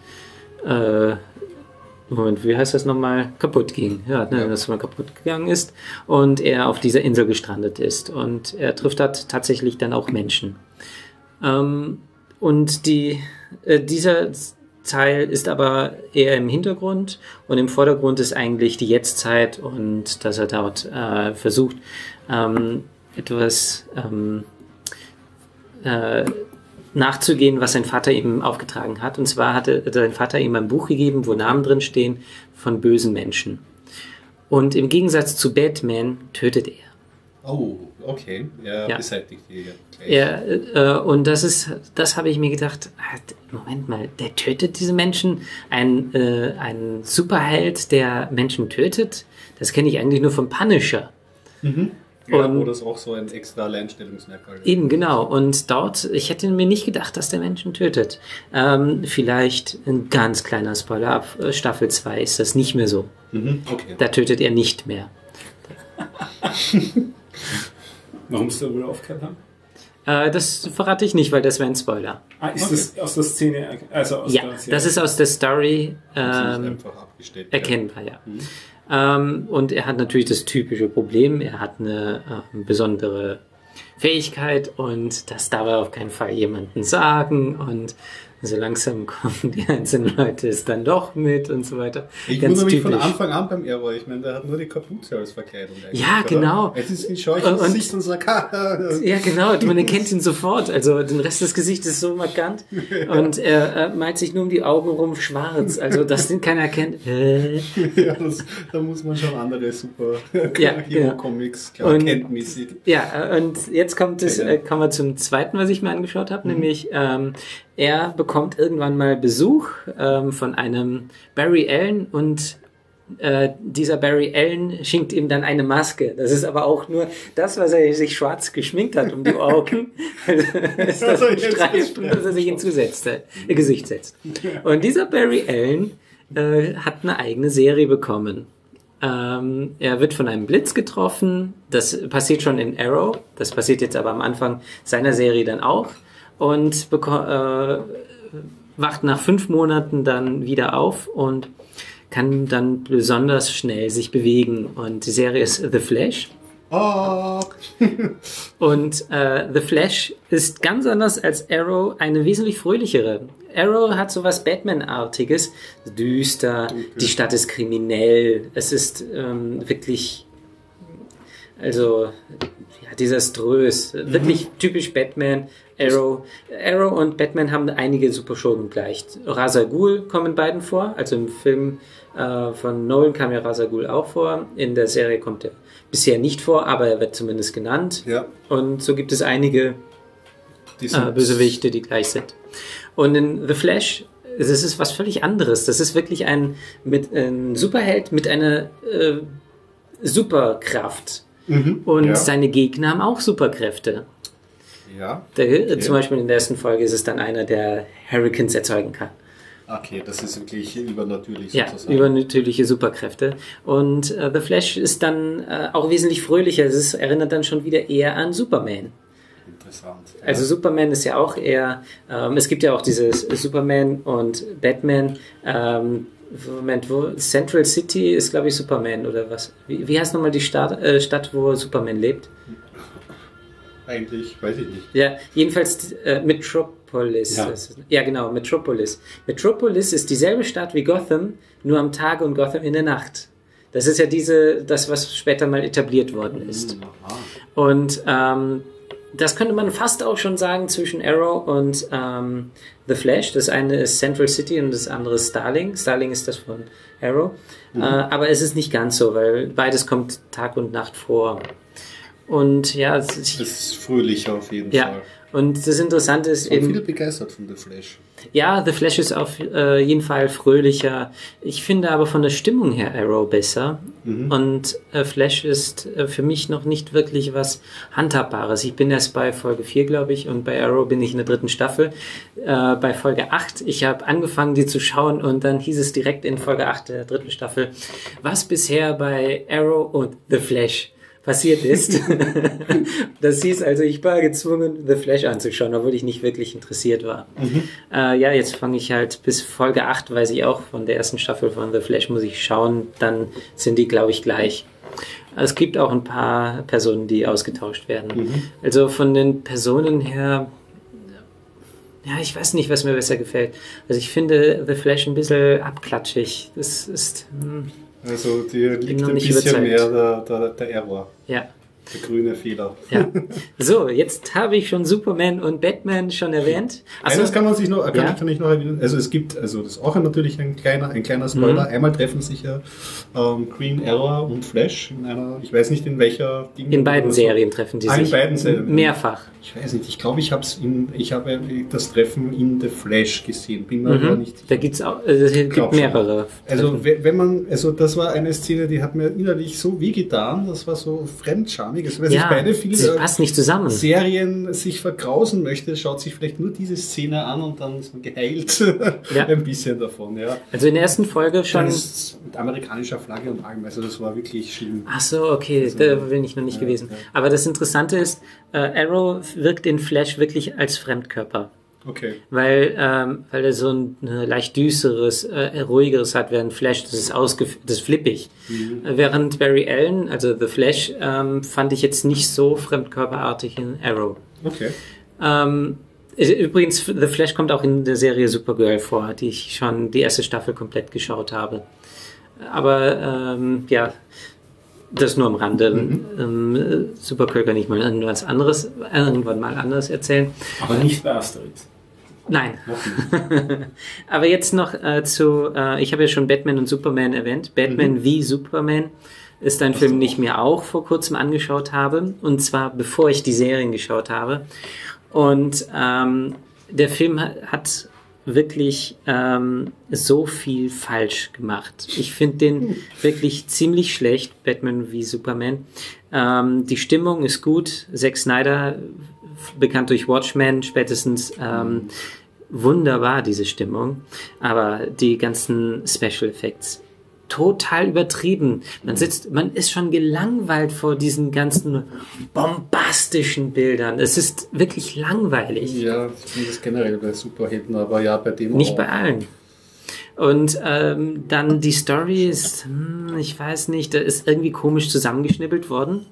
C: äh, Moment, wie heißt das nochmal? Kaputt ging. Ja, ne, ja. dass man kaputt gegangen ist und er auf dieser Insel gestrandet ist. Und er trifft dort tatsächlich dann auch Menschen. Ähm, und die, äh, dieser Teil ist aber eher im Hintergrund und im Vordergrund ist eigentlich die Jetztzeit und dass er dort äh, versucht, ähm, etwas ähm, äh, nachzugehen, was sein Vater ihm aufgetragen hat. Und zwar hatte sein Vater ihm ein Buch gegeben, wo Namen drin stehen von bösen Menschen. Und im Gegensatz zu Batman tötet er.
A: Oh, okay. Er
C: ja.
A: beseitigt die.
C: Er, äh, und das ist, das habe ich mir gedacht, Moment mal, der tötet diese Menschen? Ein, äh, ein Superheld, der Menschen tötet? Das kenne ich eigentlich nur vom Punisher.
A: Mhm. Ja,
C: und
A: wo das auch so ein extra Alleinstellungsmerkmal ist.
C: eben, genau. Und dort, ich hätte mir nicht gedacht, dass der Menschen tötet. Ähm, vielleicht ein ganz kleiner Spoiler, ab äh, Staffel zwei ist das nicht mehr so.
A: Mhm, okay.
C: Da tötet er nicht mehr.
B: Warum es da wohl aufgehört haben?
C: Äh, das verrate ich nicht, weil das wäre ein Spoiler.
B: Ah, ist okay. Das aus der Szene, also aus
C: Ja,
B: der Serie?
C: Das ist aus der Story
A: Das ist
C: ähm,
A: einfach abgestellt.
C: erkennbar, ja.
A: Mhm.
C: Ähm, und er hat natürlich das typische Problem, er hat eine äh, besondere Fähigkeit und das darf er auf keinen Fall jemandem sagen und so langsam kommen die einzelnen Leute es dann doch mit und so weiter.
A: Ich
C: Ganz
A: wundere mich
C: typisch.
A: von Anfang an beim Error. Ich meine, der hat nur die Kapuze als Verkleidung.
C: Ja,
A: oder?
C: genau.
A: Es ist ein scheuches
C: Und-
A: Gesicht und sagt, haha.
C: Ja, genau, man erkennt ihn sofort. Also den Rest des Gesichts ist so markant. Und er äh, malt sich nur um die Augen rum schwarz. Also dass den keiner erkennt. Äh.
A: Ja, das, da muss man schon andere super
C: Ja,
A: Hero-Comics,
C: Und-
A: Clark-Kent-mäßig.
C: Ja, äh, und jetzt kommt es,
A: Ja.
C: äh, kommen wir zum zweiten, was ich mir angeschaut habe, nämlich ähm, er bekommt irgendwann mal Besuch ähm, von einem Barry Allen und äh, dieser Barry Allen schenkt ihm dann eine Maske. Das ist aber auch nur das, was er sich schwarz geschminkt hat um die Augen. Also, ist das ein Streifen, das er sich ins Gesicht setzt, äh, Gesicht setzt. Und dieser Barry Allen äh, hat eine eigene Serie bekommen. Ähm, er wird von einem Blitz getroffen. Das passiert schon in Arrow. Das passiert jetzt aber am Anfang seiner Serie dann auch. Und beko- äh, wacht nach fünf Monaten dann wieder auf und kann dann besonders schnell sich bewegen. Und die Serie ist The Flash.
A: Oh.
C: Und äh, The Flash ist ganz anders als Arrow eine wesentlich fröhlichere. Arrow hat sowas Batman-artiges, düster, die Stadt ist kriminell, es ist ähm, wirklich, also ja, desaströs, mhm. wirklich typisch Batman. Arrow, Arrow und Batman haben einige Superschurken gleich. Ra's al Ghul kommen in beiden vor, also im Film äh, von Nolan kam ja Ra's al Ghul auch vor, in der Serie kommt er bisher nicht vor, aber er wird zumindest genannt.
A: Ja.
C: Und so gibt es einige äh, Bösewichte, die gleich sind. Und in The Flash, das ist was völlig anderes. Das ist wirklich ein, mit, ein Superheld mit einer äh, Superkraft.
A: Mhm.
C: Und
A: Ja.
C: seine Gegner haben auch Superkräfte.
A: Ja.
C: Der,
A: Okay.
C: Zum Beispiel in der ersten Folge ist es dann einer, der Hurricanes erzeugen kann.
A: Okay, das ist wirklich übernatürlich
C: Ja,
A: sozusagen.
C: übernatürliche Superkräfte. Und äh, The Flash ist dann äh, auch wesentlich fröhlicher. Es ist, erinnert dann schon wieder eher an Superman.
A: Interessant.
C: Also
A: ja.
C: Superman ist ja auch eher, ähm, es gibt ja auch dieses Superman und Batman. Ähm, Moment, wo Central City ist, glaube ich, Superman oder was? Wie, wie heißt nochmal die Stadt, äh, Stadt, wo Superman lebt?
A: Eigentlich, weiß ich nicht.
C: Ja, jedenfalls äh, Metropolis.
A: Ja.
C: Das ist, ja, genau, Metropolis. Metropolis ist dieselbe Stadt wie Gotham, nur am Tag und Gotham in der Nacht. Das ist ja diese, das, was später mal etabliert worden ist.
A: Aha.
C: Und ähm, das könnte man fast auch schon sagen zwischen Arrow und ähm, The Flash. Das eine ist Central City und das andere ist Starling. Starling ist das von Arrow. Mhm. Äh, aber es ist nicht ganz so, weil beides kommt Tag und Nacht vor. Und ja, es
A: Das ist fröhlicher auf jeden
C: ja.
A: Fall.
C: Und das Interessante ist
A: Ich bin
C: eben,
A: viele begeistert von The Flash.
C: ja, The Flash ist auf äh, jeden Fall fröhlicher. Ich finde aber von der Stimmung her Arrow besser.
A: Mhm.
C: Und äh, Flash ist äh, für mich noch nicht wirklich was Handhabbares. Ich bin erst bei Folge vier, glaube ich, und bei Arrow bin ich in der dritten Staffel. Äh, bei Folge acht, ich habe angefangen, die zu schauen und dann hieß es direkt in Folge acht der dritten Staffel, was bisher bei Arrow und The Flash passiert ist. Das hieß also, ich war gezwungen, The Flash anzuschauen, obwohl ich nicht wirklich interessiert war.
A: Mhm.
C: Äh, ja, jetzt fange ich halt bis Folge acht, weiß ich auch, von der ersten Staffel von The Flash muss ich schauen, dann sind die, glaube ich, gleich. Es gibt auch ein paar Personen, die ausgetauscht werden.
A: Mhm.
C: Also von den Personen her, ja, ich weiß nicht, was mir besser gefällt. Also ich finde The Flash ein bisschen abklatschig. Das ist, hm,
A: Also dir liegt
C: noch
A: ein
C: nicht
A: bisschen
C: überzeugt.
A: mehr der, der, der Error,
C: ja.
A: der grüne Fehler.
C: Ja. So, jetzt habe ich schon Superman und Batman schon erwähnt.
A: Also, Eines kann man sich noch, kann,
C: ja.
A: kann ich noch erwähnen. Also es gibt, also das ist auch natürlich ein kleiner, ein kleiner Spoiler.
C: Mhm.
A: Einmal treffen sich ja ähm, Green Arrow und Flash in einer, ich weiß nicht in welcher Ding.
C: In beiden
A: oder so.
C: Serien treffen die
A: Ah, in
C: sich.
A: beiden Serien.
C: Mehrfach.
A: Ich weiß nicht, ich glaube, ich habe es in, ich habe das Treffen in The Flash gesehen. Bin mir aber
C: Mhm.
A: nicht sicher.
C: Da gibt's auch, also es gibt
A: Glaub schon.
C: mehrere.
A: Also
C: Treffen.
A: we- wenn man, also das war eine Szene, die hat mir innerlich so wehgetan, das war so Fremdscham Dynamik. Also, wer
C: ja,
A: sich beide viel
C: das passt nicht zusammen.
A: Serien sich vergrausen möchte, schaut sich vielleicht nur diese Szene an und dann ist man geheilt
C: ja.
A: ein bisschen davon. Ja.
C: Also in der ersten Folge schon...
A: Mit amerikanischer Flagge und allem, also das war wirklich schlimm.
C: Ach so, okay, also, da bin ich noch nicht ja, gewesen. Ja. Aber das Interessante ist, äh, Arrow wirkt in Flash wirklich als Fremdkörper.
A: Okay.
C: Weil, ähm, weil er so ein äh, leicht düsteres, äh, ruhigeres hat, während Flash, das ist ausgef das ist flippig. Mhm. Während Barry Allen, also The Flash, ähm, fand ich jetzt nicht so fremdkörperartig in Arrow.
A: Okay.
C: Ähm, übrigens, The Flash kommt auch in der Serie Supergirl vor, die ich schon die erste Staffel komplett geschaut habe. Aber, ähm, ja, das nur am Rande. Mhm. Ähm, Supergirl kann ich mal irgendwas anderes, irgendwann mal anders erzählen.
B: Aber nicht bei Asteroid.
C: Nein. Aber jetzt noch äh, zu, äh, ich habe ja schon Batman und Superman erwähnt. Batman mhm. wie Superman ist ein Film, den ich mir auch vor kurzem angeschaut habe. Und zwar bevor ich die Serien geschaut habe. Und ähm, der Film hat, hat wirklich ähm, so viel falsch gemacht. Ich finde den wirklich ziemlich schlecht, Batman wie Superman. Ähm, die Stimmung ist gut. Zack Snyder, bekannt durch Watchmen, spätestens ähm, wunderbar, diese Stimmung. Aber die ganzen Special Effects total übertrieben. Man sitzt, man ist schon gelangweilt vor diesen ganzen bombastischen Bildern. Es ist wirklich langweilig.
A: Ja, ich finde das generell bei Superhelden, aber ja, bei dem
C: Nicht
A: auch.
C: bei allen. Und ähm, dann die Story ist, hm, ich weiß nicht, da ist irgendwie komisch zusammengeschnippelt worden.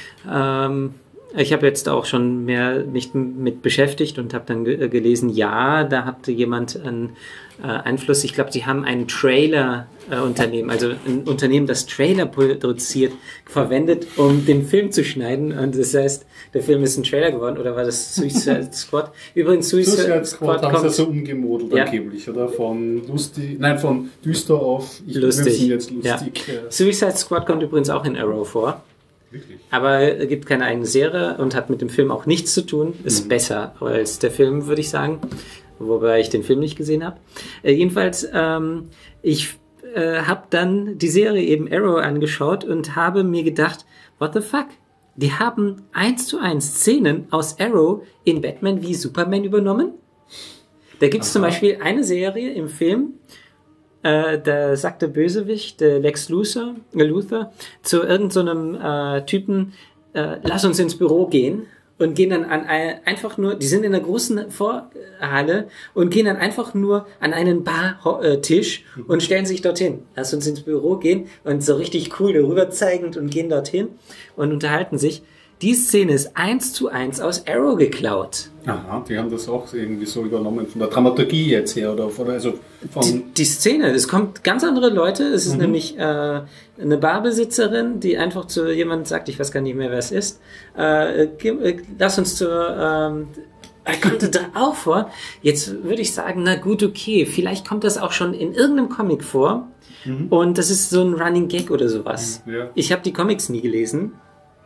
C: Ähm, ich habe jetzt auch schon mehr mich mit beschäftigt und habe dann ge gelesen, ja, da hatte jemand einen äh, Einfluss. Ich glaube, sie haben ein Trailer-Unternehmen, äh, also ein Unternehmen, das Trailer produziert, verwendet, um den Film zu schneiden. Und das heißt, der Film ist ein Trailer geworden, oder war das Suicide Squad? Übrigens, Suicide,
A: Suicide Squad, Squad haben sie so umgemodelt
C: ja.
A: angeblich, oder? Von lustig, nein, von düster auf
C: ich lustig.
A: Jetzt lustig.
C: Ja. Suicide Squad kommt übrigens auch in Arrow vor.
A: Wirklich?
C: Aber es gibt keine eigene Serie und hat mit dem Film auch nichts zu tun. Ist mhm. besser als der Film, würde ich sagen. Wobei ich den Film nicht gesehen habe. Äh, jedenfalls, ähm, ich äh, habe dann die Serie eben Arrow angeschaut und habe mir gedacht, what the fuck? Die haben eins zu eins Szenen aus Arrow in Batman wie Superman übernommen. Da gibt es zum Beispiel eine Serie im Film, Äh, da sagt der Bösewicht, der Lex Luthor, äh, Luthor zu irgendeinem so äh, Typen, äh, lass uns ins Büro gehen, und gehen dann an ein, einfach nur, die sind in einer großen Vorhalle und gehen dann einfach nur an einen Bartisch und stellen sich dorthin. Lass uns ins Büro gehen, und so richtig cool darüber zeigend und gehen dorthin und unterhalten sich. Die Szene ist eins zu eins aus Arrow geklaut.
A: Aha, die haben das auch irgendwie so übernommen, von der Dramaturgie jetzt her, oder von, also von
C: die, die Szene, es kommt ganz andere Leute, es ist mhm. nämlich äh, eine Barbesitzerin, die einfach zu jemandem sagt, ich weiß gar nicht mehr, wer es ist, äh, äh, lass uns zur, ähm, er kommt da auch vor. Jetzt würde ich sagen, na gut, okay, vielleicht kommt das auch schon in irgendeinem Comic vor, mhm. und das ist so ein Running Gag oder sowas. Ja. Ich habe die Comics nie gelesen.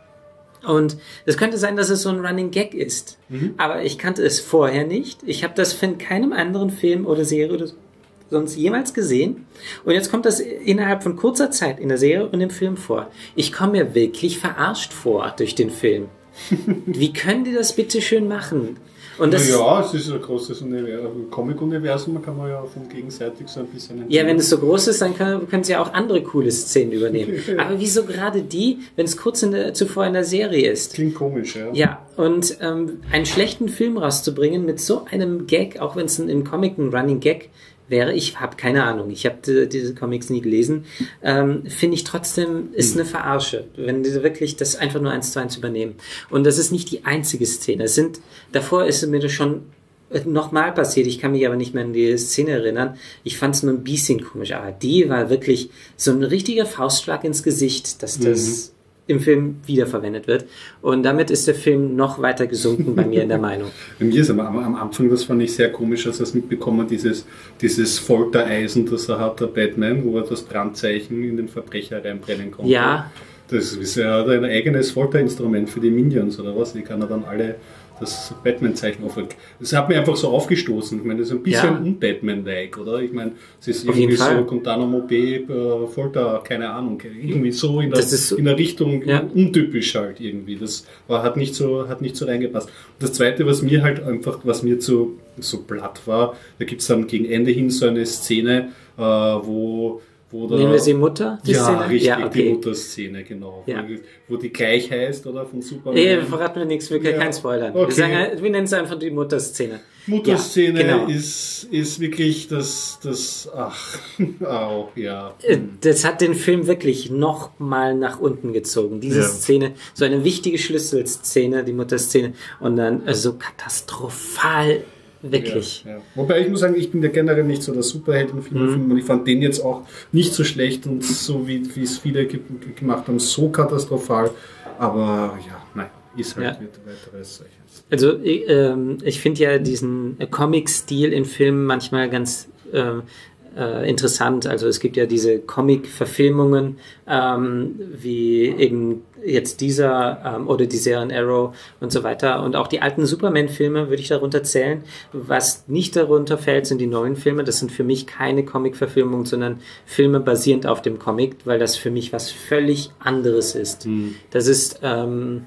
C: Und es könnte sein, dass es so ein Running Gag ist. Mhm. Aber ich kannte es vorher nicht. Ich habe das von keinem anderen Film oder Serie oder sonst jemals gesehen. Und jetzt kommt das innerhalb von kurzer Zeit in der Serie und im Film vor. Ich komme mir wirklich verarscht vor durch den Film. Wie können die das bitte schön machen? Und das
A: ja, es ist ein großes Comic-Universum, kann man ja von gegenseitig so ein bisschen entdecken.
C: Ja, wenn es so groß ist, dann können, können sie ja auch andere coole Szenen übernehmen. Aber wieso gerade die, wenn es kurz in der, zuvor in der Serie ist?
A: Klingt komisch, ja.
C: Ja, und ähm, einen schlechten Film rauszubringen mit so einem Gag, auch wenn es im Comic ein Running Gag wäre, ich habe keine Ahnung, ich habe die, diese Comics nie gelesen, ähm, finde ich trotzdem, ist hm. eine Verarsche, wenn die wirklich das einfach nur eins zu eins übernehmen. Und das ist nicht die einzige Szene. Es sind, davor ist mir das schon nochmal passiert, ich kann mich aber nicht mehr an die Szene erinnern. Ich fand es nur ein bisschen komisch, aber die war wirklich so ein richtiger Faustschlag ins Gesicht, dass das mhm. im Film wiederverwendet wird. Und damit ist der Film noch weiter gesunken bei mir in der Meinung.
A: Bei mir ist am, am Anfang, das fand ich sehr komisch, als er es mitbekommen, dieses, dieses Foltereisen, das er hat, der Batman, wo er das Brandzeichen in den Verbrecher reinbrennen konnte.
C: Ja.
A: Das ist ja ein eigenes Folterinstrument für die Minions, oder was? Die kann er dann alle das Batman-Zeichen auf. Das hat mir einfach so aufgestoßen. Ich meine, das ist ein bisschen
C: Ja.
A: un-Batman-like, oder? Ich meine, es ist
C: Auf
A: irgendwie
C: jeden Fall.
A: so Guantanamo Bay, äh, Folter, keine Ahnung, irgendwie so in der,
C: Das ist so-
A: in der Richtung
C: Ja.
A: untypisch halt irgendwie. Das war, hat nicht so, hat nicht so reingepasst. Und das Zweite, was mir halt einfach, was mir zu, so platt war, da gibt es dann gegen Ende hin so eine Szene, äh, wo Wo da,
C: Nehmen wir sie Mutter, die
A: ja,
C: Szene?
A: richtig,
C: Ja, okay.
A: die Mutterszene, genau.
C: Ja.
A: Wo, wo die gleich heißt, oder, von Superman.
C: Nee, verraten wir nichts, wir können
A: Ja.
C: kein Spoilern.
A: Okay.
C: Wir, sagen, wir nennen es einfach die Mutterszene.
A: Mutterszene
C: Ja, genau.
A: ist, ist wirklich das, das, ach, auch, ja.
C: Äh, Das hat den Film wirklich noch mal nach unten gezogen. Diese
A: Ja.
C: Szene, so eine wichtige Schlüsselszene, die Mutterszene, und dann äh, so katastrophal, wirklich.
A: Ja, ja. Wobei ich muss sagen, ich bin ja generell nicht so der Superheldenfilm
C: Mhm.
A: und ich fand den jetzt auch nicht so schlecht und so wie wie es viele ge gemacht haben, so katastrophal. Aber ja, nein, ist halt
C: Ja.
A: wird weiteres solches.
C: Also ich, ähm, ich finde ja diesen äh, Comic-Stil in Filmen manchmal ganz äh, äh, interessant. Also es gibt ja diese Comic-Verfilmungen, ähm, wie eben jetzt dieser ähm, oder die Serien Arrow und so weiter. Und auch die alten Superman-Filme würde ich darunter zählen. Was nicht darunter fällt, sind die neuen Filme. Das sind für mich keine Comic-Verfilmungen, sondern Filme basierend auf dem Comic, weil das für mich was völlig anderes ist. Das ist... Ähm,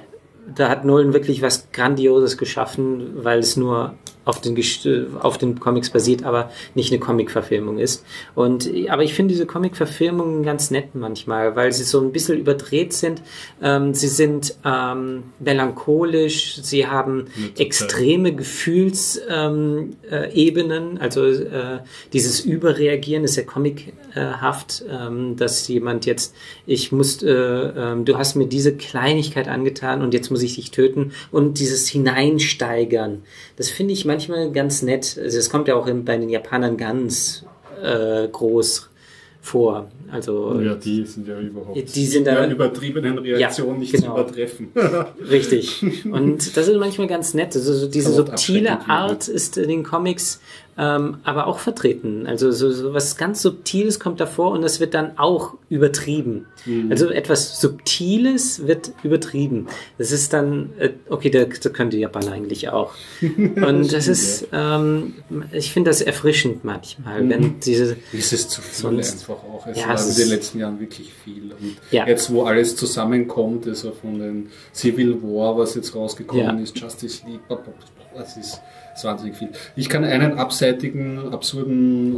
C: da hat Nolan wirklich was Grandioses geschaffen, weil es nur auf den, Gest- auf den Comics basiert, aber nicht eine Comic-Verfilmung ist. Und, aber ich finde diese Comic-Verfilmungen ganz nett manchmal, weil sie so ein bisschen überdreht sind. Ähm, sie sind ähm, melancholisch, sie haben extreme Gefühlsebenen, äh, Ebenen. Also äh, dieses Überreagieren ist ja comichaft, ähm, dass jemand jetzt, ich muss, äh, äh, du hast mir diese Kleinigkeit angetan und jetzt muss ich dich töten, und dieses Hineinsteigern. Das finde ich manchmal ganz nett. Also das kommt ja auch in, bei den Japanern ganz äh, groß vor. Also
A: Ja, die sind ja überhaupt
C: Die sind da-
A: in der übertriebenen Reaktion
C: Ja,
A: nicht
C: genau.
A: zu übertreffen.
C: richtig. Und das ist manchmal ganz nett. Also so diese
A: Kann auch
C: subtile
A: abschreckend
C: Art ist in den Comics ähm, aber auch vertreten. Also so, so was ganz Subtiles kommt davor und das wird dann auch übertrieben.
A: Mhm.
C: Also etwas Subtiles wird übertrieben. Das ist dann, äh, okay, da, da können die Japaner eigentlich auch. Und das ist, ähm, ich finde das erfrischend manchmal, wenn diese...
A: Es ist zu viel
C: Sonst-
A: einfach auch. Es
C: Ja,
A: war
C: es
A: in
C: ist-
A: den letzten Jahren wirklich viel. Und
C: Ja.
A: jetzt, wo alles zusammenkommt, also von den Civil War, was jetzt rausgekommen
C: Ja.
A: ist, Justice League, das ist, das ist wahnsinnig viel. Ich kann einen abseitigen, absurden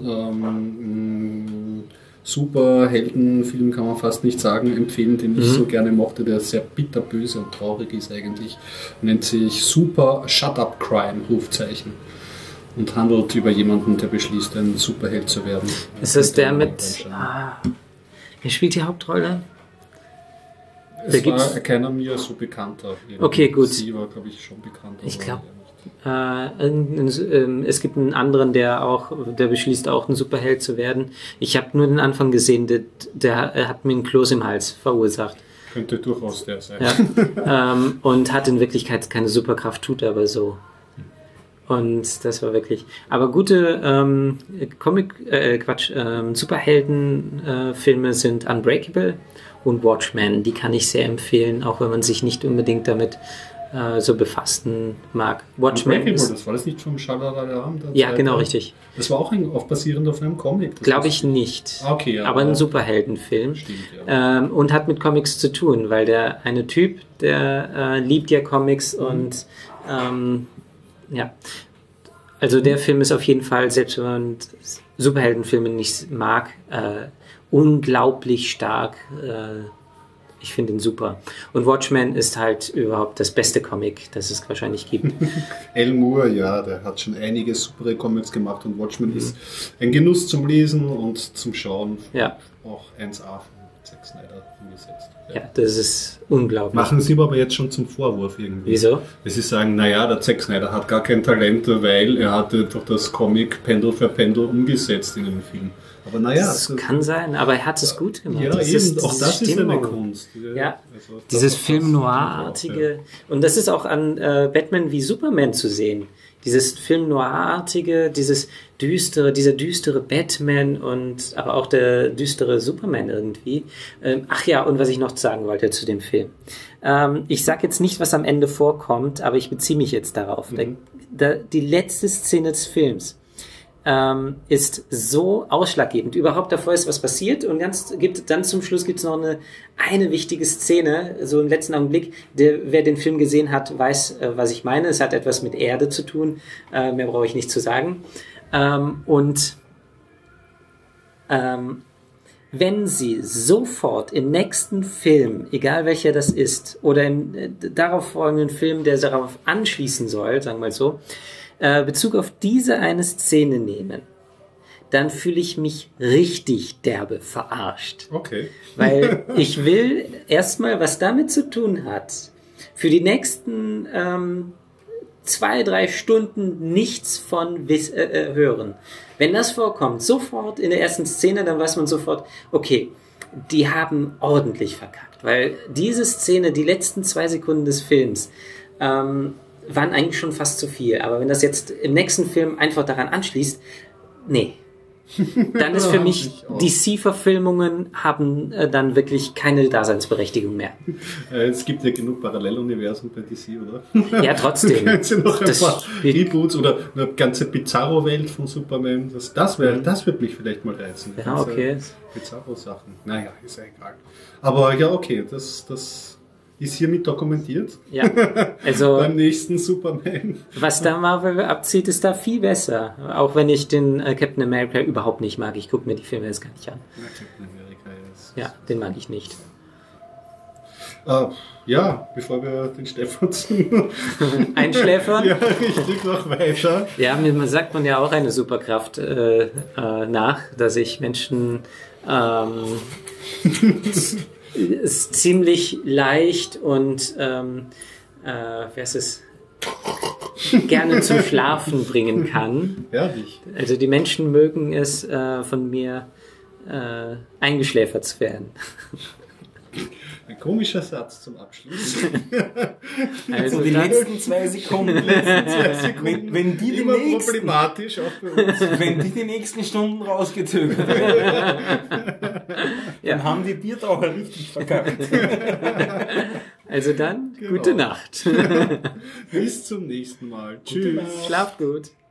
A: ähm, Superheldenfilm, kann man fast nicht sagen, empfehlen, den ich
C: Mhm.
A: so gerne mochte, der sehr bitterböse und traurig ist eigentlich. Nennt sich Super Shut Up Crime, Rufzeichen. Und handelt über jemanden, der beschließt, ein Superheld zu werden.
C: Ist das der mit...
A: Reinschauen.
C: Ah, wer spielt die Hauptrolle?
A: Es
C: da gibt's-
A: war keiner mir so bekannter. irgendwie.
C: Okay, gut.
A: Sie war, glaube ich, schon bekannt.
C: Ich
A: aber
C: glaub-
A: er nicht.
C: Äh, irgendein- ähm, es gibt einen anderen, der auch, der beschließt auch ein Superheld zu werden. Ich habe nur den Anfang gesehen, der, der hat mir einen Kloß im Hals verursacht.
A: Könnte durchaus der sein.
C: Ja. ähm, und hat in Wirklichkeit keine Superkraft, tut aber so. Und das war wirklich. Aber gute ähm, Comic, äh, Quatsch, ähm, Superhelden-Filme sind Unbreakable und Watchmen. Die kann ich sehr empfehlen, auch wenn man sich nicht unbedingt damit äh, so befassen mag. Watchmen
A: Unbreakable,
C: ist,
A: das war das nicht vom Shalalam?
C: ja, genau, richtig.
A: Das war auch ein, auf basierend auf einem Comic. Das
C: Glaube
A: ist-
C: ich nicht.
A: Ah, okay,
C: aber ein Superheldenfilm.
A: Stimmt, ja.
C: Ähm, und hat mit Comics zu tun, weil der eine Typ, der äh, liebt ja Comics und ähm, ja. Also der Film ist auf jeden Fall, selbst wenn man Superheldenfilme nicht mag, äh, unglaublich stark. Äh, ich finde ihn super. Und Watchmen ist halt überhaupt das beste Comic, das es wahrscheinlich gibt.
A: Al Moore, ja, der hat schon einige super Comics gemacht und Watchmen
C: Mhm.
A: ist ein Genuss zum Lesen und zum Schauen.
C: Ja.
A: Auch eins A von Zack Snyder umgesetzt.
C: Ja, das ist unglaublich.
A: Machen Sie aber jetzt schon zum Vorwurf irgendwie.
C: Wieso?
A: Weil Sie sagen, naja, der Zack Snyder hat gar kein Talent, weil er hat einfach das Comic Pendel für Pendel umgesetzt in den Film. Aber naja,
C: Das
A: also-
C: kann sein, aber er hat es gut gemacht.
A: ja,
C: Das
A: eben,
C: ist
A: auch
C: diese
A: das ist eine
C: Stimmung.
A: Kunst.
C: Ja,
A: Also,
C: dieses
A: das-
C: Film
A: das-
C: Noir-artige. Und das ist auch an äh, Batman wie Superman zu sehen. Dieses Film Noir-artige, dieses düstere, dieser düstere Batman und aber auch der düstere Superman irgendwie. Ähm, ach ja, und was ich noch sagen wollte zu dem Film. Ähm, ich sag jetzt nicht, was am Ende vorkommt, aber ich beziehe mich jetzt darauf. Mhm. Da, da, die letzte Szene des Films ähm, ist so ausschlaggebend. Überhaupt davor ist was passiert und ganz, gibt, dann zum Schluss gibt es noch eine, eine wichtige Szene, so im letzten Augenblick. Der, wer den Film gesehen hat, weiß, äh, was ich meine. Es hat etwas mit Erde zu tun. Äh, mehr brauche ich nicht zu sagen. Ähm, und ähm, wenn Sie sofort im nächsten Film, egal welcher das ist, oder im äh, darauf folgenden Film, der darauf anschließen soll, sagen wir mal so, äh, Bezug auf diese eine Szene nehmen, dann fühle ich mich richtig derbe verarscht.
A: Okay.
C: Weil ich will erstmal, was damit zu tun hat, für die nächsten ähm, zwei, drei Stunden nichts von wiss, äh, hören. Wenn das vorkommt, sofort in der ersten Szene, dann weiß man sofort, okay, die haben ordentlich verkackt. Weil diese Szene, die letzten zwei Sekunden des Films, ähm, waren eigentlich schon fast zu viel. Aber wenn das jetzt im nächsten Film einfach daran anschließt, nee. Dann ist für mich, D C-Verfilmungen haben äh, dann wirklich keine Daseinsberechtigung mehr.
A: Es gibt ja genug Paralleluniversen bei D C, oder?
C: Ja, trotzdem.
A: Können Sie noch ein
C: Das
A: paar
C: spielt-
A: Reboots oder eine ganze Bizarro-Welt von Superman? Das, das, wär, das wird mich vielleicht mal reizen.
C: Ja,
A: Ganze
C: okay.
A: Bizarro-Sachen. Naja, ist ja egal. Aber ja, okay, das, das ist hiermit dokumentiert.
C: Ja, also
A: Beim nächsten Superman.
C: was da Marvel abzieht, ist da viel besser. Auch wenn ich den äh, Captain America überhaupt nicht mag. Ich gucke mir die Filme jetzt gar nicht an.
A: Ja, Captain America ist.
C: Ja, den mag ich nicht.
A: Äh, ja, bevor wir den Stefan zum
C: Einschläfern?
A: ja, richtig, noch weiter.
C: Ja, mir man sagt man ja auch eine Superkraft äh, äh, nach, dass ich Menschen ähm, ist ziemlich leicht und ähm, äh, wer ist es gerne zum Schlafen bringen kann.
A: Herrlich.
C: Also die Menschen mögen es, äh, von mir äh, eingeschläfert zu werden.
A: Ein komischer Satz zum Abschluss.
C: Also
B: So die
C: dann,
B: letzten zwei Sekunden.
A: Zwei Sekunden.
B: Wenn, wenn die die
A: Immer
B: nächsten,
A: problematisch, auch bei uns.
B: wenn die die nächsten Stunden rausgezögert werden,
C: ja.
B: dann haben die Biertaucher richtig verkackt.
C: also dann,
A: Genau.
C: gute Nacht.
A: Bis zum nächsten Mal.
B: Gute
A: Tschüss.
B: Nacht.
C: Schlaft gut.